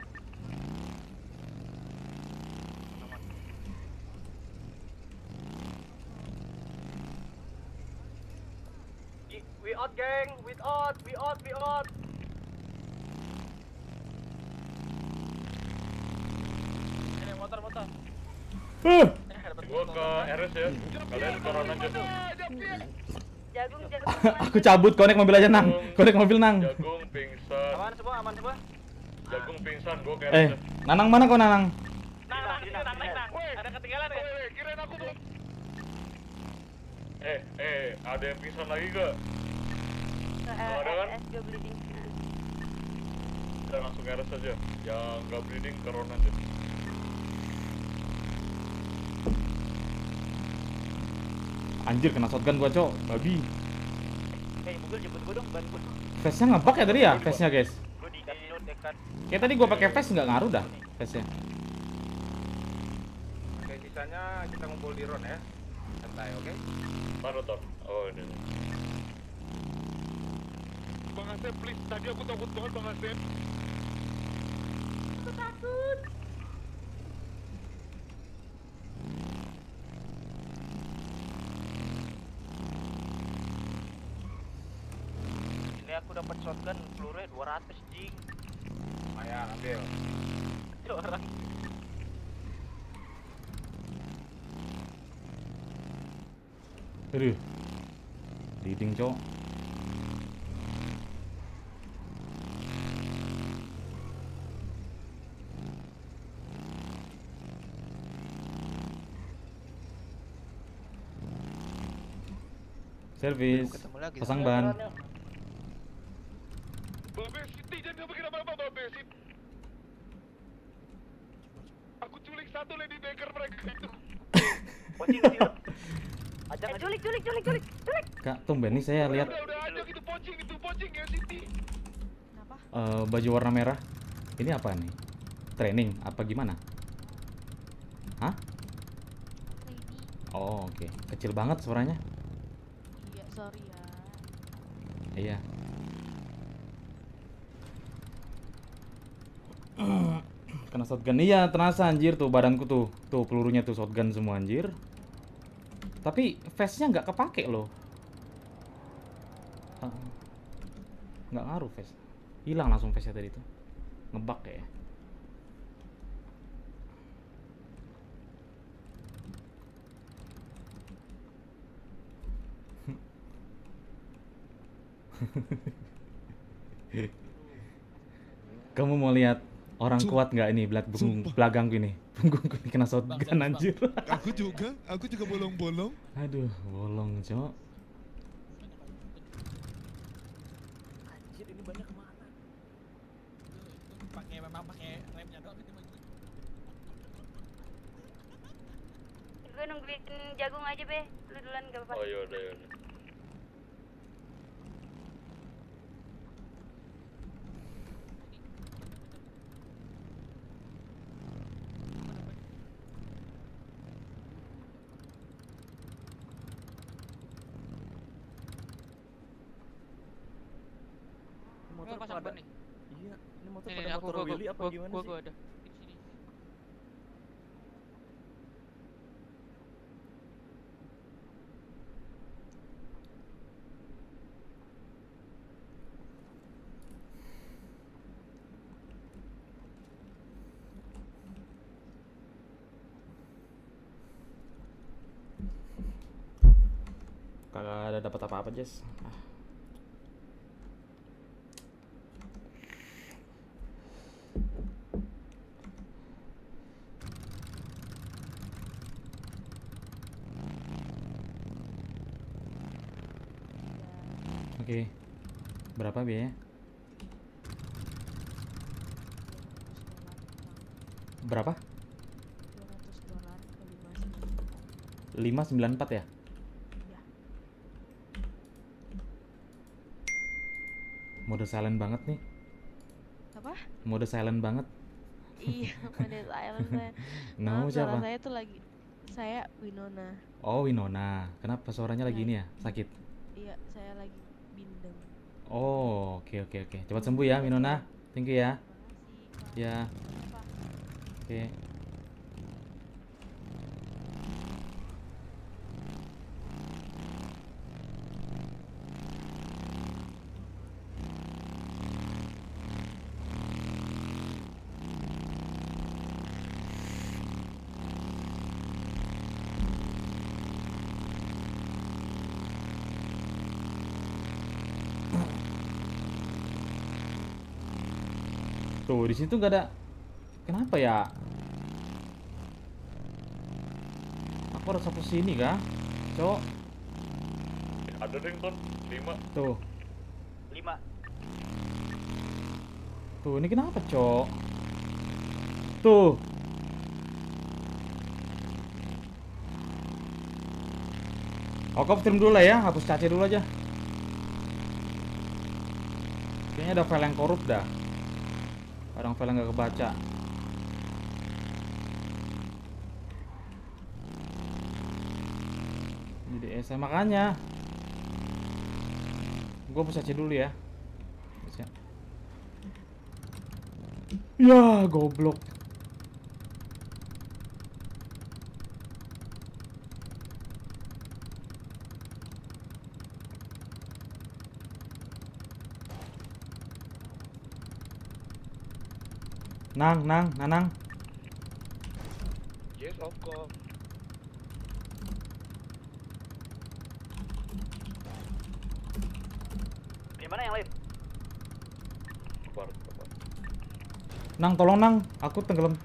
We out, geng. We out, we out, we out. Gua ke R S ya. Kalian ke Ronan aja. Jagung, jagung. Aku cabut, konek mobil aja nang. Konek mobil nang. Jagung pingsan. Aman semua, aman semua. Jagung pingsan, gua ke R S Eh, ya. Nanang mana kok Nanang? Nang, nang, sini, nang, naik, nang. Ada ketinggalan ya? Kirain aku belum. Eh, eh, ada yang pingsan lagi gak? Eh, Ada kan? S gue bleeding. Kita langsung ke R S aja. Yang gak bleeding ke Ronan aja. Anjir kena shotgun gua, Cok. Babi. Eh, mobil jemput gua dong, ban gua. Face-nya ngebug ya tadi ya? Face-nya, guys. Gua di dekat. Kayak tadi gua pakai face nggak ngaruh dah face-nya. Oke, sisanya kita ngumpul di Ron ya. Santai, oke? Mana Tom? Oh, ini. Bang Asep, please. Tadi aku takut banget Bang Asep. Aku takut. Ini aku dapat shotgun pelurunya dua ratus jing. Lumayan, ambil. Itu orang. Aduh. Leading, Cok. Servis. Pasang ban. Babe, Siti, jangan bikin apa-apa, Babe, Siti. Aku culik satu ladybaker mereka itu. Pocing sih. Eh, culik, culik, culik, culik, culik. Kak, tumben nih saya lihat Udah, udah aja gitu, pocing itu, pocing ya, Siti. eh, baju warna merah. Ini apa nih? Training apa gimana? Hah? Oh, oke. Kecil banget suaranya. Iya, sorry ya. Iya. Kena shotgun. Iya, terasa anjir tuh badanku tuh. Tuh pelurunya tuh shotgun semua anjir. Tapi face-nya nggak kepake loh. Ah, nggak ngaruh face. Hilang langsung face-nya tadi tuh. Ngebug ya. Kamu mau lihat orang kuat nggak ini belat punggung belakangku ini? Punggungku ini kena shotgun anjir. Aku juga, aku juga bolong-bolong. Aduh, bolong, Cok. Anjir, ini banyak kemana? Pakai memang pakai remnya doang gitu. Gue nungguin jagung aja, Be. Lu duluan gak apa-apa. Oh, yaudah, yaudah. Motor pasang pada ban nih. Iya, ini motor Nih, pada nih, aku, motor gua, Willy gua, apa gua, gimana gua, sih? gua ada di sini. Kagak ada dapat apa-apa, Jess. Ah. Oke. Berapa biayanya? Berapa? lima sembilan empat ya? Mode silent banget nih. Apa? Mode silent banget. Iya, mode silent saya. Namamu Maaf, suara siapa? saya tuh lagi saya Winona. Oh, Winona. Kenapa suaranya lagi ini ya? Sakit? Iya, saya lagi bindeng. Oh, oke oke oke. Cepat sembuh ya, Winona. Thank you ya. Ya. Oke. Tuh, di situ nggak ada. Kenapa ya? Aku harus hapus sini kah? Cok. Ada deh Ton, lima. Tuh. lima. Tuh, ini kenapa, Cok? Tuh. Oke, stream dulu lah ya, hapus caci dulu aja. Kayaknya ada file yang korup dah. Kadang file yang nggak kebaca. Jadi S M makanya. Gue hapus caci dulu ya. Bisa. Ya, goblok. Nang, nang, nanang. Yes, of course. Gimana yang lain? Kebar, kebar. Nang, tolong Nang, aku tenggelam.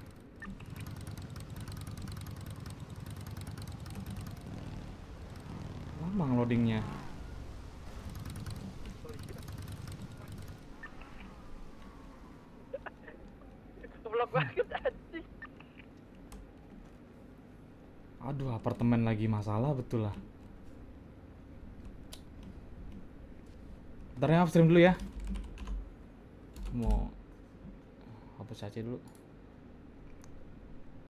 Lama loadingnya. Goblok banget anjing. Aduh, apartemen lagi masalah betul lah. Bentar ya, upstream dulu ya. Mau hapus caci dulu.